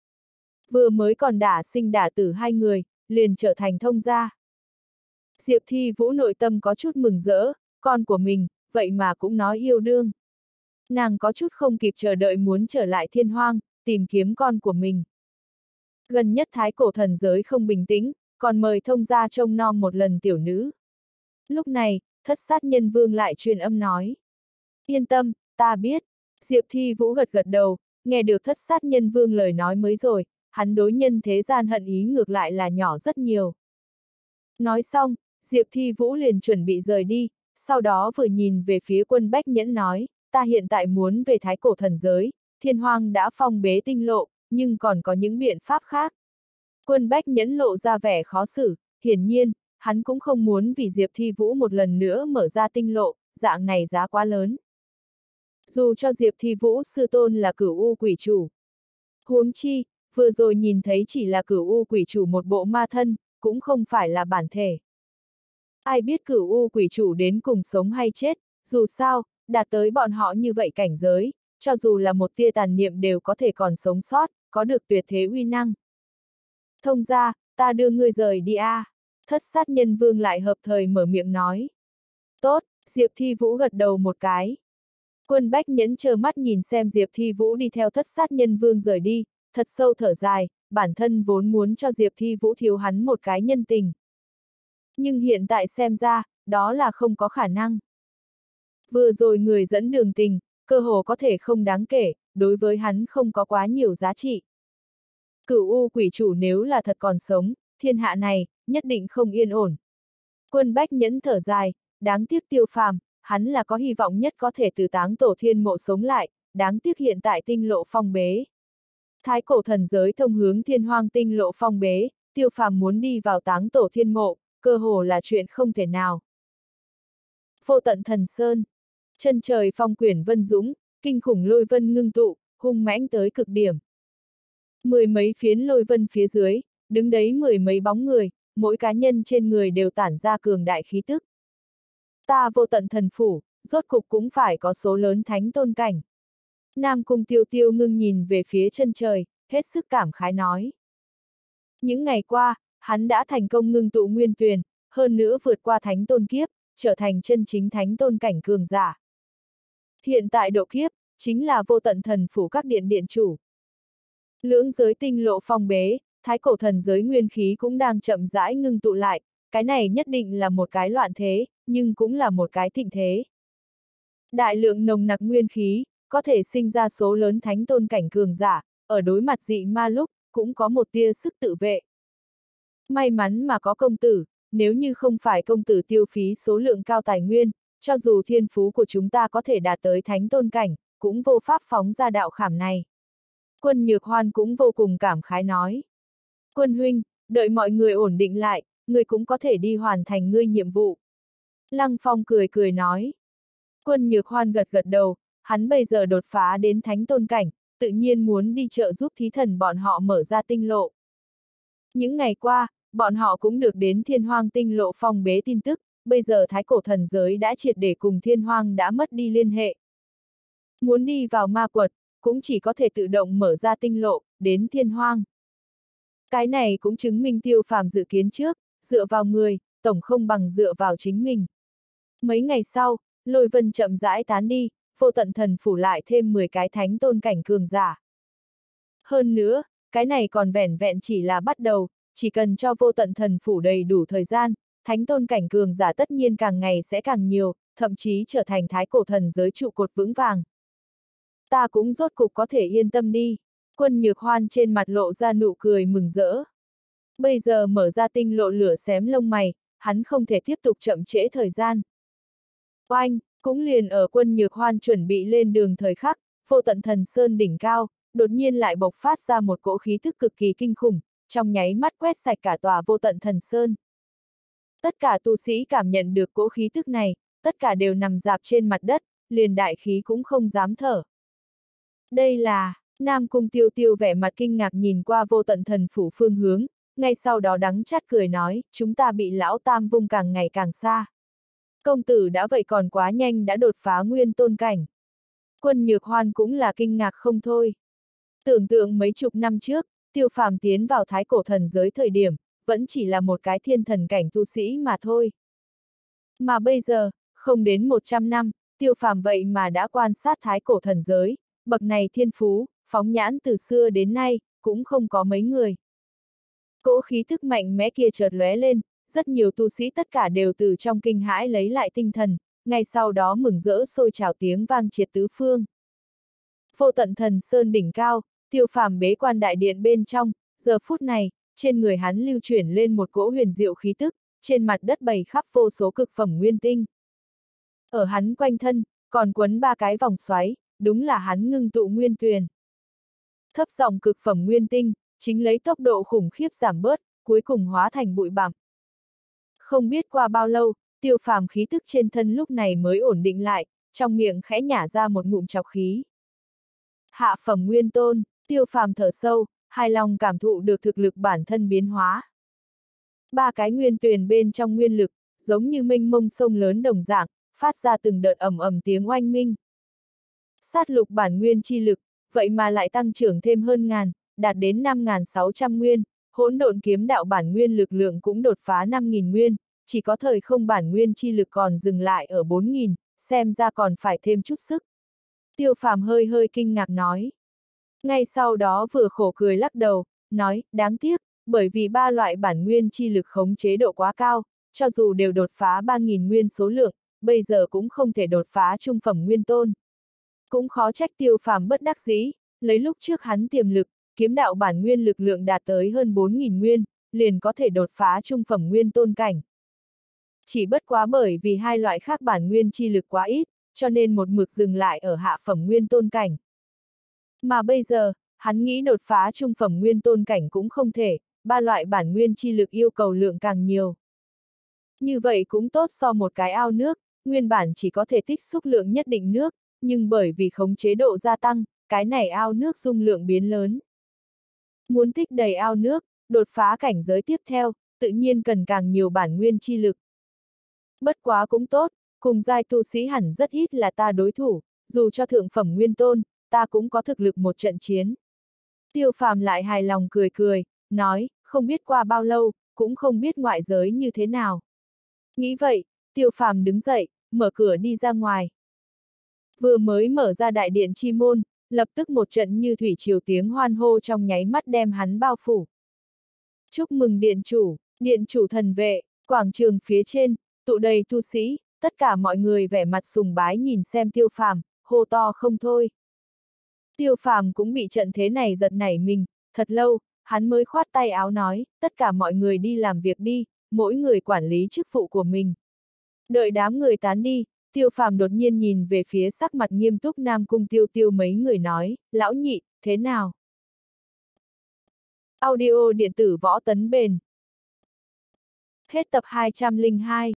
Speaker 1: Vừa mới còn đả sinh đả tử hai người, liền trở thành thông gia. Diệp Thi Vũ nội tâm có chút mừng rỡ, con của mình, vậy mà cũng nói yêu đương. Nàng có chút không kịp chờ đợi muốn trở lại thiên hoang, tìm kiếm con của mình. Gần nhất thái cổ thần giới không bình tĩnh, còn mời thông gia trông nom một lần tiểu nữ. Lúc này, thất sát nhân vương lại truyền âm nói. Yên tâm, ta biết. Diệp Thi Vũ gật gật đầu, nghe được thất sát nhân vương lời nói mới rồi, hắn đối nhân thế gian hận ý ngược lại là nhỏ rất nhiều. Nói xong, Diệp Thi Vũ liền chuẩn bị rời đi, sau đó vừa nhìn về phía Quân Bách Nhẫn nói, ta hiện tại muốn về thái cổ thần giới, thiên hoang đã phong bế tinh lộ, nhưng còn có những biện pháp khác. Quân Bách Nhẫn lộ ra vẻ khó xử, hiển nhiên, hắn cũng không muốn vì Diệp Thi Vũ một lần nữa mở ra tinh lộ, dạng này giá quá lớn. Dù cho Diệp Thi Vũ sư tôn là Cửu U quỷ chủ. Huống chi, vừa rồi nhìn thấy chỉ là Cửu U quỷ chủ một bộ ma thân, cũng không phải là bản thể. Ai biết Cửu U quỷ chủ đến cùng sống hay chết, dù sao, đạt tới bọn họ như vậy cảnh giới, cho dù là một tia tàn niệm đều có thể còn sống sót, có được tuyệt thế uy năng. Thông gia, ta đưa ngươi rời đi a. À. Thất sát nhân vương lại hợp thời mở miệng nói. Tốt, Diệp Thi Vũ gật đầu một cái. Quân Bách Nhẫn chờ mắt nhìn xem Diệp Thi Vũ đi theo thất sát nhân vương rời đi, thật sâu thở dài, bản thân vốn muốn cho Diệp Thi Vũ thiếu hắn một cái nhân tình. Nhưng hiện tại xem ra, đó là không có khả năng. Vừa rồi người dẫn đường tình, cơ hồ có thể không đáng kể, đối với hắn không có quá nhiều giá trị. Cửu U quỷ chủ nếu là thật còn sống, thiên hạ này, nhất định không yên ổn. Quân Bách Nhẫn thở dài, đáng tiếc Tiêu Phàm, hắn là có hy vọng nhất có thể từ táng tổ thiên mộ sống lại, đáng tiếc hiện tại tinh lộ phong bế. Thái cổ thần giới thông hướng thiên hoang tinh lộ phong bế, Tiêu Phàm muốn đi vào táng tổ thiên mộ, cơ hồ là chuyện không thể nào. Vô tận thần sơn, chân trời phong quyển vân dũng, kinh khủng lôi vân ngưng tụ, hung mãnh tới cực điểm. Mười mấy phiến lôi vân phía dưới, đứng đấy mười mấy bóng người, mỗi cá nhân trên người đều tản ra cường đại khí tức. Ta vô tận thần phủ, rốt cục cũng phải có số lớn thánh tôn cảnh. Nam Cung Tiêu Tiêu ngưng nhìn về phía chân trời, hết sức cảm khái nói. Những ngày qua, hắn đã thành công ngưng tụ nguyên tuyền, hơn nữa vượt qua thánh tôn kiếp, trở thành chân chính thánh tôn cảnh cường giả. Hiện tại độ kiếp, chính là vô tận thần phủ các điện điện chủ. Lưỡng giới tinh lộ phong bế, thái cổ thần giới nguyên khí cũng đang chậm rãi ngưng tụ lại, cái này nhất định là một cái loạn thế, nhưng cũng là một cái thịnh thế. Đại lượng nồng nặc nguyên khí, có thể sinh ra số lớn thánh tôn cảnh cường giả, ở đối mặt dị ma lúc, cũng có một tia sức tự vệ. May mắn mà có công tử, nếu như không phải công tử tiêu phí số lượng cao tài nguyên, cho dù thiên phú của chúng ta có thể đạt tới thánh tôn cảnh, cũng vô pháp phóng ra đạo khảm này. Quân Nhược Hoan cũng vô cùng cảm khái nói. Quân huynh, đợi mọi người ổn định lại, ngươi cũng có thể đi hoàn thành ngươi nhiệm vụ. Lăng Phong cười cười nói. Quân Nhược Hoan gật gật đầu, hắn bây giờ đột phá đến thánh tôn cảnh, tự nhiên muốn đi trợ giúp thí thần bọn họ mở ra tinh lộ. Những ngày qua, bọn họ cũng được đến thiên hoang tinh lộ phong bế tin tức, bây giờ thái cổ thần giới đã triệt để cùng thiên hoang đã mất đi liên hệ. Muốn đi vào ma quật, cũng chỉ có thể tự động mở ra tinh lộ, đến thiên hoang. Cái này cũng chứng minh Tiêu Phàm dự kiến trước, dựa vào người, tổng không bằng dựa vào chính mình. Mấy ngày sau, lôi vân chậm rãi tán đi, vô tận thần phủ lại thêm mười cái thánh tôn cảnh cường giả. Hơn nữa, cái này còn vẻn vẹn chỉ là bắt đầu, chỉ cần cho vô tận thần phủ đầy đủ thời gian, thánh tôn cảnh cường giả tất nhiên càng ngày sẽ càng nhiều, thậm chí trở thành thái cổ thần giới trụ cột vững vàng. Ta cũng rốt cục có thể yên tâm đi. Quân Nhược Hoan trên mặt lộ ra nụ cười mừng rỡ. Bây giờ mở ra tinh lộ lửa xém lông mày, hắn không thể tiếp tục chậm trễ thời gian, Oanh, cũng liền ở Quân Nhược Hoan chuẩn bị lên đường thời khắc, Vô Tận Thần Sơn đỉnh cao, đột nhiên lại bộc phát ra một cỗ khí thức cực kỳ kinh khủng, trong nháy mắt quét sạch cả tòa Vô Tận Thần Sơn. Tất cả tu sĩ cảm nhận được cỗ khí thức này, tất cả đều nằm dạp trên mặt đất, liền đại khí cũng không dám thở. Đây là, Nam Cung Tiêu Tiêu vẻ mặt kinh ngạc nhìn qua Vô Tận Thần Phủ phương hướng, ngay sau đó đắng chát cười nói, chúng ta bị lão tam vung càng ngày càng xa. Công tử đã vậy còn quá nhanh đã đột phá nguyên tôn cảnh. Quân Nhược Hoan cũng là kinh ngạc không thôi. Tưởng tượng mấy chục năm trước, Tiêu Phàm tiến vào thái cổ thần giới thời điểm, vẫn chỉ là một cái thiên thần cảnh tu sĩ mà thôi. Mà bây giờ, không đến một trăm năm, Tiêu Phàm vậy mà đã quan sát thái cổ thần giới, bậc này thiên phú, phóng nhãn từ xưa đến nay, cũng không có mấy người. Cỗ khí thức mạnh mẽ kia chợt lóe lên, rất nhiều tu sĩ tất cả đều từ trong kinh hãi lấy lại tinh thần, ngay sau đó mừng rỡ sôi trào tiếng vang triệt tứ phương. Vô Tận Thần Sơn đỉnh cao, Tiêu Phàm bế quan đại điện bên trong, giờ phút này, trên người hắn lưu chuyển lên một cỗ huyền diệu khí tức, trên mặt đất bày khắp vô số cực phẩm nguyên tinh. Ở hắn quanh thân, còn quấn ba cái vòng xoáy, đúng là hắn ngưng tụ nguyên tuyền. Thấp giọng cực phẩm nguyên tinh, chính lấy tốc độ khủng khiếp giảm bớt, cuối cùng hóa thành bụi bặm. Không biết qua bao lâu, Tiêu Phàm khí tức trên thân lúc này mới ổn định lại, trong miệng khẽ nhả ra một ngụm trọc khí. Hạ phẩm nguyên tôn, Tiêu Phàm thở sâu, hài lòng cảm thụ được thực lực bản thân biến hóa. Ba cái nguyên tuyền bên trong nguyên lực, giống như mênh mông sông lớn đồng dạng, phát ra từng đợt ầm ầm tiếng oanh minh. Sát lục bản nguyên chi lực, vậy mà lại tăng trưởng thêm hơn ngàn, đạt đến năm nghìn sáu trăm nguyên, hỗn độn kiếm đạo bản nguyên lực lượng cũng đột phá năm nghìn nguyên, chỉ có thời không bản nguyên chi lực còn dừng lại ở bốn nghìn, xem ra còn phải thêm chút sức. Tiêu Phàm hơi hơi kinh ngạc nói. Ngay sau đó vừa khổ cười lắc đầu, nói, đáng tiếc, bởi vì ba loại bản nguyên chi lực khống chế độ quá cao, cho dù đều đột phá ba nghìn nguyên số lượng, bây giờ cũng không thể đột phá trung phẩm nguyên tôn. Cũng khó trách Tiêu Phàm bất đắc dĩ, lấy lúc trước hắn tiềm lực, kiếm đạo bản nguyên lực lượng đạt tới hơn bốn nghìn nguyên, liền có thể đột phá trung phẩm nguyên tôn cảnh. Chỉ bất quá bởi vì hai loại khác bản nguyên chi lực quá ít, cho nên một mực dừng lại ở hạ phẩm nguyên tôn cảnh. Mà bây giờ, hắn nghĩ đột phá trung phẩm nguyên tôn cảnh cũng không thể, ba loại bản nguyên chi lực yêu cầu lượng càng nhiều. Như vậy cũng tốt so một cái ao nước, nguyên bản chỉ có thể tích xúc lượng nhất định nước, nhưng bởi vì khống chế độ gia tăng, cái này ao nước dung lượng biến lớn. Muốn tích đầy ao nước, đột phá cảnh giới tiếp theo, tự nhiên cần càng nhiều bản nguyên chi lực. Bất quá cũng tốt, cùng giai tu sĩ hẳn rất ít là ta đối thủ, dù cho thượng phẩm nguyên tôn, ta cũng có thực lực một trận chiến. Tiêu Phàm lại hài lòng cười cười, nói, không biết qua bao lâu, cũng không biết ngoại giới như thế nào. Nghĩ vậy, Tiêu Phàm đứng dậy, mở cửa đi ra ngoài. Vừa mới mở ra đại điện chi môn, lập tức một trận như thủy triều tiếng hoan hô trong nháy mắt đem hắn bao phủ. Chúc mừng điện chủ, điện chủ thần vệ, quảng trường phía trên, tụ đầy tu sĩ, tất cả mọi người vẻ mặt sùng bái nhìn xem Tiêu Phàm, hô to không thôi. Tiêu Phàm cũng bị trận thế này giật nảy mình, thật lâu, hắn mới khoát tay áo nói, tất cả mọi người đi làm việc đi, mỗi người quản lý chức vụ của mình. Đợi đám người tán đi, Tiêu Phàm đột nhiên nhìn về phía sắc mặt nghiêm túc Nam Cung Tiêu Tiêu mấy người nói, lão nhị, thế nào? Audio điện tử võ tấn bền. Hết tập hai trăm lẻ hai.